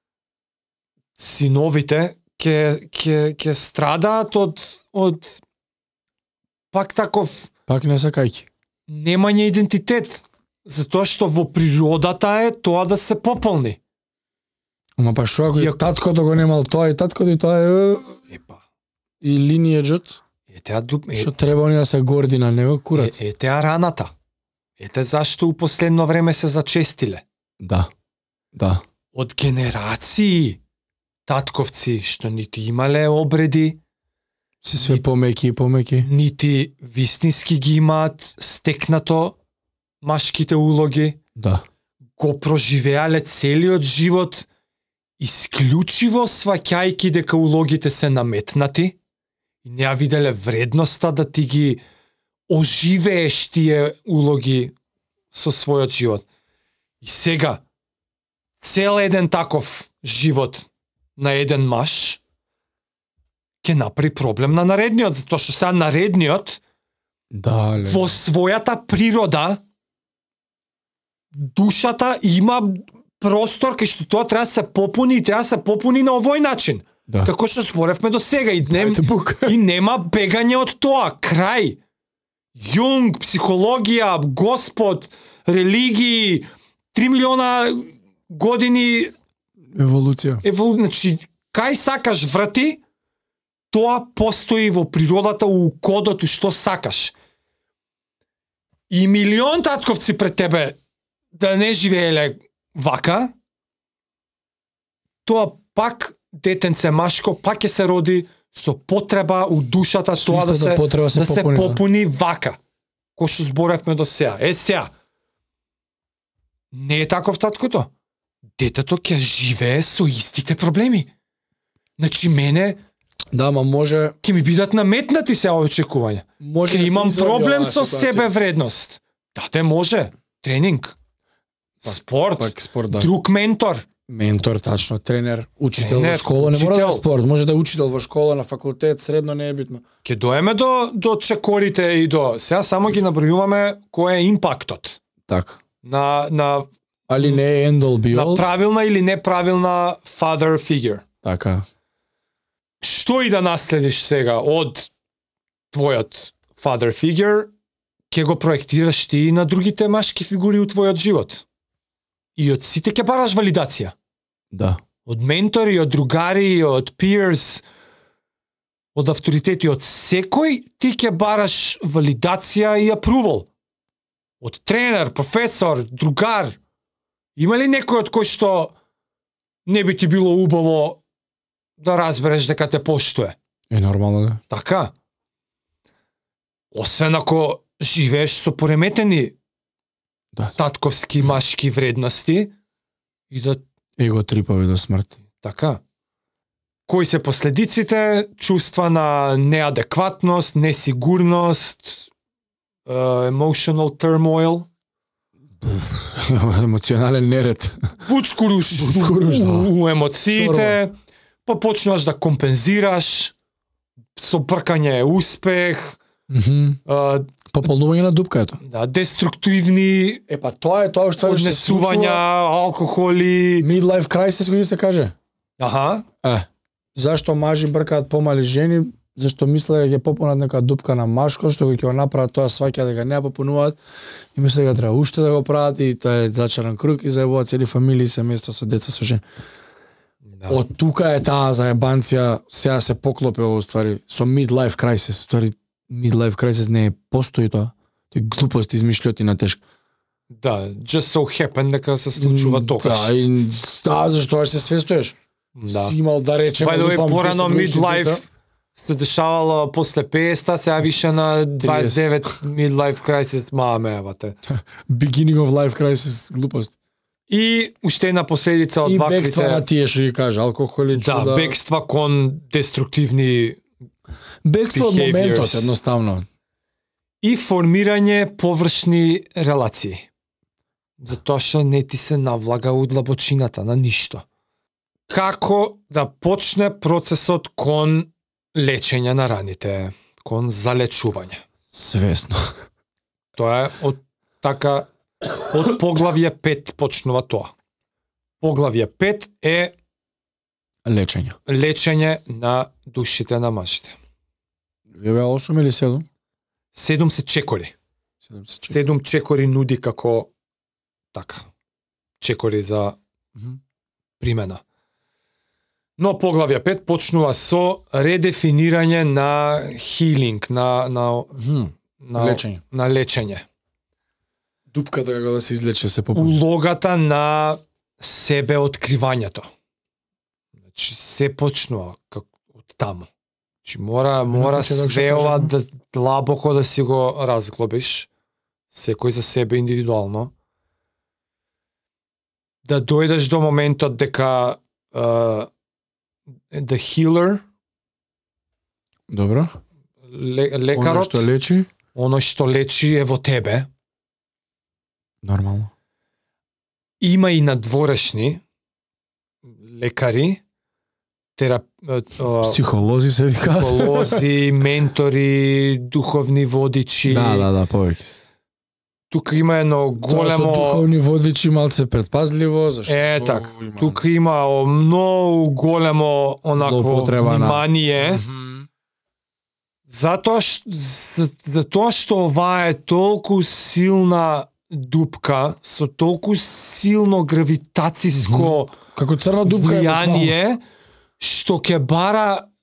синовите ќе ќе ќе страдаат од од пак таков Пак не сакајки. немање идентитет, затоа што во природата е тоа да се пополни. Ама па што ако и Иако- таткото го немал тоа и таткото и тоа е Епа, и линиједжот, е теа дуб, е, што треба они да се горди на него, курац. е, е теа раната. Ете зашто у последно време се зачестиле. Да. Да. Од генерации татковци што нити имале обреди, Се све помеки и помеки. нити вистински ги имаат стекнато машките улоги, Да. го проживеале целиот живот исклучиво сваќајки дека улогите се наметнати и не ја виделе вредноста да ти ги оживееш тие улоги со својот живот. И сега, цел еден таков живот на еден маж ќе направи проблем на наредниот, затоа што сега наредниот Да, ле. во својата природа душата има простор кај што тоа треба да се попуни и треба да се попуни на овој начин. Да. Како што зборевме до сега и не, Ајде бук. и нема бегање од тоа. Крај. Јунг, психологија, Господ, религии, три милиона години Еволуција. еволу... Значи, кај сакаш врати Тоа постои во природата у кодот што сакаш. И милион татковци пред тебе да не живееле вака, тоа пак детенце машко пак ќе се роди со потреба у душата Со тоа да се, потреба се да се попуни, да. попуни вака. Кој што зборевме до сега. Е сега. Не е таков таткото. Детето ќе живее со истите проблеми. Значи мене Да, ма може ќе ми бидат наметнати се овие очекувања. може Ќе да се имам извади проблем оваа со ситуација. себе вредност. Да, те може. Тренинг. Пак- Спорт. Пак спорт, да. Друг ментор. Ментор, тачно, тренер, учител Тренер, во школа, не мора да е учител. спорт, може да е учител во школа, на факултет, средно не е битно. Ќе доеме до до чекорите и до сега само ги набројуваме кој е импактот Така. на на Али не е end all be на all. правилна или неправилна father figure. Така. Што и да наследиш сега од твојот father figure, ќе го проектираш ти и на другите машки фигури у твојот живот. И од сите ќе бараш валидација. Да. Од ментори, од другари, од peers, од авторитети, од секој ти ќе бараш валидација и апрувал. Од тренер, професор, другар. Има ли некој од кој што не би ти било убаво да разбереш дека те поштуе? Е нормално да. Така. Освен ако живееш со пореметени Да. татковски машки вредности и да Его трипави до смрт. така. Кои се последиците? Чувства на неадекватност, несигурност, uh, emotional turmoil, Емоционален неред. бучкуруш Бучкуруш, да. у, у емоциите, па почнаш да компензираш со бркање успех, Мгм. uh, Пополнување на дупка ето. да, деструктивни Е па тоа е тоа што се однесувања, алкохоли. midlife crisis кој се каже. Аха. Е, зашто мажи бркаат помали жени, зашто мислеа дека ќе попунат нека дупка на машко, што ќе го направат тоа, сваќа дека не ја попунуваат и мислеа дека треба уште да го прават и тоа е зачаран круг и заебуваат цели фамилии, семејства со деца со жени. Да. Од тука е таа заебанција, сега се поклопе ово ствари со midlife crisis, ствари midlife crisis не е постои тоа. Тоа е глупост, измишлјотина тешка. Да, just so happen дека се случува тогаш. Да, и да, зашто се свестоеш? Да. Си имал да речеме, By the way, лупам, порано десет годишни midlife деца. се дешавало после петдесет, сега више на дваесет и девет midlife crisis, маме, евате. Beginning of life crisis, глупост. И уште една последица од И бегства на ваквите, тие што ги кажа, алкохоли, да, чуда. бегства кон деструктивни Бегство од behaviors. моментот, едноставно. и формирање површни релации. Затоа што не ти се навлага у длабочината на ништо. Како да почне процесот кон лечење на раните, кон залечување? Свесно. Тоа е од така од поглавје пет почнува тоа. Поглавје пет е Лечење. лечење на душите на мажите. Вие беа осум или седум? Седум се чекори. Седум се чекам. Седум чекори нуди како така. Чекори за Мгм. примена. Но поглавје пет почнува со редефинирање на хилинг, на на Мгм. на Лечење. на лечење. Дупката како да се излече се попуни. Улогата на себе откривањето. Значи се почнува како од таму. Значи мора мора Иначе док све што ова кажам, да длабоко да си го разглобиш, секој за себе индивидуално. Да дојдеш до моментот дека uh, the healer, Добро. ле, Оно лекарот, што лечи, оно што лечи е во тебе. нормално. Има и надворешни лекари, терап... а, Психолози се викаат. психолози, ментори, духовни водичи. Да, да, да, повеќе. Тука има едно Тоа со големо... духовни водичи малце предпазливо, зашто Е, така. има- Тука има о, многу големо онакво Злоупотреба на- внимание. Мгм. Затоа што, за, затоа што ова е толку силна дупка, со толку силно гравитациско Како црна дупка е буквално. влијание, што ќе бара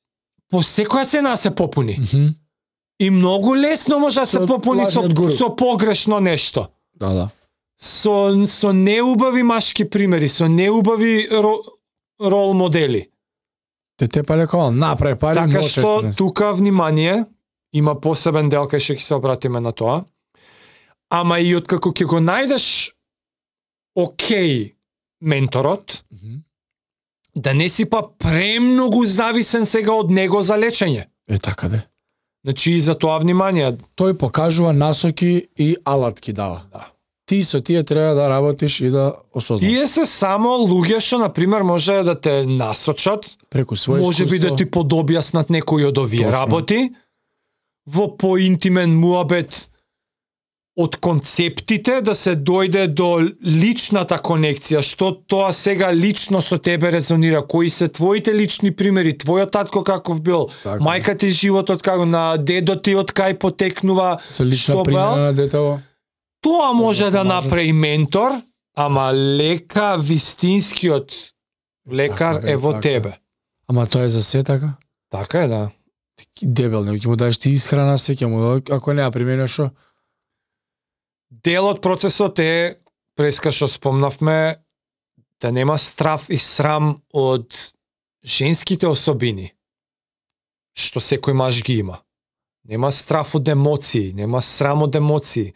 по секоја цена да се попуни. Mm -hmm. И многу лесно може да се Со попуни со, лажниот гуру. со погрешно нешто. Да, да. Со, со неубави машки примери, со неубави ро, рол модели. Те те па леко направи пари, Така може што да се- тука внимание, има посебен дел кај што ќе се обратиме на тоа. Ама и откако ќе го најдеш окей менторот, Мгм. да не си па премногу зависен сега од него за лечење. Е така де. Значи и за тоа внимание. Тој покажува насоки и алатки дава. Да. Ти со тие треба да работиш и да осознаш. Тие се само луѓе што на пример може да те насочат, Преку своје може би да искуство. ти подобјаснат некои од овие Точно. работи во поинтимен муабет од концептите да се дојде до личната конекција, што тоа сега лично со тебе резонира, кои се твоите лични примери, твојот татко каков бил, Така. мајка ти животот како на дедо ти од кај потекнува, Со лична што примера бел, на детево. тоа може да Односно, може. направи ментор, ама лека вистинскиот лекар Така, бе, е во така. тебе. Ама тоа е за се така? Така е, да. Дебел, не ќе му дадеш ти исхрана, се ќе му да- ако не ја примениш шо? Дел од процесот е, преска што спомнавме, да нема страф и срам од женските особини, што секој маж ги има. Нема страф од емоции, нема срам од емоции.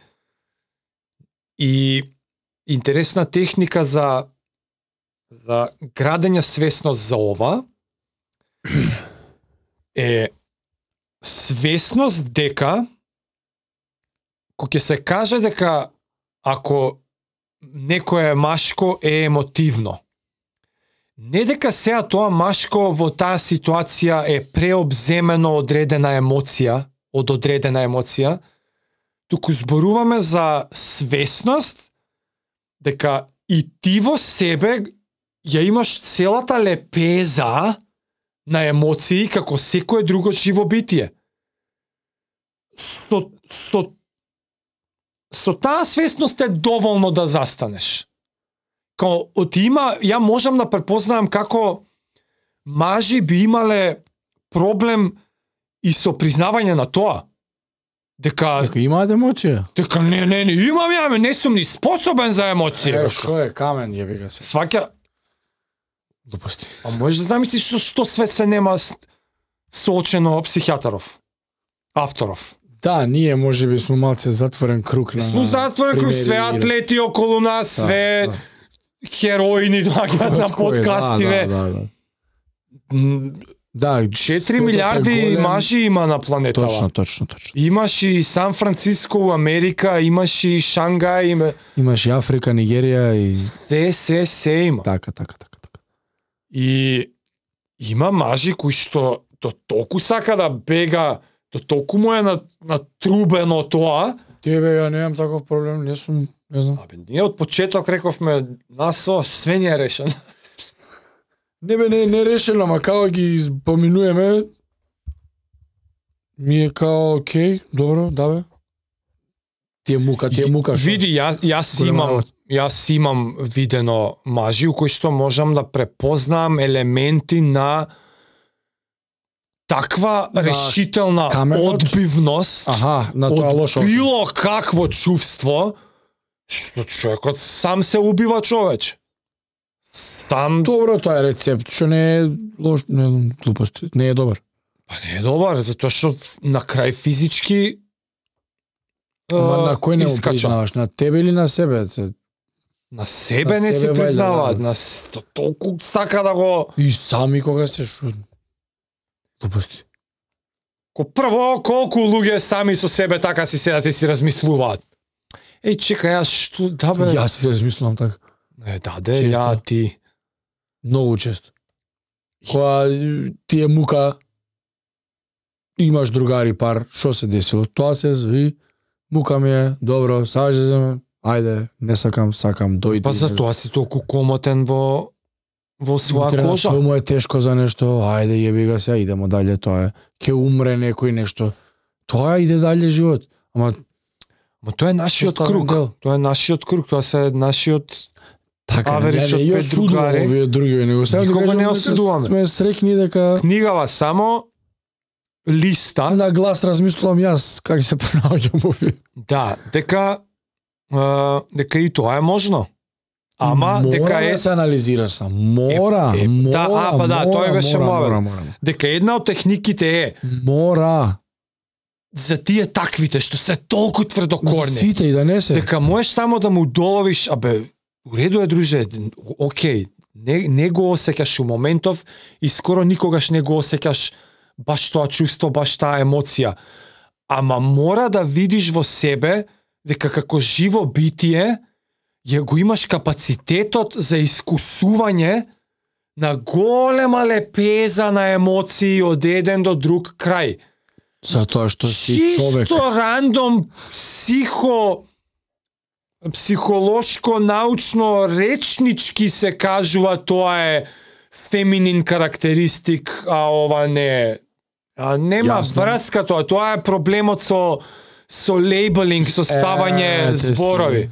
И интересна техника за за градење свесност за ова е свесност дека кога ќе се каже дека ако некое машко е емотивно, не дека сега тоа машко во таа ситуација е преобземено одредена емоција, од одредена емоција, туку зборуваме за свесност дека и ти во себе ја имаш целата лепеза на емоции како секое друго живо битие. Со, со, со таа свесност е доволно да застанеш. Као, од има, ја можам да препознавам како мажи би имале проблем и со признавање на тоа. Дека, Дека имаат емоција. дека не, не, не, имам ја, не сум ни способен за емоции. Е, шо е камен, јеби га се. Сваќа, Глупости. а можеш да замислиш што, што све се нема с- соочено психијатаров, авторов. Да, ние може би сме малце затворен круг на Сме затворен круг, примери све или- атлети околу нас, Да, све да. хероини доаѓаат на Кој е, подкастиве. Да, да, да. М, Да, четири светот е милиарди голем. мажи има на планетава. Точно, точно, точно. Имаш и Сан Франциско у Америка, имаш и Шангај, има... Имаш и Африка, Нигерија и се, се, се има. така, така, така, така. И има мажи кои што до толку сака да бега, до толку му е на, натрубено тоа. Тебе ја немам таков проблем, не сум, не знам. Абе, ние од почеток рековме, нас ова све не е решено. Не бе, не, не решено, ама као ги поминуеме, ми е као, окей, добро, да бе. Ти е мука, ти е мука. шо? Види, ја, јас Голема имам, работа. јас имам видено мажи у кои што можам да препознам елементи на таква На решителна каменот? одбивност Аха, на тоа од лошо. било какво чувство, што човекот сам се убива човече. Сам Добро, тоа е рецепт, што не е лош, не знам, глупост, не е добар. па не е добар, затоа што на крај физички Ама на кој не го искача. признаваш, на тебе или на себе? Те- На себе На не себе се вајде, признаваат, да. на с- толку сака да го И сами кога се шо... Глупости. Ко прво, колку луѓе сами со себе така си седат и си размислуваат. Еј, чекај, јас што, да бе... Јас си размислувам така. Е, даде, Често. ја, ти. Многу често. Кога ти е мука, имаш другари пар, што се десило? Тоа се и мука ми е, добро, сажеме, ајде, не сакам, сакам, дојди. Па за тоа си толку комотен во во своја Треба, кожа. Тоа му е тешко за нешто, ајде јеби га се, идемо дале, тоа е. Ке умре некој нешто. Тоа иде дале живот. Ама Ма тоа е нашиот Оставен круг. дел. Тоа е нашиот круг, тоа се нашиот така, Аверич не, од не, ја пет осудувам другари. овие други, него сега Никога не осудуваме. Сме срекни дека книгава само листа. На глас размислувам јас како се понаоѓам овие. Да, дека а, дека и тоа е можно. Ама мора дека да е се анализираш сам. Мора, е, е, мора, да, а, па да, мора, тој беше мора, мовен. мора, мора, мора. дека една од техниките е Мора. за тие таквите што се толку За тврдокорни. сите и да не се. Дека можеш само да му доловиш, абе, у реду е, друже, окей, не, не го осеќаш у моментов и скоро никогаш не го осеќаш баш тоа чувство, баш таа емоција. Ама мора да видиш во себе дека како живо битие ја го имаш капацитетот за искусување на голема лепеза на емоции од еден до друг крај. Затоа што си човек. Чисто рандом психо психолошко научно речнички се кажува тоа е феминин карактеристик, а ова не е. А нема Јасно. врска тоа, тоа е проблемот со со лейбелинг, со ставање Е, те си. зборови.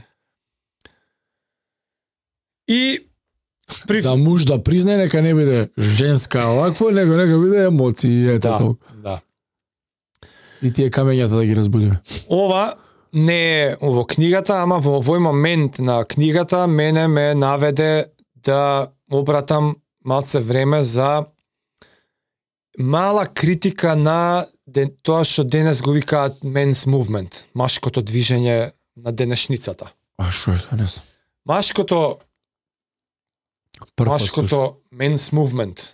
И при... За муж да признае нека не биде женска овакво, него нека биде емоции, ете да, толку. да. И тие камењата да ги разбудиме. Ова не е во книгата, ама во овој момент на книгата мене ме наведе да обратам малце време за мала критика на ден, тоа што денес го викаат men's movement, машкото движење на денешницата. А шо е тоа, не знам. Машкото Прв пат слушам. машкото men's movement.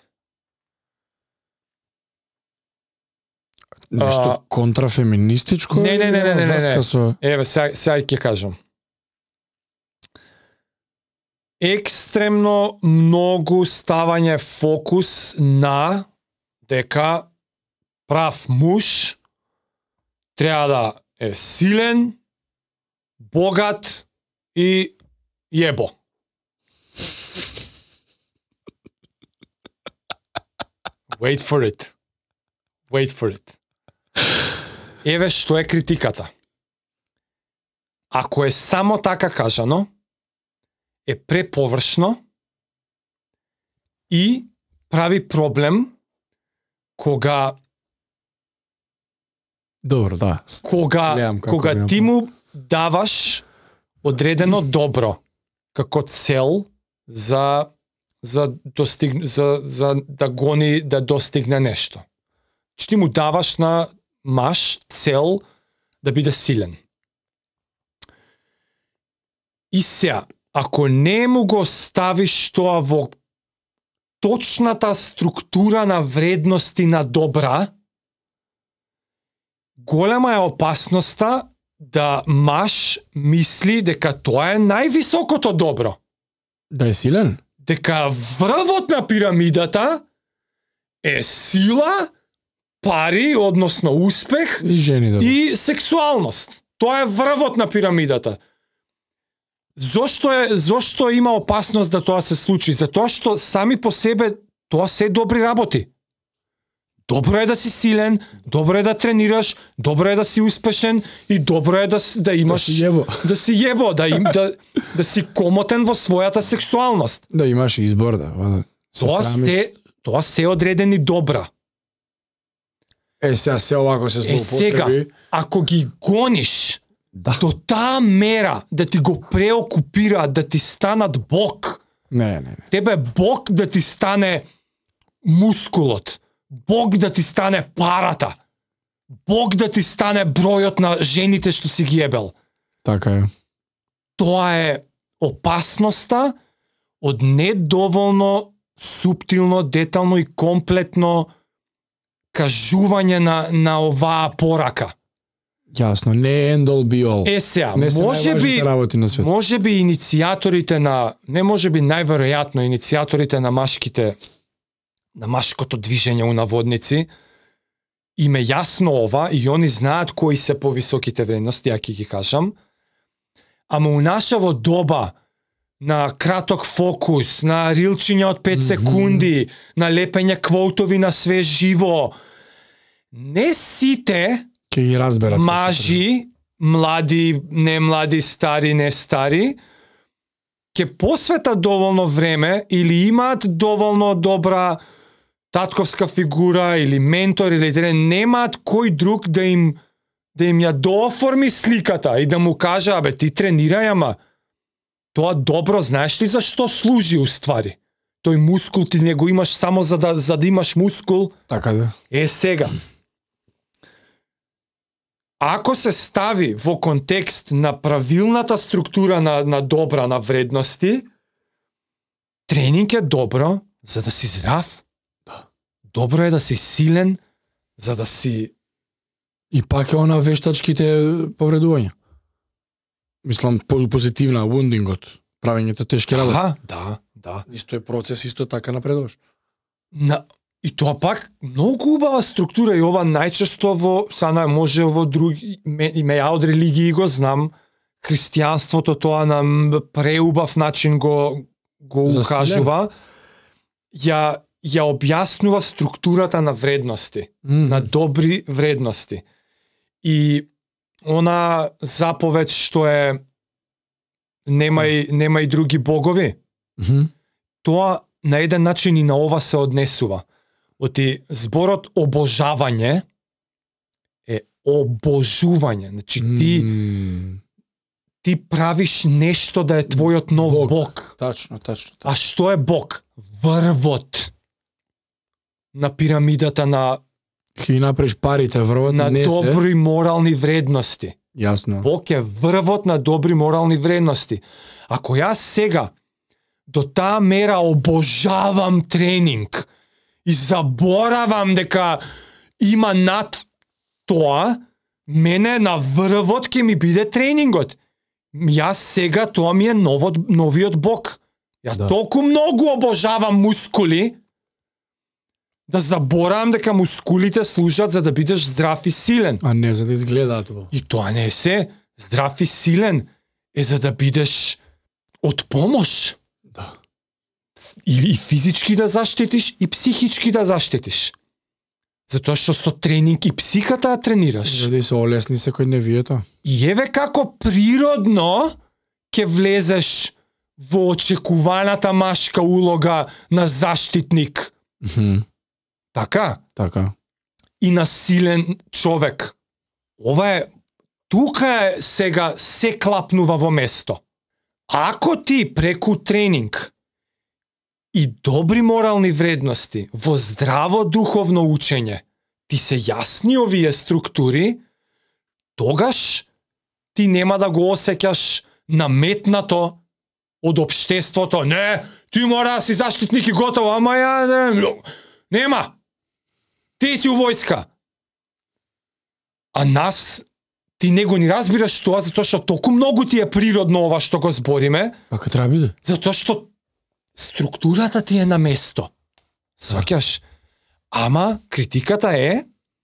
Нешто А, контрафеминистичко? не, не, не, не, не, не, врска не. Со... Еве, сега сега ќе кажам. Екстремно многу ставање фокус на дека прав муж треба да е силен, богат и јебо. Wait for it. Wait for it. Еве што е критиката. Ако е само така кажано, е преповршно и прави проблем кога Добро, да. кога Гледам како кога гледам. ти му даваш одредено добро како цел за за достиг за за да гони да достигне нешто. Че ти му даваш на маш цел да биде силен. И сега, ако не му го ставиш тоа во точната структура на вредности на добра, голема е опасноста да маш мисли дека тоа е највисокото добро. Да е силен? Дека врвот на пирамидата е сила, пари, односно успех И жени да. и сексуалност. Тоа е врвот на пирамидата. Зошто е зошто има опасност да тоа се случи? Затоа што сами по себе тоа се добри работи. Добро е да си силен, добро е да тренираш, добро е да си успешен и добро е да с- да имаш Да си јебо. да си јебо, да им да да си комотен во својата сексуалност. Да имаш избор, да. да. Се Тоа срамиш. се тоа се одредени добра. Е, сега се овако се Е сега, злоупотреби. ако ги гониш Да. до таа мера да ти го преокупираат, да ти станат бог, Не, не, не. тебе бог да ти стане мускулот, бог да ти стане парата, бог да ти стане бројот на жените што си ги ебел. Така е. Тоа е опасноста од недоволно суптилно, детално и комплетно кажување на, на оваа порака. Јасно, не е end all be all. Е сега, не се може би, најважните работи на свет. може би иницијаторите на, не може би најверојатно иницијаторите на машките, на машкото движење у наводници, им е јасно ова и они знаат кои се повисоките вредности, ја ќе ги кажам. Ама у нашаво доба на краток фокус, на рилчиња од пет секунди, на лепење квотови на све живо, не сите Ќе ги разберат. мажи, млади, не млади, стари, не стари, ќе посветат доволно време или имаат доволно добра татковска фигура или ментор или тренер, немаат кој друг да им да им ја дооформи сликата и да му каже, абе ти тренирај, ама тоа добро, знаеш ли за што служи уствари? Тој мускул ти не го имаш само за да за да имаш мускул. Така да. Е сега. Ако се стави во контекст на правилната структура на на добра на вредности, тренинг е добро за да си здрав. Да. Добро е да си силен за да си. И пак е она вештачките повредувања. Мислам позитивна вундингот, правењето тешки работи. Аха, да, да. Исто е процес, исто така напредуваш. На и тоа пак многу убава структура и ова најчесто во сана може во други ме, и ме од религии го знам, христијанството тоа на преубав начин го го За укажува. Ја ја објаснува структурата на вредности, Mm -hmm. на добри вредности. И она заповед што е немај немај други богови, Mm -hmm. тоа на еден начин и на ова се однесува. Оти зборот обожавање е обожување. Значи ти Mm. ти правиш нешто да е твојот нов Бог. бог. Тачно, тачно. А што е бог? Врвот на пирамидата на Ќе направиш парите врвот на не се. добри морални вредности. Јасно. Бог е врвот на добри морални вредности. Ако јас сега до таа мера обожавам тренинг и заборавам дека има над тоа, мене на врвот ќе ми биде тренингот. Јас сега тоа ми е новот, новиот Бог. Ја Да. толку многу обожавам мускули да заборавам дека мускулите служат за да бидеш здрав и силен. А не за да изгледаат убаво. И тоа не е се. Здрав и силен е за да бидеш од помош. Да. Или и физички да заштитиш, и психички да заштитиш. Затоа што со тренинг и психата ја тренираш. За да се олесни секој невието. И еве како природно ќе влезеш во очекуваната машка улога на заштитник. Мхм. Така? Така. И на силен човек. Ова е, тука е сега се клапнува во место. Ако ти преку тренинг и добри морални вредности во здраво духовно учење ти се јасни овие структури, тогаш ти нема да го осеќаш наметнато од општеството. Не, ти мора да си заштитник и готово, ама ја не, нема. Ти си у војска. А нас ти не го ни разбираш тоа затоа што толку многу ти е природно ова што го збориме, Така треба биде. затоа што структурата ти е на место. Сваќаш? Ама критиката е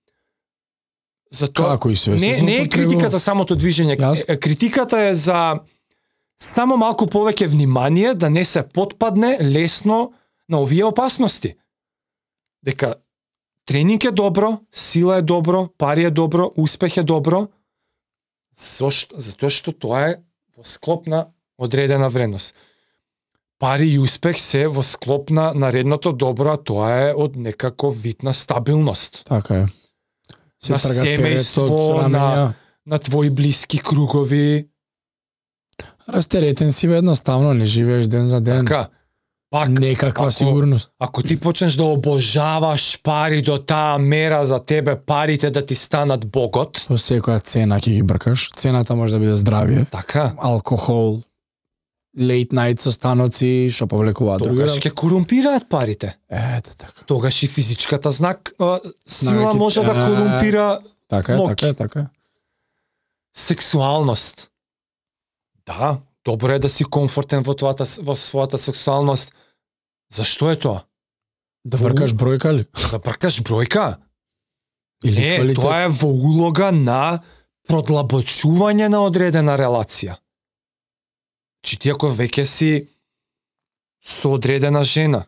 за тоа. Како и све се Не, не е злоупотреба. критика за самото движење. Јасно. Е, Критиката е за само малку повеќе внимание да не се потпадне лесно на овие опасности. Дека тренинг е добро, сила е добро, пари е добро, успех е добро. Зошто? Затоа што тоа е во склоп на одредена вредност. Пари и успех се во склоп на наредното добро, а тоа е од некако вид на стабилност. Така е. Се На трга семејство, теретот, на- раменја. На твои блиски кругови. Растеретен си бе, едноставно, не живееш ден за ден. Така. Пак, Некаква ако- сигурност. ако ти почнеш да обожаваш пари до таа мера за тебе парите да ти станат богот, Со секоја цена ќе ги бркаш. Цената може да биде здравје, така, алкохол, late night состаноци, што повлекуваат други. тогаш работи. ќе корумпираат парите. Ете така. Тогаш и физичката знак а, сила Знаки- може да А, корумпира Така е, Моки. така е, така е. сексуалност. Да, добро е да си комфортен во твојата во својата сексуалност. Зашто е тоа? Да Во- бркаш бројка ли? Да бркаш бројка? Или Не, квалитет? тоа е во улога на продлабочување на одредена релација. Чи ти ако веќе си со одредена жена,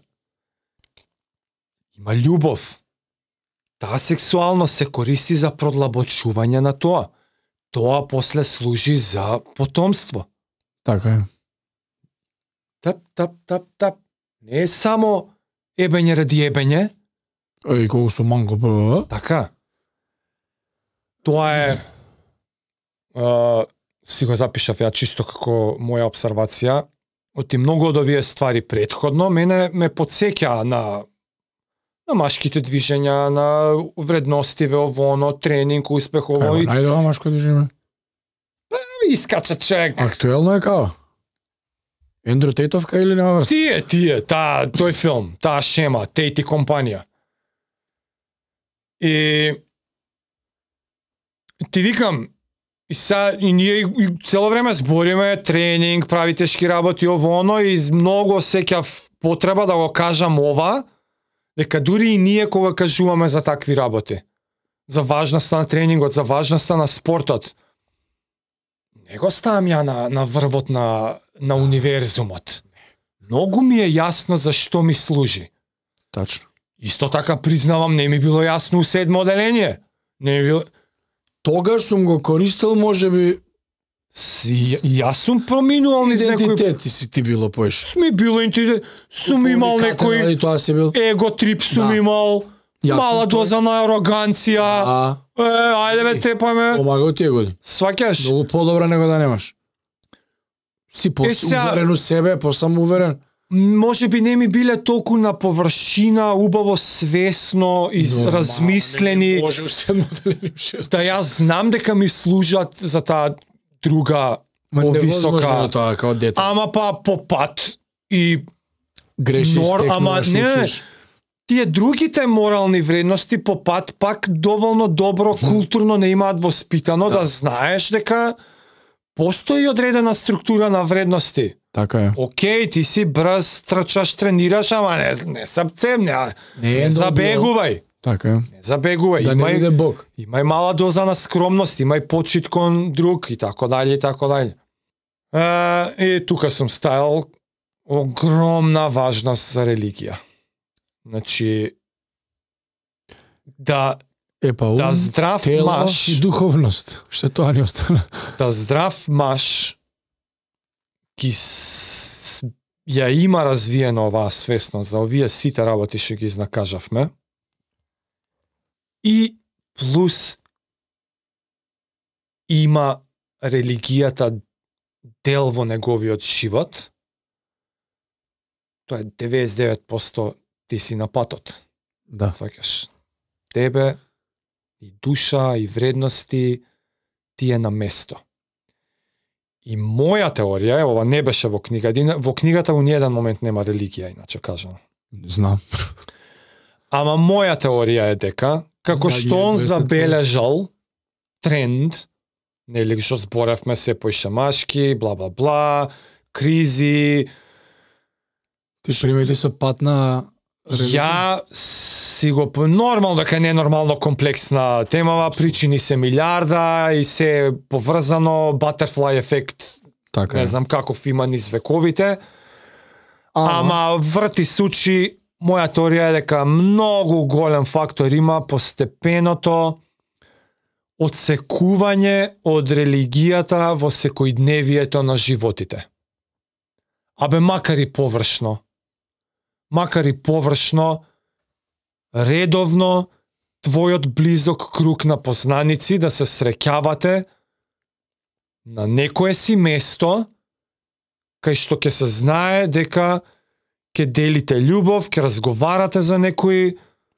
има љубов, таа сексуалност се користи за продлабочување на тоа. Тоа после служи за потомство. Така е. Тап, тап, тап, тап. Не е само ебење ради ебење, Еј, колку сум манко, па. Така. Тоа е а, си го запишав ја чисто како моја обсервација. Оти многу од овие ствари претходно мене ме потсеќа на на машките движења, на вредностиве, ово, тренинг, успех, ово. Кај, најдова машко движење? Искача човек. Актуелно е као? Ендрю Тейтовка или нема врска? Тие, тие, таа, тој филм, таа шема, Тейт и компанија. И ти викам, и са, и ние и цело време збориме, тренинг, прави тешки работи, ово, оно, и многу осеќав потреба да го кажам ова, дека дури и ние кога кажуваме за такви работи, за важноста на тренингот, за важноста на спортот, не го ставам ја на, на врвот на, на универзумот. Многу ми е јасно за што ми служи. Тачно. Исто така признавам, не ми било јасно у седмо оделение. Не ми било... Тогаш сум го користил, можеби, Си, јас сум проминувал низ некој... идентитет си ти било поиш. Ми било идентитет. Сум имал некој Тоа си бил. его трип сум Да. имал. Јас Мала сум доза на ароганција. А, Е, ајде бе тепаме. помага од тие години. Сваќаш? Многу подобро него да немаш. Си по Е, сега- уверен у себе, посамоуверен. Може би не ми биле толку на површина, убаво свесно и Нормално, размислени. не може у седмо оделение, у шесто. Да јас знам дека ми служат за таа друга Ма невозможно повисока. е тоа као дете. Ама па по пат и Грешиш, нор- ама текнуваш, не, учиш. тие другите морални вредности по пат пак доволно добро културно не имаат воспитано да, Да. знаеш дека постои одредена структура на вредности. Така е. Океј, ти си брз, трчаш, тренираш, ама не, не сапцем, не, Не не е забегувај. Така е. Не забегувај. Да не имај, биде Бог. имај мала доза на скромност, имај почит кон друг и така дале и така дале. Е, и тука сум ставил огромна важност за религија. Значи, да, Е па ум, да здрав тело маж, и духовност. Што тоа ни остана? да здрав маж ги с... ја има развиено оваа свесност за овие сите работи што ги изнакажавме. И плюс има религијата дел во неговиот живот. Тоа е деветдесет и девет проценти ти си на патот. Да. Сваќаш. Тебе и душа и вредности ти е на место. И моја теорија е, ова не беше во книга, един- во книгата во ниеден момент нема религија, иначе кажано. Знам. Ама моја теорија е дека, како Заднје што он двесет забележал тренд, нели што зборевме се поишемашки, бла бла бла, кризи, Ти примети со пат на религија? ја си го п- нормално дека не е нормално комплексна темава, причини се милиарда и се поврзано, butterfly ефект, Така не е. знам каков има низ вековите. Ама врти сучи, моја теорија е дека многу голем фактор има постепеното одсекување од религијата во секојдневието на животите. Абе макар и површно. Макар и површно, редовно, твојот близок круг на познаници да се среќавате на некое си место кај што ќе се знае дека ќе делите љубов, ќе разговарате за некои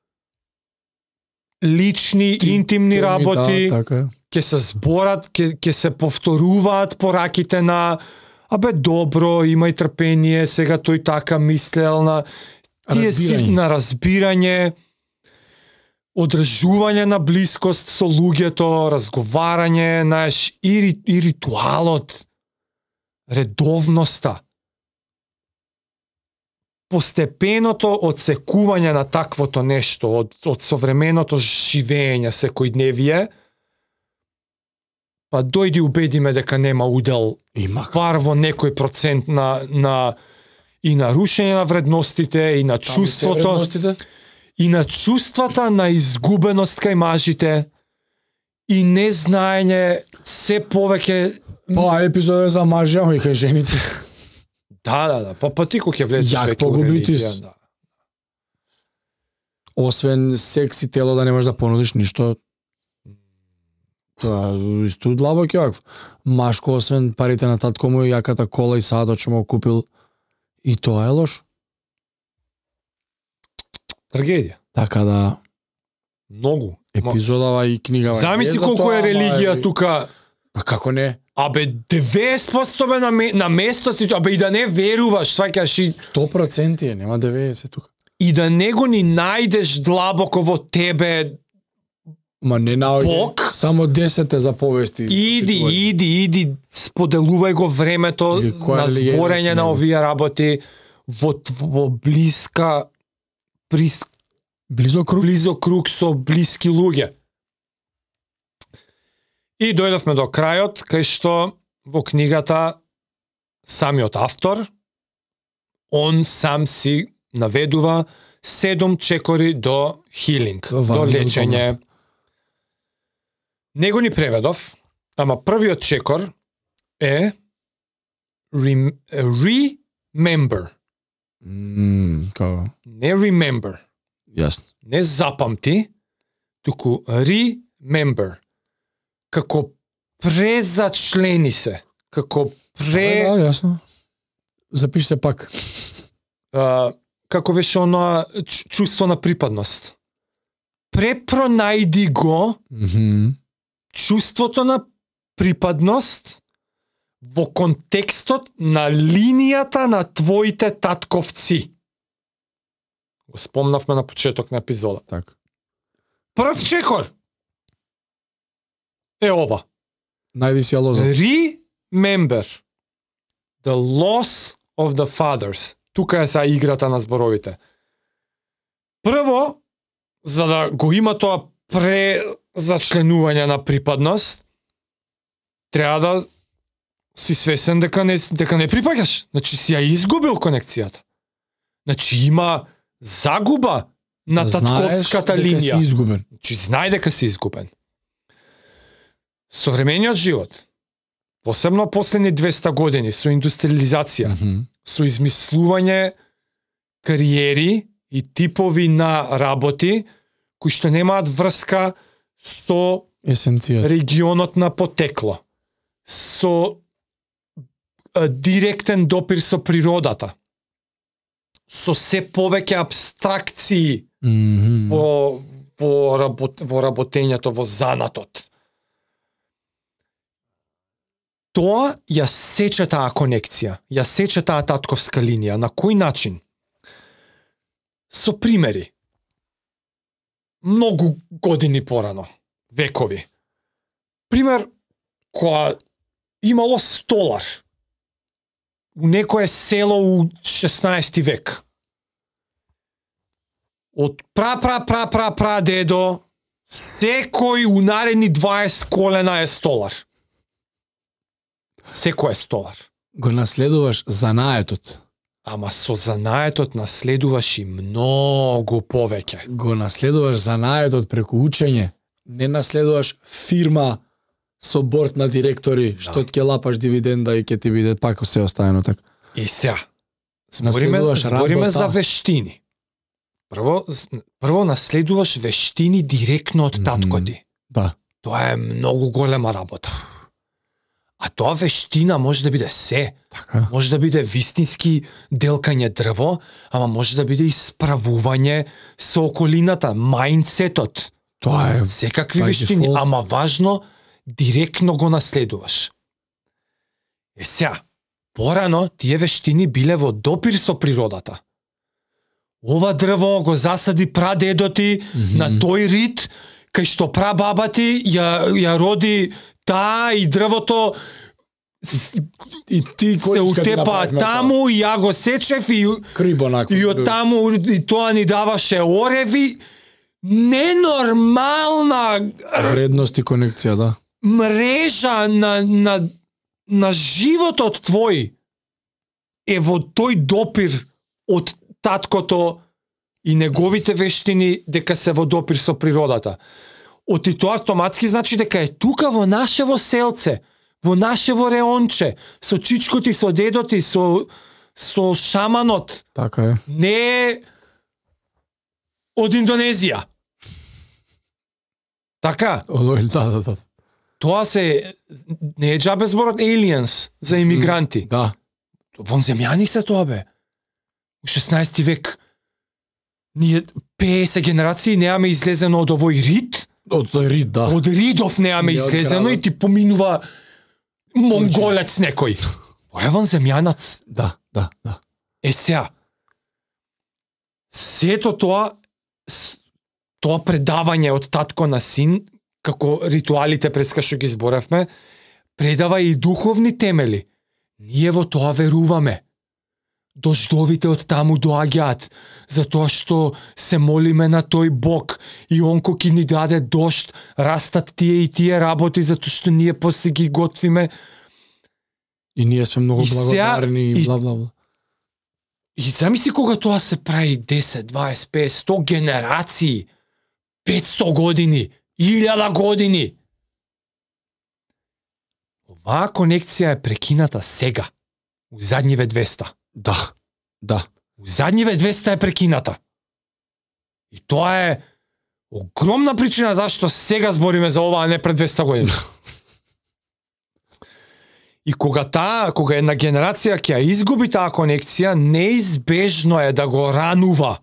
лични, Ти- интимни теми, работи, Да, така е. ќе се зборат, ќе ќе се повторуваат пораките на абе добро, имај трпение, сега тој така мислел на тие си Разбирање. на разбирање, одржување на блискост со луѓето, разговарање, знаеш, и, ри- и ритуалот, редовноста. Постепеното одсекување на таквото нешто од, од современото живење секојдневие, па дојди убеди ме дека нема удел Има. бар во некој процент на, на и на рушење на вредностите, и на Таму се чувството, вредностите? и на чувствата на изгубеност кај мажите, и незнаење се повеќе... Па епизод е за мажи, ама и кај жените. Да, да, да, па, па ти кој ќе влезеш Јак веќе у погубитис. религија, да. Освен секси тело да не можеш да понудиш ништо. Тоа исто длабок е вакво. Машко, освен парите на татко му, јаката кола и садот што му купил, и тоа е лошо. Трагедија. Така да Многу. епизодава и книгава. Замисли колку е религија тука. Па како не? Абе, деветдесет проценти бе на, ме, на место си, абе и да не веруваш, сваќаш и... сто проценти е, нема деветдесет тука. И да не го ни најдеш длабоко во тебе. Ма не наоѓа. Бог? Само десет е заповести. Иди, иди, иди, споделувај го времето Или која на религија зборење си на него? овие работи во, во блиска, прис, Близо круг? близо круг со блиски луѓе. И дојдовме до крајот, кај што во книгата самиот автор, он сам си наведува седум чекори до хилинг, До до ваѓање лечење. од Него ни преведов, ама првиот чекор е rem, remember. Мм, како? Не remember, Јасно. не запамти, туку remember. Како презачлени се, како пре... Да, да, јасно. Запиши се пак. а, како беше оно чу- чувство на припадност. Препронајди го Мгм. чувството на припадност во контекстот на линијата на твоите татковци. Го спомнавме на почеток на епизода. Така. Прв чекор е ова. Најди си ја лоза. Remember the loss of the fathers. Тука е са играта на зборовите. Прво, за да го има тоа презачленување на припадност, треба да си свесен дека не, дека не припаѓаш. Значи си ја изгубил конекцијата. Значи има загуба на татковската дека линија. си изгубен. Значи знај дека си изгубен. Современиот живот, посебно последни двеста години со индустриализација, Мгм. со измислување кариери и типови на работи кои што немаат врска со Есенцијата. регионот на потекло, со а, директен допир со природата, со се повеќе абстракции Мгм. во во работ, во работењето, во занатот. Тоа ја сече таа конекција, ја сече таа татковска линија. На кој начин? Со примери. Многу години порано, векови. Пример, која имало столар у некое село у шеснаести век. Од пра пра пра пра пра дедо, секој у наредни дваесет колена е столар. Секој е столар. Го наследуваш занаетот. Ама со занаетот наследуваш и многу повеќе. Го наследуваш занаетот преку учење. Не наследуваш фирма со борд на директори, што ќе лапаш дивиденда и ќе ти биде пак се оставено така. И сега, збориме, Наследуваш збориме работа. за вештини. Прво, прво наследуваш вештини директно од татко Мгм. ти. Да. Тоа е многу голема работа. А тоа вештина може да биде се. Така. Може да биде вистински делкање дрво, ама може да биде и справување со околината, мајндсетот. Тоа е. Секакви by вештини, default. ама важно, директно го наследуваш. Е сега, порано тие вештини биле во допир со природата. Ова дрво го засади прадедо ти Мгм. на тој рид, кај што прабаба ти ја, ја роди таа и дрвото с- И ти се кој утепа таму и ја го сечев и, крибо након. и од таму и тоа ни даваше ореви. Ненормална вредност и конекција, да. мрежа на, на, на животот твој е во тој допир од таткото и неговите вештини дека се во допир со природата. Оти тоа автоматски значи дека е тука во нашево селце, во нашево реонче, со чичкоти, со дедоти, со, со шаманот. Така е. Не е од Индонезија. Така? Оно, да, да, да. Тоа се не е џабе зборот aliens за имигранти. Да. Вонземјани се тоа бе. У шеснаесети век ние петдесет генерации неаме излезено од овој рид. Од тој рид, да. Од ридов неаме Не од излезено и градот. ти поминува монголец некој. Тоа е вонземјанац. Да, да, да. Е сега, сето тоа, с- тоа предавање од татко на син, како ритуалите преска што ги зборевме, предава и духовни темели. Ние во тоа веруваме. Дождовите од таму доаѓаат, затоа што се молиме на тој Бог и он кој ќе ни даде дожд, растат тие и тие работи, затоа што ние после ги готвиме. И ние сме многу И сега- благодарни и и- бла бла бла. И замисли кога тоа се прави десет, дваесет, петдесет, сто генерации, петсто години, илјада години. Оваа конекција е прекината сега, у задниве двеста. Да. Да. У задниве двеста е прекината. И тоа е огромна причина зашто сега збориме за ова, а не пред двеста години. И кога таа, кога една генерација ќе ја изгуби таа конекција, неизбежно е да го ранува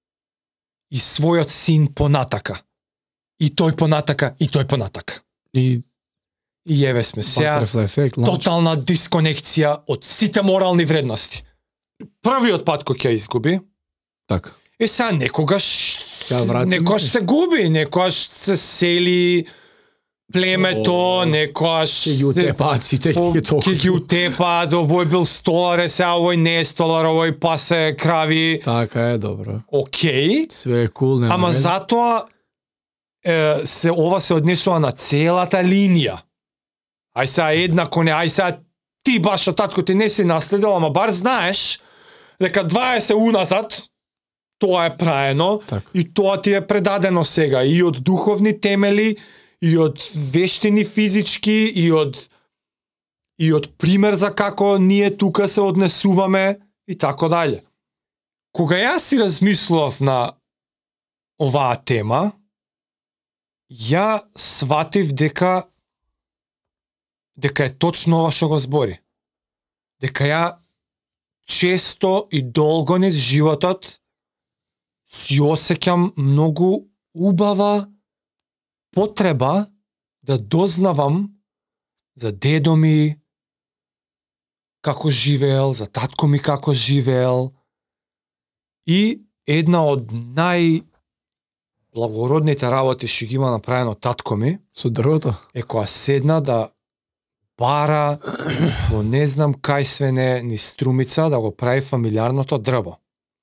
и својот син понатака. И тој понатака, и тој понатака. И И еве сме сега Butterfly ефект, ланч. тотална дисконекција од сите морални вредности. Првиот пат кој ќе ја изгуби, Така. е сега некогаш Ќе ја врати, некогаш мислиш? се губи, некогаш се сели племето, О, некогаш Ќе ги утепаат сите по- ќе толку. ќе ги утепаат, овој бил столар, е сега овој не е столар, овој пасе крави. Така е, добро. Океј, Све е кул, нема ама вeze. затоа е, се ова се однесува на целата линија. Ај сега една коне, ај сега ти баш од татко ти не си наследил, ама бар знаеш дека дваесет уназад тоа е праено Така. и тоа ти е предадено сега и од духовни темели, и од вештини физички, и од и од пример за како ние тука се однесуваме и така дале. Кога јас си размислував на оваа тема, ја сватив дека дека е точно ова што го збори. Дека ја често и долго низ животот си осеќам многу убава потреба да дознавам за дедо ми како живеел, за татко ми како живеел. И една од нај благородните работи што ги има направено татко ми Со дрвото? е кога седна да бара во не знам кај све не ни струмица да го прави фамилиарното дрво.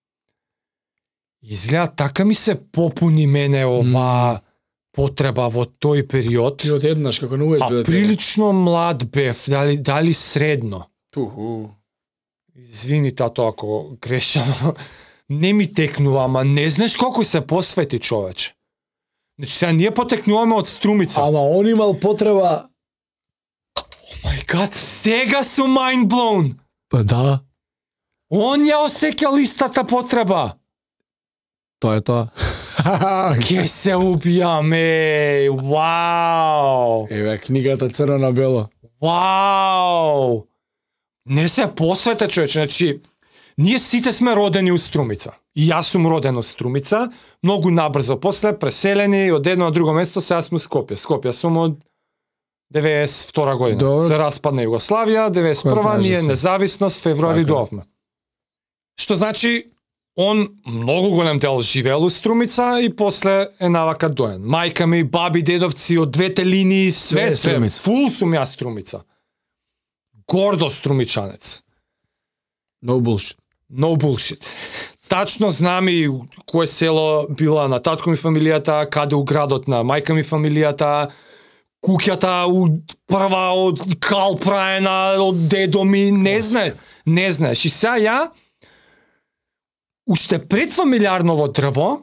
Изгледа така ми се попуни мене оваа потреба во тој период. Ти од еднаш како на УСБ. А прилично млад бев, дали, дали средно. Туху. Извини тато ако грешам, не ми текнува, ама не знаеш колку се посвети човече. Значи сега ние потекнуваме од струмица. Ама он имал потреба. My God, сега сум mind blown. Па да, Он ја осеќал истата потреба. тоа е тоа. Ке се убијаме. Вау. Еве книгата црно на бело. Вау. Не се посвете човече, значи ние сите сме родени у Струмица. И јас сум роден у Струмица, многу набрзо после преселени од едно на друго место, сега сме у Скопје. Скопје сум од деветдесет и втора година. Добро. Се распадна Југославија, деветдесет и прва знаеш да ние си. независност, февруари Така е. доовме. Што значи он многу голем дел живеел у Струмица и после е навака доен. Мајка ми, баби, дедовци од двете линии, све, Све е све. Струмица. Фул сум јас Струмица. Гордо струмичанец. No bullshit. No bullshit. Тачно знам и кое село била на татко ми фамилијата, каде у градот на мајка ми фамилијата, куќата у прва од кал праена од дедо ми, не знае, не знаеш. И сега ја уште пред фамилиарново дрво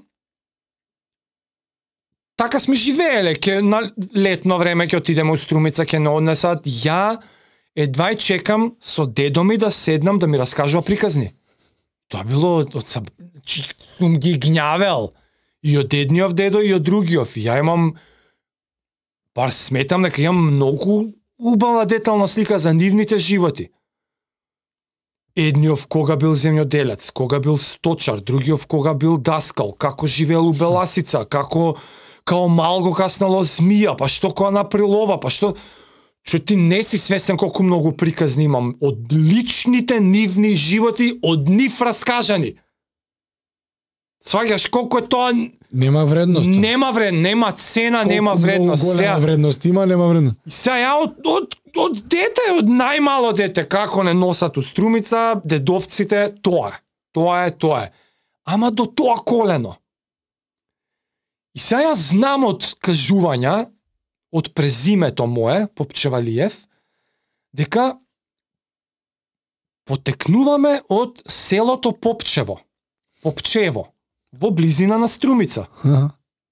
така сме живееле, ке на летно време ќе отидеме у Струмица, ќе не однесат. Ја едва и чекам со дедо ми да седнам да ми раскажува приказни. Тоа било од, од саб... Чи- сум ги гњавел И од едниот дедо и од другиот. Ја имам, бар сметам дека имам многу убава детална слика за нивните животи. Едниот кога бил земјоделец, кога бил сточар, другиот кога бил даскал, како живеел у Беласица, како као мал го каснало змија, па што кога направил ова, па што... Че ти не си свесен колку многу приказни имам од личните нивни животи, од нив раскажани. Сваѓаш колку е тоа... Нема вредност. Нема вредност, нема цена, колку нема вредност. Колку голема Сега, вредност има, нема вредност. сега ја од, од, од дете, од најмало дете, како не носат у струмица, дедовците, тоа е. Тоа е, тоа е. Ама до тоа колено. И сега ја знам од кажувања, од презимето мое, Попчевалиев, дека потекнуваме од селото Попчево, Попчево, во близина на Струмица. Аха.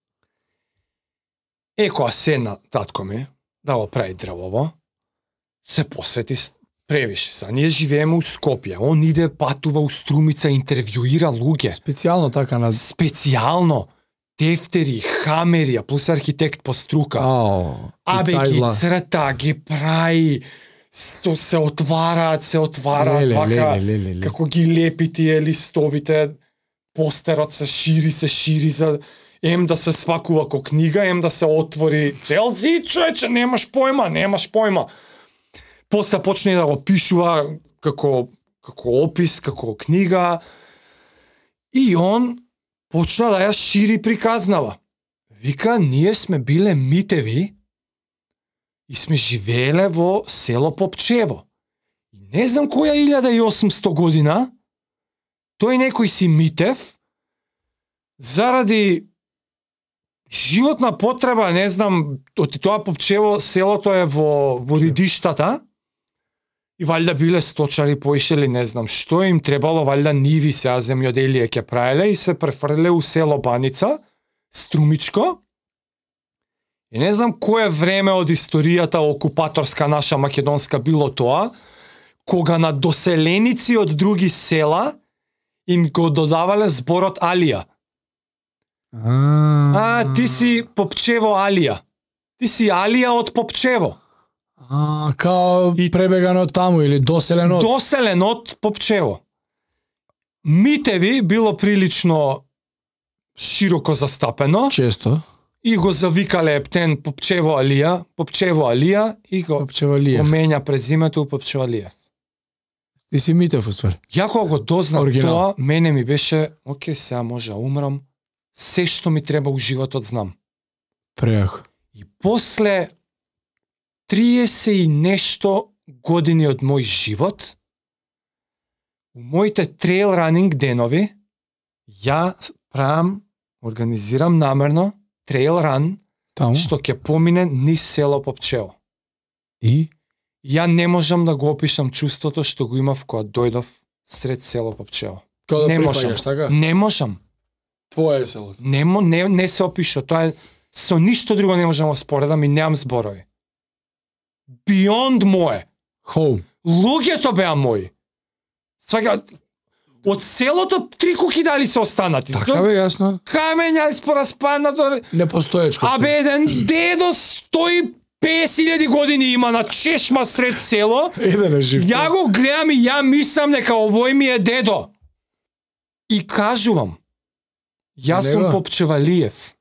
Е, кога седна татко ми, да го прави дрвово, се посвети превише. Са, ние живееме у Скопје, он иде, патува у Струмица, интервјуира луѓе. Специјално така на... Специјално. Тефтери, хамери, а плюс архитект по струка. Ао, Абе ги цајзла. црта, ги прави, со се отвараат, се отвараат, Леле, вака, леле, леле, леле. како ги лепи тие листовите, постерот се шири, се шири за ем да се спакува ко книга, ем да се отвори цел зид, човече, немаш појма, немаш појма. После почне да го пишува како како опис, како книга, и он почна да ја шири приказнава. Вика, ние сме биле митеви и сме живееле во село Попчево. И не знам која илјада и осумсто година, тој некој си митев, заради животна потреба, не знам, од тоа Попчево селото е во, во Ридиштата, и валјда биле сточари поишели, не знам што им требало, валјда ниви сега земјоделие ќе правеле и се префрле у село Баница, Струмичко. И не знам кое време од историјата окупаторска наша македонска било тоа, кога на доселеници од други села им го додавале зборот Алија. А, ти си Попчево Алија. Ти си Алија од Попчево. А, као И- пребегано таму или доселено. Доселен од Попчево. Митеви било прилично широко застапено Често. и го завикале ептен Попчево Алија, Попчево Алија и го, го Попчевалиев. менја презимето у Попчево Алиев. Ти си Митев уствари. Ја кога го дознав Оригинал. тоа, мене ми беше, оке, сега може да умрам, се што ми треба у животот знам. Прејако. И после триесет и нешто години од мој живот, у моите трейл ранинг денови, ја правам, организирам намерно трейл ран, Таму. што ќе помине низ село Попчево. И? Ја не можам да го опишам чувството што го имав кога дојдов сред село Попчево. Као да Не припаѓаш, можам. така? Не можам. Твое е село. Не, мо- не, не се опиша. Тоа е со ништо друго не можам да споредам и немам зборови. Beyond мое. Home. Луѓето беа мои. Сваќа, од селото три куки дали се останати. Така бе, јасно. Камења испораспаднато. Непостоечко. Абе, еден дедо сто и песет илјади години има на чешма сред село. Еден е жив. Ја го гледам и ја мислам дека овој ми е дедо. И кажувам, јас сум Него? Попчевалиев.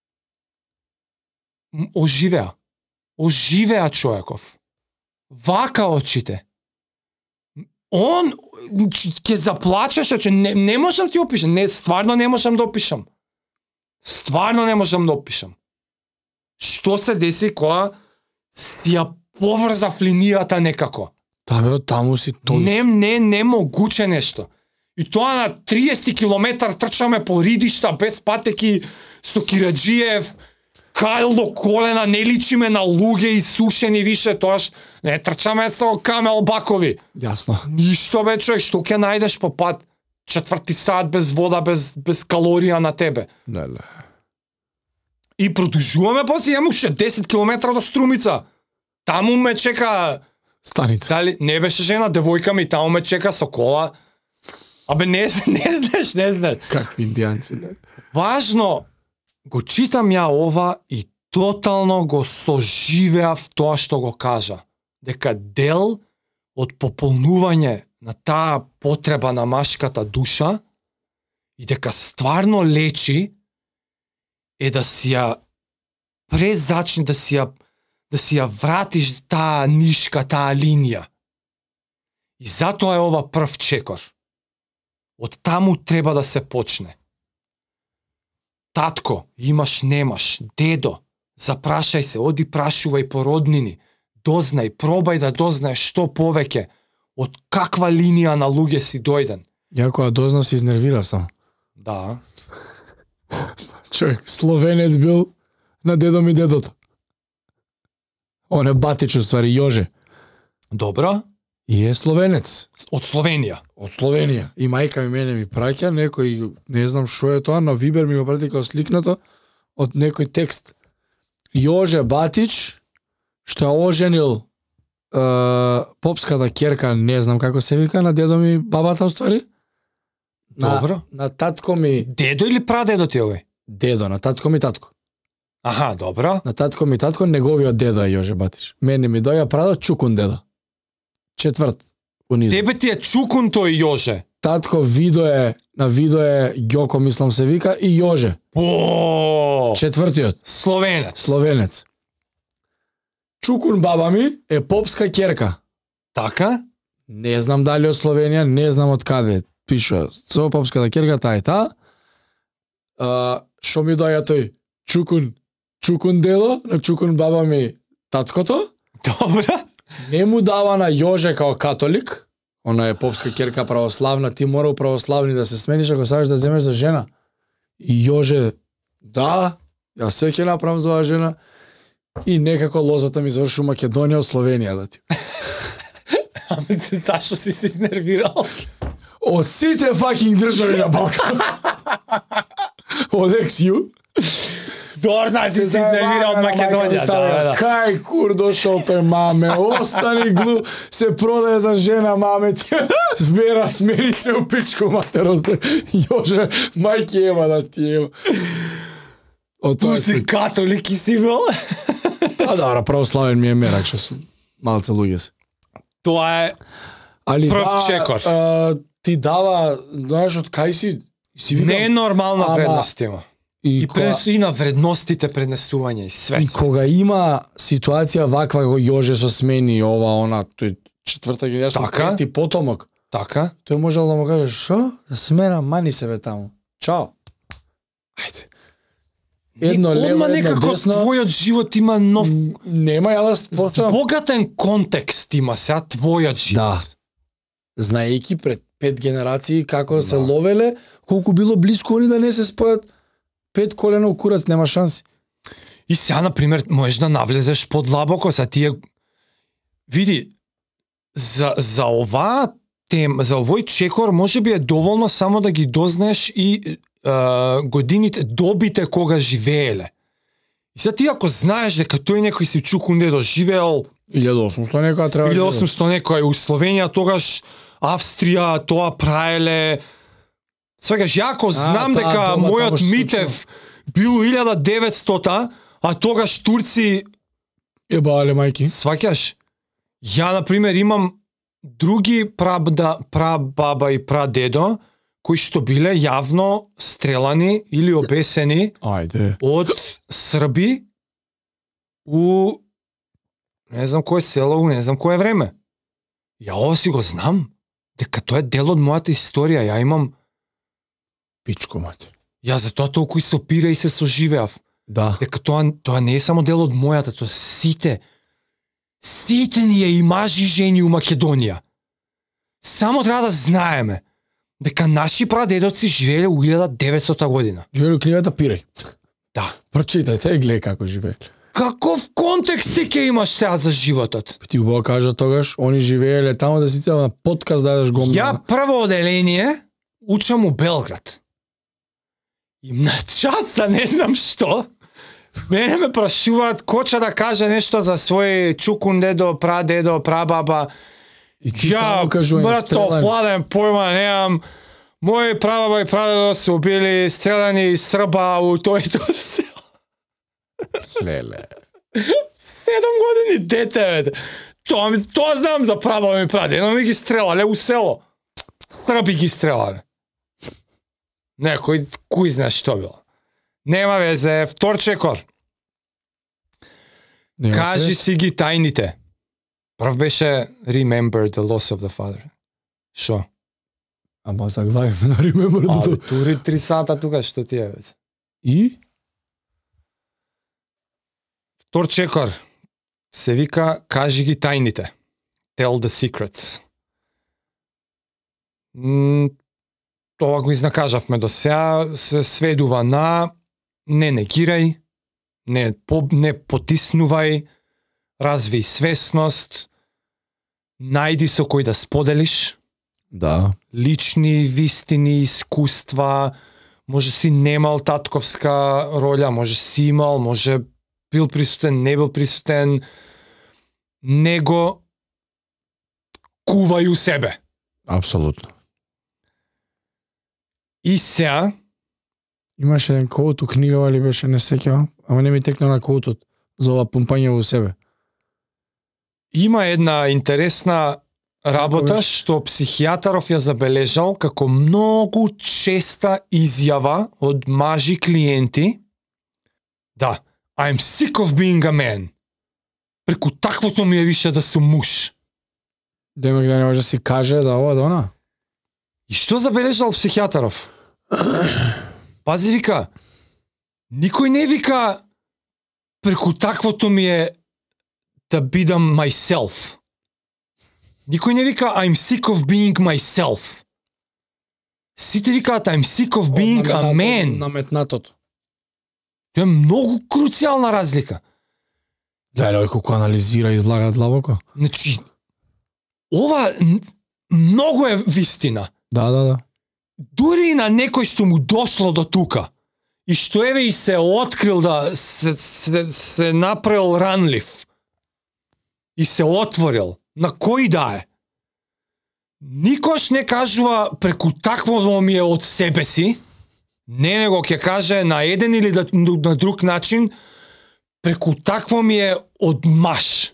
М, Оживеа. Оживеа човеков. Вака очите. Он ч- ќе заплачеш, че не, не можам да ти опишам. Не, стварно не можам да опишам. Стварно не можам да опишам. Што се деси кога си ја поврзав линијата некако? Табе, од таму си тој. Не, не, не могуче нешто. И тоа на триесет километар трчаме по ридишта без патеки со Кираџиев, кайл до колена, не личиме на луѓе исушени више, тоаш не трчаме со камел бакови. Јасно. Ништо бе човек, што ќе најдеш по пат? Четврти сат без вода, без, без калорија на тебе. Леле. И продолжуваме, после имаме уште десет километра до Струмица. Таму ме чека, Станица. дали не беше жена, девојка ми таму ме чека со кола. Абе не, не знаеш, не знаеш. Какви индијанци, леле. Важно, го читам ја ова и тотално го соживеав тоа што го кажа. Дека дел од пополнување на таа потреба на машката душа и дека стварно лечи е да си ја презачни, да си ја да си ја вратиш таа нишка, таа линија. И затоа е ова прв чекор. Од таму треба да се почне. Татко, имаш, немаш, дедо, запрашај се, оди прашувај по роднини, дознај, пробај да дознаеш што повеќе, од каква линија на луѓе си дојден. Ја кога дознав се изнервирав само. Да. Човек, словенец бил на дедо ми дедото. Он е Батич, уствари, Јоже. Добро. И е словенец. Од Словенија. Од Словенија. И мајка ми мене ми праќа некој, не знам што е тоа, на Вибер ми го прати како сликнато од некој текст. Јоже Батич, што е оженил е, попската керка, не знам како се вика, на дедо ми бабата уствари. На, Добро. на татко ми... Дедо или прадедо ти овој? Дедо, на татко ми татко. Аха, добро. На татко ми татко, неговиот дедо е Јоже Батич. Мене ми доја прадо Чукун дедо. Четврт. Унизу. Тебе ти е Чукун тој Јоже. Татко видо е, на видо е Ѓоко, мислам се вика, и Јоже. О, Четвртиот. Словенец. Словенец. Чукун баба ми е попска керка. Така? Не знам дали од Словенија, не знам од каде. Пиша, со попската керка, таа и таа. А, шо ми доја тој? Чукун, Чукун дедо, на Чукун баба ми таткото. Добро. Не му дава на Јоже као католик. Она е попска керка православна, ти мора у православни да се смениш ако сакаш да земеш за жена. И Јоже, да, јас се ќе направам за оваа жена. И некако лозата ми заврши у Македонија од Словенија, да ти. Ами зашо си се изнервирал? Од сите факинг држави на Балкан. Од екс-ю. Добро, знаеш, си се изнервирал од Македонија. Да, да, да. Кај кур дошол тој, маме, остани глуп, се продае за жена, маме ти. Вера, смени се у пичку, матер, Јоже, мајки ева да ти ева. Ту си католик и си бил? А да, православен ми е мерак, што сум малце луѓе се. Тоа е Али прв да, чекор. а, ти дава, знаеш, од кај си, си викам, Не е нормална ама- вредност има. и, И кога, пренесу и на вредностите пренесување и све. и кога има ситуација ваква го Јоже со смени ова, она, тој четврта ги јас сум Така? трети потомок. Така? Тој можел да му каже, шо? Да смена, мани себе таму. Чао. Ајде. Едно Одма лево, едно некако десно. твојот живот има нов М, Нема ја да спортувам. богатен контекст има сега твојот живот. Да. Знаејќи пред пет генерации како да. се Да. ловеле, колку било блиско они да не се спојат, пет колена у курац, нема шанси. И сега, например, можеш да навлезеш подлабоко, са тие... Види, за, за оваа тем, за овој чекор, може би е доволно само да ги дознаеш и е, годините, добите кога живееле. И сега ти ако знаеш дека тој некој си Чукун дедо живеел илјада и осумсто некоја треба. илјада и осумсто некој у Словенија, тогаш Австрија, тоа праеле. Свегаш, јако знам таа дека доба мојот таму се Митев бил у илјада и деветстота, а тогаш турци, Ебале мајки. сваќаш? Ја, например, имам други прабда, прабаба и прадедо, кои што биле јавно стрелани или обесени Ајде. од срби у не знам кое село, у не знам кое време. Ја ова си го знам, дека тоа е дел од мојата историја. Ја имам, Пичко мати. ја за тоа толку и се опира и се соживеав. Да. Дека тоа, тоа не е само дел од мојата, тоа сите, сите ние и мажи и жени у Македонија. Само треба да знаеме дека наши прадедоци живееле у илјада и деветстота година. Живеел книгата Пирај. Да. Прочитајте, и гледај како живее. Каков контекст ти ќе имаш сега за животот? Ти убаво кажа тогаш, они живееле таму да си ти на подкаст да дадеш гомна. Ја прво оделение учам у Белград. И на часа не знам што, мене ме прашуваат коча да каже нешто за свој Чукун дедо, прадедо, прабаба. И ти Ја, таму кажување брато, стрелање. владен појма немам. Мои прабаба и прадедо се убили стреляни Срба у тој и тој село. Леле. Седам години дете, бе. Тоа, тоа знам за прабаба и прадедо, ми ги стрелале у село. Срби ги стрелале. Некој, кој знае што било. Нема везе, втор чекор. Нема Кажи те. си ги тајните. Прв беше Remember the loss of the father. Шо? Ама заглавиме на Remember А, да бе, тури три сата тука, што ти е, бе? И? Втор чекор се вика Кажи ги тајните. Tell the secrets. М, Тоа го изнакажавме до сега, се сведува на не негирај, не, по, не потиснувај, развиј свесност, најди со кој да споделиш, Да. лични вистини, искуства, може си немал татковска роља, може си имал, може бил присутен, не бил присутен, него кувај у себе. Апсолутно. И сега, Имаше еден коут у книгава ли беше, не сеќавам, ама не ми текна на коутот за ова пумпање во себе. има една интересна работа Како што психијатаров ја забележал како многу честа изјава од мажи клиенти. Да, I'm sick of being a man. Преку таквото ми е више да сум муж. Демек да не може да си каже да ова да она. И што забележал психијатаров? Пази, вика, никој не вика преку таквото ми е да бидам myself. Никој не вика I'm sick of being myself. Сите викаат I'm sick of being a man. Наметнатото. Тоа е многу круцијална разлика. Да, леј колку анализира и излага длабоко. Значи, ова н- многу е вистина. Да, да, да. Дури и на некој што му дошло до тука и што еве и се открил да се, се, се направил ранлив и се отворил, на кој да е. Никош не кажува преку такво ми е од себе си, не него ќе каже на еден или да, на друг начин, преку такво ми е од маж.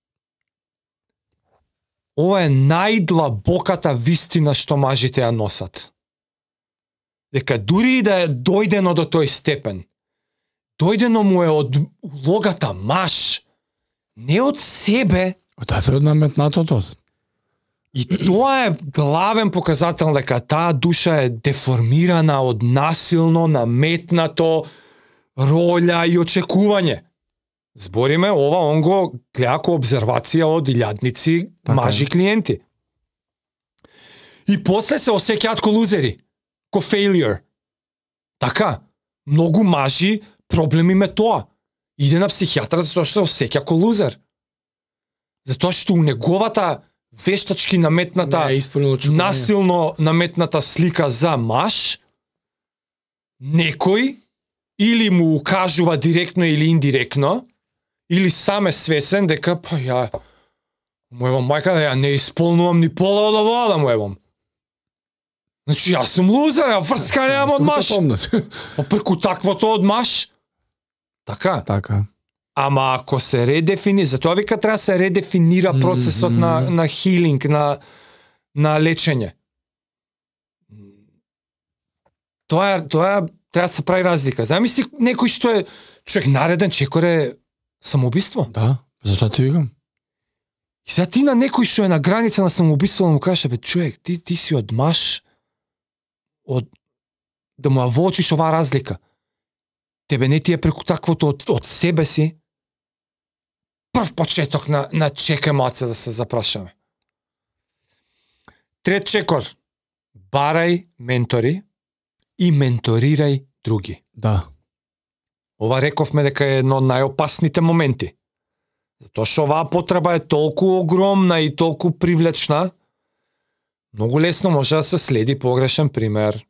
Ова е најдлабоката вистина што мажите ја носат. Дека дури и да е дојдено до тој степен, дојдено му е од улогата маж, не од себе, Одатре од наметнатото. и тоа е главен показател дека таа душа е деформирана од насилно наметнато роља и очекување. Збориме, ова он го гледа ко обзервација од илјадници Така мажи е. клиенти. И после се осеќаат ко лузери, ко failure. Така, многу мажи проблеми ме тоа. Иде на психијатар затоа што се осеќа ко лузер. Затоа што у неговата вештачки наметната, Не е исполнило очекување. насилно наметната слика за маж, некој или му укажува директно или индиректно, или сам е свесен дека па ја му евам мајка да ја не исполнувам ни пола од оваа да му евам. Значи јас сум лузер, ја врска немам од маж. Па преку таквото од маж. Така. Така. Ама ако се редефини, затоа вика треба се редефинира процесот на на хилинг, на на лечење. Тоа е тоа е, треба да се прави разлика. Замисли некој што е човек нареден чекор е самоубиство. Да, затоа ти викам. И сега ти на некој што е на граница на самоубиство да му кажеш бе човек, ти ти си од маж од да му ја воочиш оваа разлика. Тебе не ти е преку таквото од, од себе си. Прв почеток на на чека маца да се запрашаме. Трет чекор. Барај ментори и менторирај други. Да. Ова рековме дека е едно од најопасните моменти. Затоа што оваа потреба е толку огромна и толку привлечна, многу лесно може да се следи погрешен пример.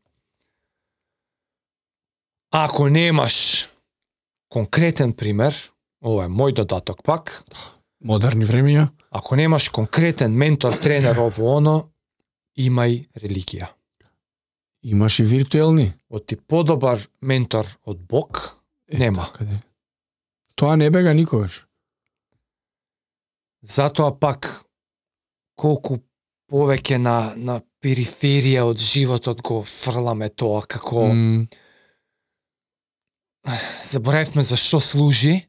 Ако немаш конкретен пример, ова е мој додаток пак, Модерни времења. ако немаш конкретен ментор, тренер, ово оно, имај религија. Имаш и виртуелни. Од ти подобар ментор од Бог Е, нема. Така де. Тоа не бега никогаш. Затоа пак колку повеќе на на периферија од животот го фрламе тоа како М, заборавивме за што служи.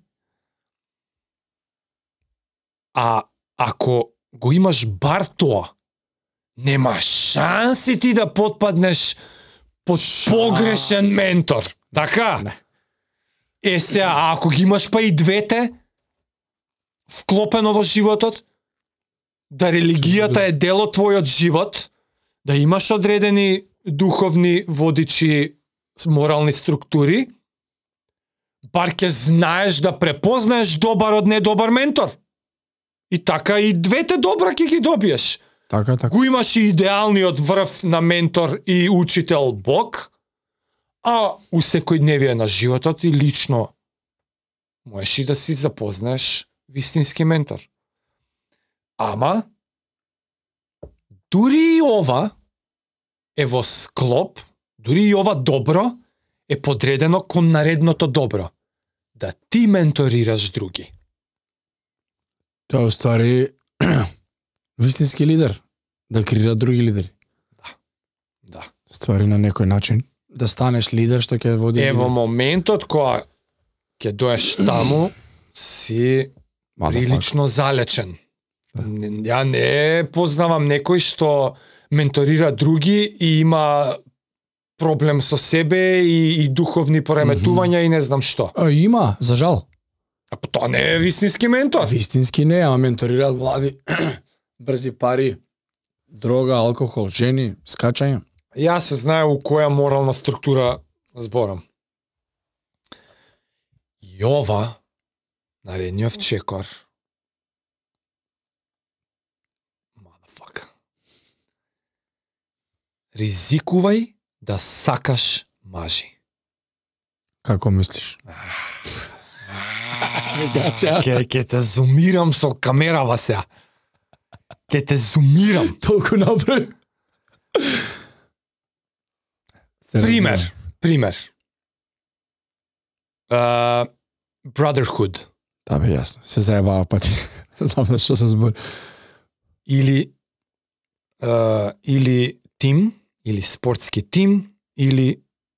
А ако го имаш бар тоа, нема шанси ти да потпаднеш под погрешен ментор. Така? Не. Е сега, а ако ги имаш па и двете вклопено во животот, да религијата е дел од твојот живот, да имаш одредени духовни водичи, морални структури, бар ќе знаеш да препознаеш добар од недобар ментор. И така и двете добра ќе ги добиеш. Така, така. Го имаш и идеалниот врв на ментор и учител Бог, а у секојдневие на животот и лично можеш и да си запознаеш вистински ментор. Ама, дури и ова е во склоп, дури и ова добро е подредено кон наредното добро. Да ти менторираш други. Тоа уствари вистински лидер. Да креира други лидери. Да. Ствари на некој начин. Да станеш лидер што ќе води. Е, во лидер. моментот кога ќе доеш таму, си Motherfucker. прилично залечен. Н- Ја не познавам некој што менторира други и има проблем со себе и, и духовни пореметувања и не знам што. А, има, за жал. А па тоа не е вистински ментор. Вистински не, ама менторираат млади, брзи пари, дрога, алкохол, жени, скачање. Јас се знае у која морална структура зборам. И ова, наредниот чекор, motherfucker, ризикувај да сакаш мажи. Како мислиш? Гача. Ке, ке те зумирам со камерава сега. Ке те зумирам. Толку направи. Пример, пример. Uh, brotherhood. Да бе, јасно. Се заебава пати. Знам за што се збори. Или uh, или тим, или спортски тим, или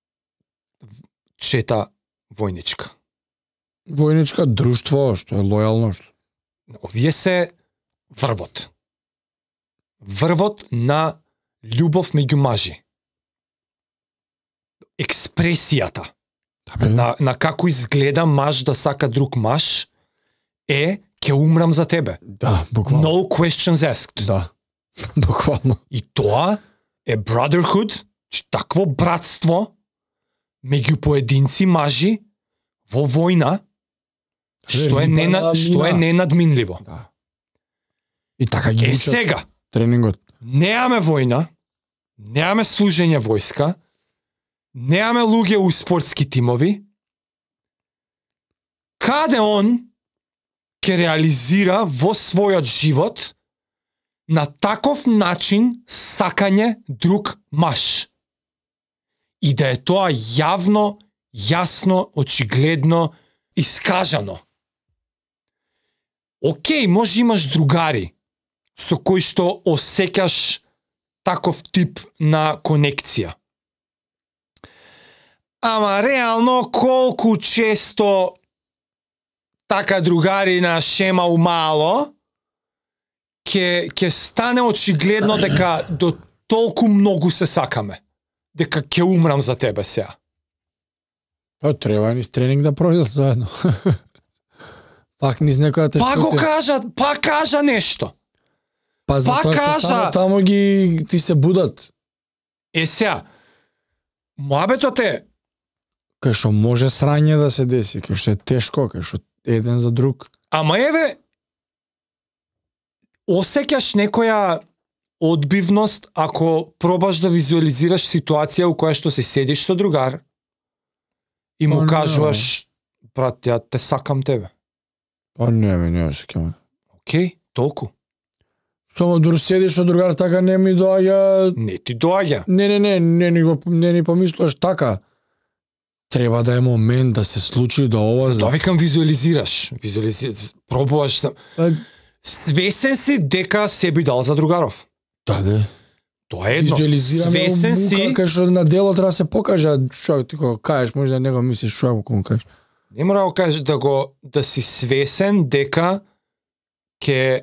чета војничка. Војничка друштво, што е лојално. Што... Овие се врвот. Врвот на љубов меѓу мажи. Експресијата Да бе, на, на како изгледа маж да сака друг маж е ќе умрам за тебе. да, буквално. No questions asked. Да. Буквално. И тоа е brotherhood, че такво братство меѓу поединци мажи во војна што е Риба нена, на што е мина. ненадминливо. Да. И така ги Е учат сега, тренингот. неаме војна, неаме служење војска, неаме луѓе у спортски тимови. Каде он ќе реализира во својот живот на таков начин сакање друг маж? И да е тоа јавно, јасно, очигледно, искажано. Океј, може имаш другари со кои што осеќаш таков тип на конекција. Ама реално колку често така другари на шема умало ќе ќе стане очигледно дека до толку многу се сакаме. Дека ќе умрам за тебе сега. Па треба ни тренинг да пройдат заедно. Пак низ некоја тешкотија. Па го кажа, па кажа нешто. Па за па тоа што кажа. само таму ги ти се будат. Е сега, моабетот е, Кај што може срање да се деси, кај што е тешко, кај што еден за друг. ама еве, осеќаш некоја одбивност ако пробаш да визуализираш ситуација у која што се седиш со другар и му Па, не. кажуваш, брат, ја те сакам тебе. Па не, ме, не се кема. Океј, толку. Само дур седиш со другар така не ми доаѓа. Не ти доаѓа. Не, не, не, не ни го не ни помислуваш така. Треба да е момент да се случи да ова Затоа викам визуализираш, визуализираш, пробуваш. Па, Свесен си дека се би дал за другаров. да, да. Тоа е едно. Визуализираме Свесен си, кај што на дело треба да се покаже, што ти го кажеш, може да не го мислиш, што го кажеш. не мора да го кажеш да го да си свесен дека ќе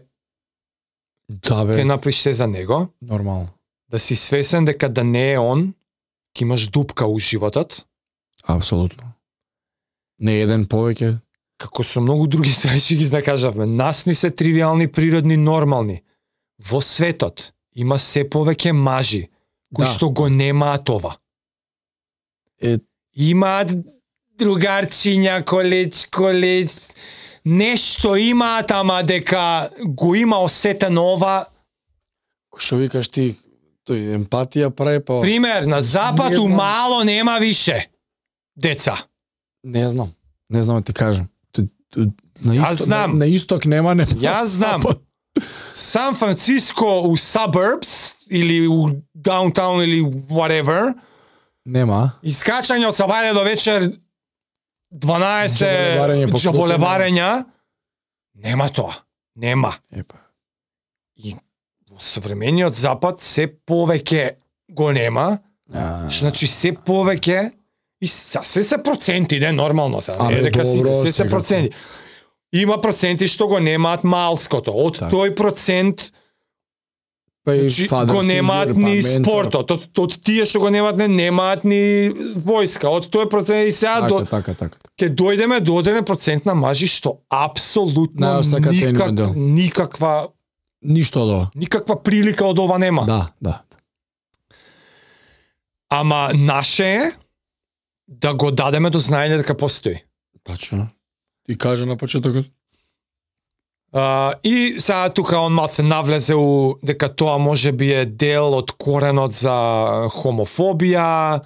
Да бе, ќе направиш се за него, нормално. да си свесен дека да не е он, ќе имаш дупка у животот, Апсолутно. Не еден повеќе. како со многу други ствари што ги знакажавме. Нас ни се тривиални, природни, нормални. Во светот има се повеќе мажи кои Да. што го немаат ова. Е, Имаат другарчиња, колеч, колеч, нешто имаат, ама дека го има осетено ова. што викаш ти, тој емпатија прави па Пример, на запад Не у знам. мало нема више деца. не знам. Не знам да ти кажам. Т- т- На Јас исток, знам. На, на исток нема не. Јас знам. Сан Франциско у suburbs или у даунтаун или whatever, Нема. искачање од сабајле до вечер дванаесет Джаболебарење по джаболебарења, нема тоа. Нема. Епа. И во современиот запад се повеќе го нема, А, значи се повеќе и са, се се проценти, де нормално се, не Абе, е дека си, добро, се се сега. проценти. Има проценти што го немаат малското. Од Така. тој процент па и значи, father го немаат figure, па ни ментор. спортот. Од, од тие што го немаат не немаат ни војска. Од тој процент и сега до Така, така, така. ќе дојдеме до одреден процент на мажи што апсолутно Најосакатени никак, модел. никаква Ништо од ова. никаква прилика од ова нема. Да, да. Ама наше е да го дадеме до знаење дека постои. Тачно. Ти кажа на почетокот. Uh, и сега тука он малце навлезе у дека тоа може би е дел од коренот за хомофобија,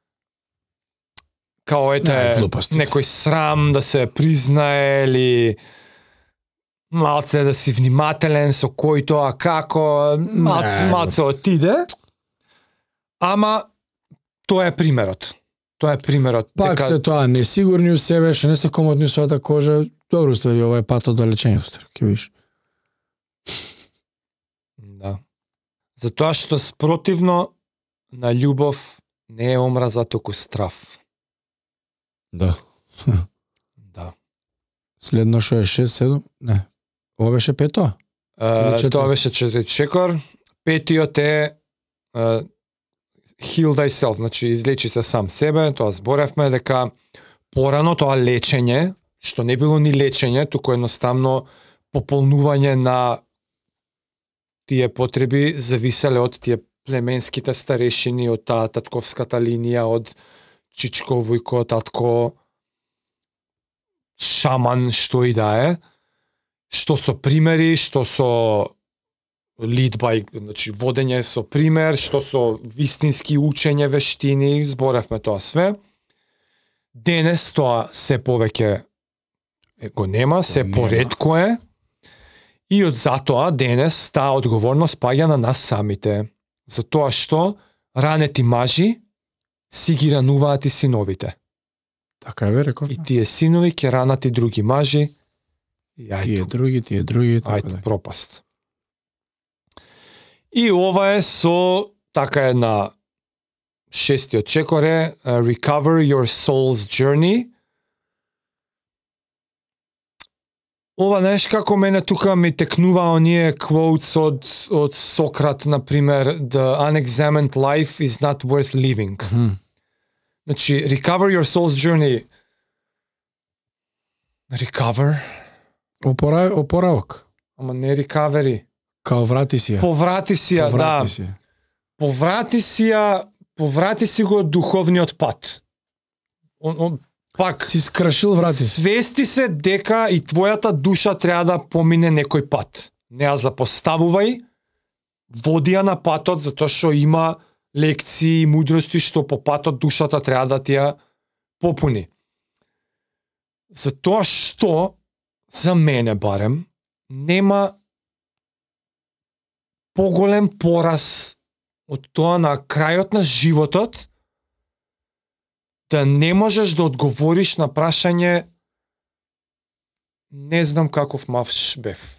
као ете Не, глупости. некој срам да се признае или малце да си внимателен со кој тоа како, малце, Не, малце отиде. Ама тоа е примерот. Тоа е примерот. Пак дека... се тоа несигурни у себе, што не се комотни со својата кожа. Добро ствари, ова е патот до лечење, ствари, ќе видиш. Да. Затоа што спротивно на љубов не е омраза, току страв. Да. Да. Следно што е шест седум? Не. Ова беше пето? Uh, четврти? тоа беше четврти чекор. Петиот е uh, heal thyself, значи излечи се сам себе. Тоа зборевме дека порано тоа лечење, што не било ни лечење, туку едноставно пополнување на тие потреби зависеле од тие племенските старешини, од таа татковската линија, од чичко, вујко, татко, шаман, што и да е, што со примери, што со lead by, значи водење со пример, што со вистински учење вештини, зборевме тоа све. Денес тоа се повеќе го нема, се нема. поретко е. И од затоа денес таа одговорност паѓа на нас самите. Затоа што ранети мажи си ги рануваат и синовите. Така е, бе, реков. И тие синови ќе ранат и други мажи. И Тие ајто, други, тие други, така ајто да. пропаст. И ова е со така една шестиот чекор е uh, Recover Your Soul's Journey. Ова, знаеш како мене тука ми текнува оние quotes од, од Сократ, например, The unexamined life is not worth living. Мгм. Значи, Recover Your Soul's Journey. Recover? Опора, опоравок. Ама не recovery. Као врати си ја. Поврати си ја, да. Поврати си ја. Поврати си ја, поврати си го духовниот пат. Он, он, пак, Си скршил врати си. свести се дека и твојата душа треба да помине некој пат. Не ја запоставувај, води ја на патот, затоа што има лекции и мудрости што по патот душата треба да ти ја попуни. Затоа што, за мене барем, нема поголем пораз од тоа на крајот на животот да не можеш да одговориш на прашање не знам каков маж бев.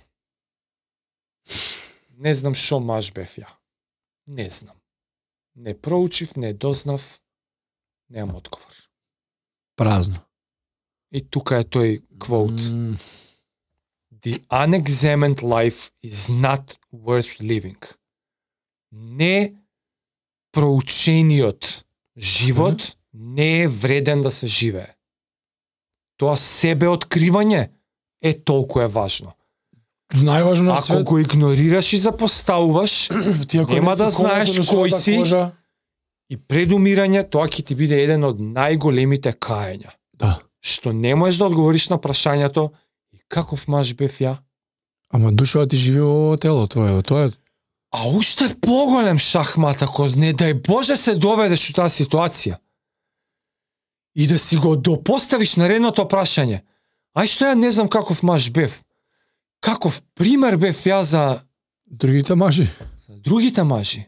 Не знам шо маж бев ја. Не знам. Не проучив, не дознав, немам одговор. Празно. И тука е тој квоут. Mm. The unexamined life is not worth living. Не проучениот живот mm. не е вреден да се живее. Тоа себе откривање е толку е важно. Најважно на Ако свет. го игнорираш и запоставуваш, Ти ако нема не да си знаеш колото на кој својата си. кожа, и пред умирање тоа ќе ти биде еден од најголемите каења. да. Што не можеш да одговориш на прашањето и каков маж бев ја? Ама душата ти живее во тело твое, тоа е. А уште поголем шахмат ако не дај Боже се доведеш у таа ситуација. И да си го допоставиш наредното прашање. Ај што ја не знам каков маж бев. Каков пример бев ја за, Другите мажи. за другите мажи.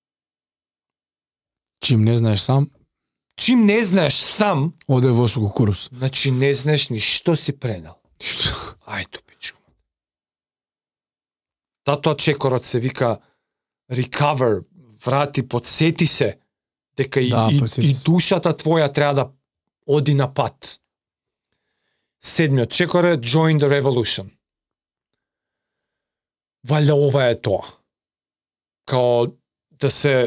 Чим не знаеш сам, Чим не знаеш сам, оде во со кукурус. значи не знаеш ни што си пренел. Што? Ајто пичко. Татоа чекорот се вика recover, врати, подсети се дека и, Да, и, подсети и се. душата твоја треба да оди на пат. Седмиот чекор е join the revolution. Валјда ова е тоа. Као да се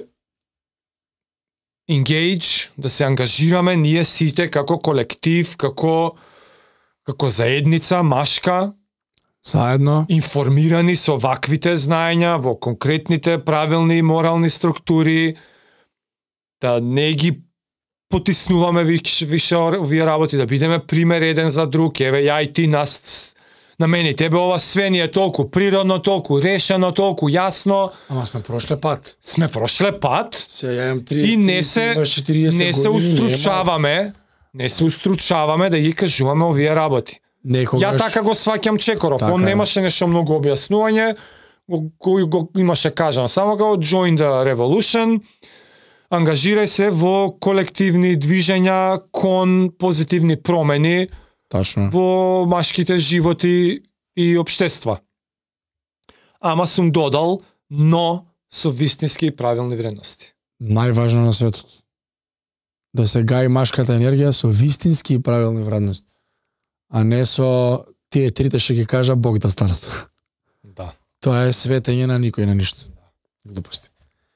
engage, да се ангажираме ние сите како колектив, како како заедница машка, Заедно. информирани со ваквите знаења во конкретните правилни и морални структури, да не ги потиснуваме више, више овие работи, да бидеме пример еден за друг, еве ја и ти нас на мене тебе ова све ни е толку природно, толку решено, толку јасно, Ама сме прошле пат. сме прошле пат Се ја имам триесет, и не се имаш четириесет не се години, устручаваме, не се устручаваме да ги кажуваме овие работи. Некогаш... Ја така го сваќам Чекоров, Така он е. немаше нешто многу објаснување, го, го, го имаше кажано само го join the revolution, ангажирај се во колективни движења кон позитивни промени Тачно. во машките животи и општества. Ама сум додал, но со вистински и правилни вредности. Најважно на светот. Да се гаи машката енергија со вистински и правилни вредности. А не со тие трите што ги кажа Бог да станат. Да. Тоа е светење на никој на ништо. Глупости.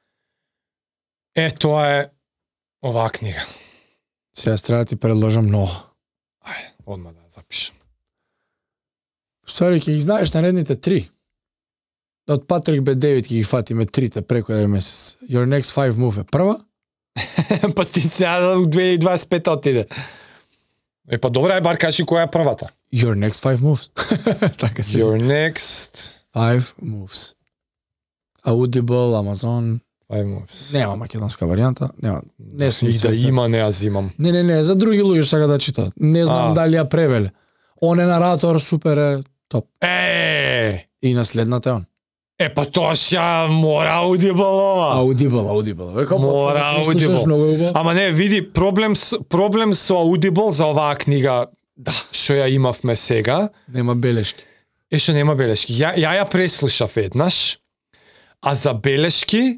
Е, тоа е оваа книга. Сега треба да ти предложам много. Ај, одма да запишам. Ствари, ќе ги знаеш наредните три. Од Патрик Б. Дейвид ќе ги фатиме трите преку еден месец. Your next five move е прва. Па ти сега у две илјади и дваесет и пета отиде. Е, па добра е, бар кажи која е првата. Your next five moves. Така се. Your next Five moves. Audible, Amazon. five moves. Нема македонска варијанта. Нема. Не сум И да свесен. има, не ја зимам. Не, не, не, за други луѓе што сака да читаат. Не знам А. дали ја превеле. Он е наратор, супер е, топ. Е, И наследната е он. е па тоа ќе мора Audible ова. Audible, Audible. Века Мора подкаст да се Audible. слушаш, многу е убаво. Ама не, види, проблем с, проблем со Audible за оваа книга, да, што ја имавме сега, Нема белешки. е што нема белешки. Ја, ја ја преслушав еднаш, а за белешки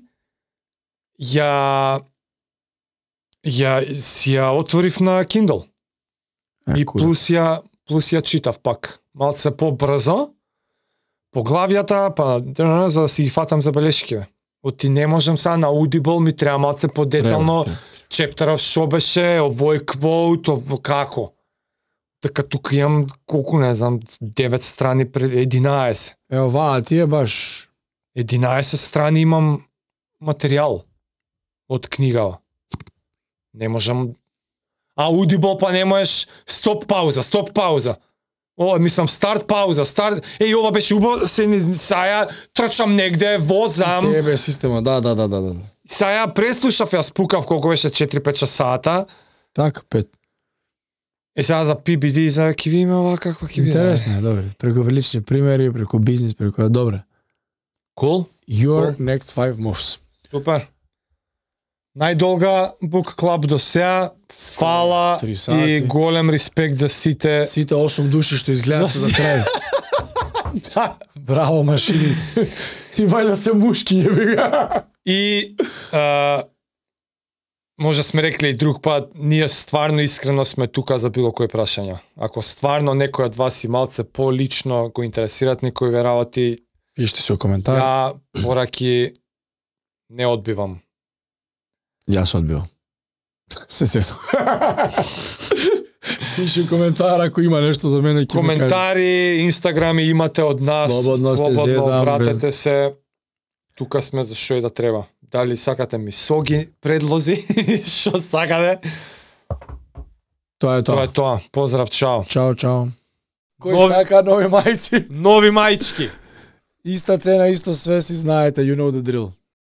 ја ја си ја отворив на Kindle. Е, И кура. плюс ја плюс ја читав пак. Малце побрзо, поглавјата, па дрна, за да си ги фатам забелешки. бе. Оти не можам сега на Audible, ми треба малце подетално Треба, чептеров шо беше, овој квоут, ово како. Така тука имам колку не знам, девет страни пред единаесет. Е, оваа ти е баш... единаесет страни имам материјал од книгава. Не можам. А Audible па не можеш стоп пауза, стоп пауза. О, мислам старт пауза, старт. Еј, ова беше убаво, се не- саја трчам негде, возам. Себе система, да, да, да, да, да. Саја преслушав, ја спукав колку беше четири пет часата. Така, пет. Е сега за Пи Би Ди, за ќе ви има ова каква ќе биде. Интересно е, добре. Преку лични примери, преку бизнис, преку добре. Кул? Your next five moves. Супер. Најдолга book club до сега. Фала Три сати. и голем респект за сите. Сите осум души што изгледаат За за си- крај. Да. Браво, машини. И вајда се мушки, јеби га. И а, може сме рекли и друг пат, ние стварно искрено сме тука за било кој прашања. Ако стварно некој од вас и малце по-лично го интересираат некои работи, Пишете се у коментар. ја пораки не одбивам. Јас одбивам. Се сесам. Пиши у коментар ако има нешто за мене, ќе ми кажи. Коментари, инстаграми имате од нас, Слободно се слободно зезам, обратете без- се. Тука сме за што и да треба. Дали сакате мисоги предлози, што сакате? Тоа е Тоа тоа. е тоа. Поздрав, чао. Чао, чао. Кој Нови- сака нови мајци? Нови мајчки. Иста цена, исто све, си знаете, you know the drill.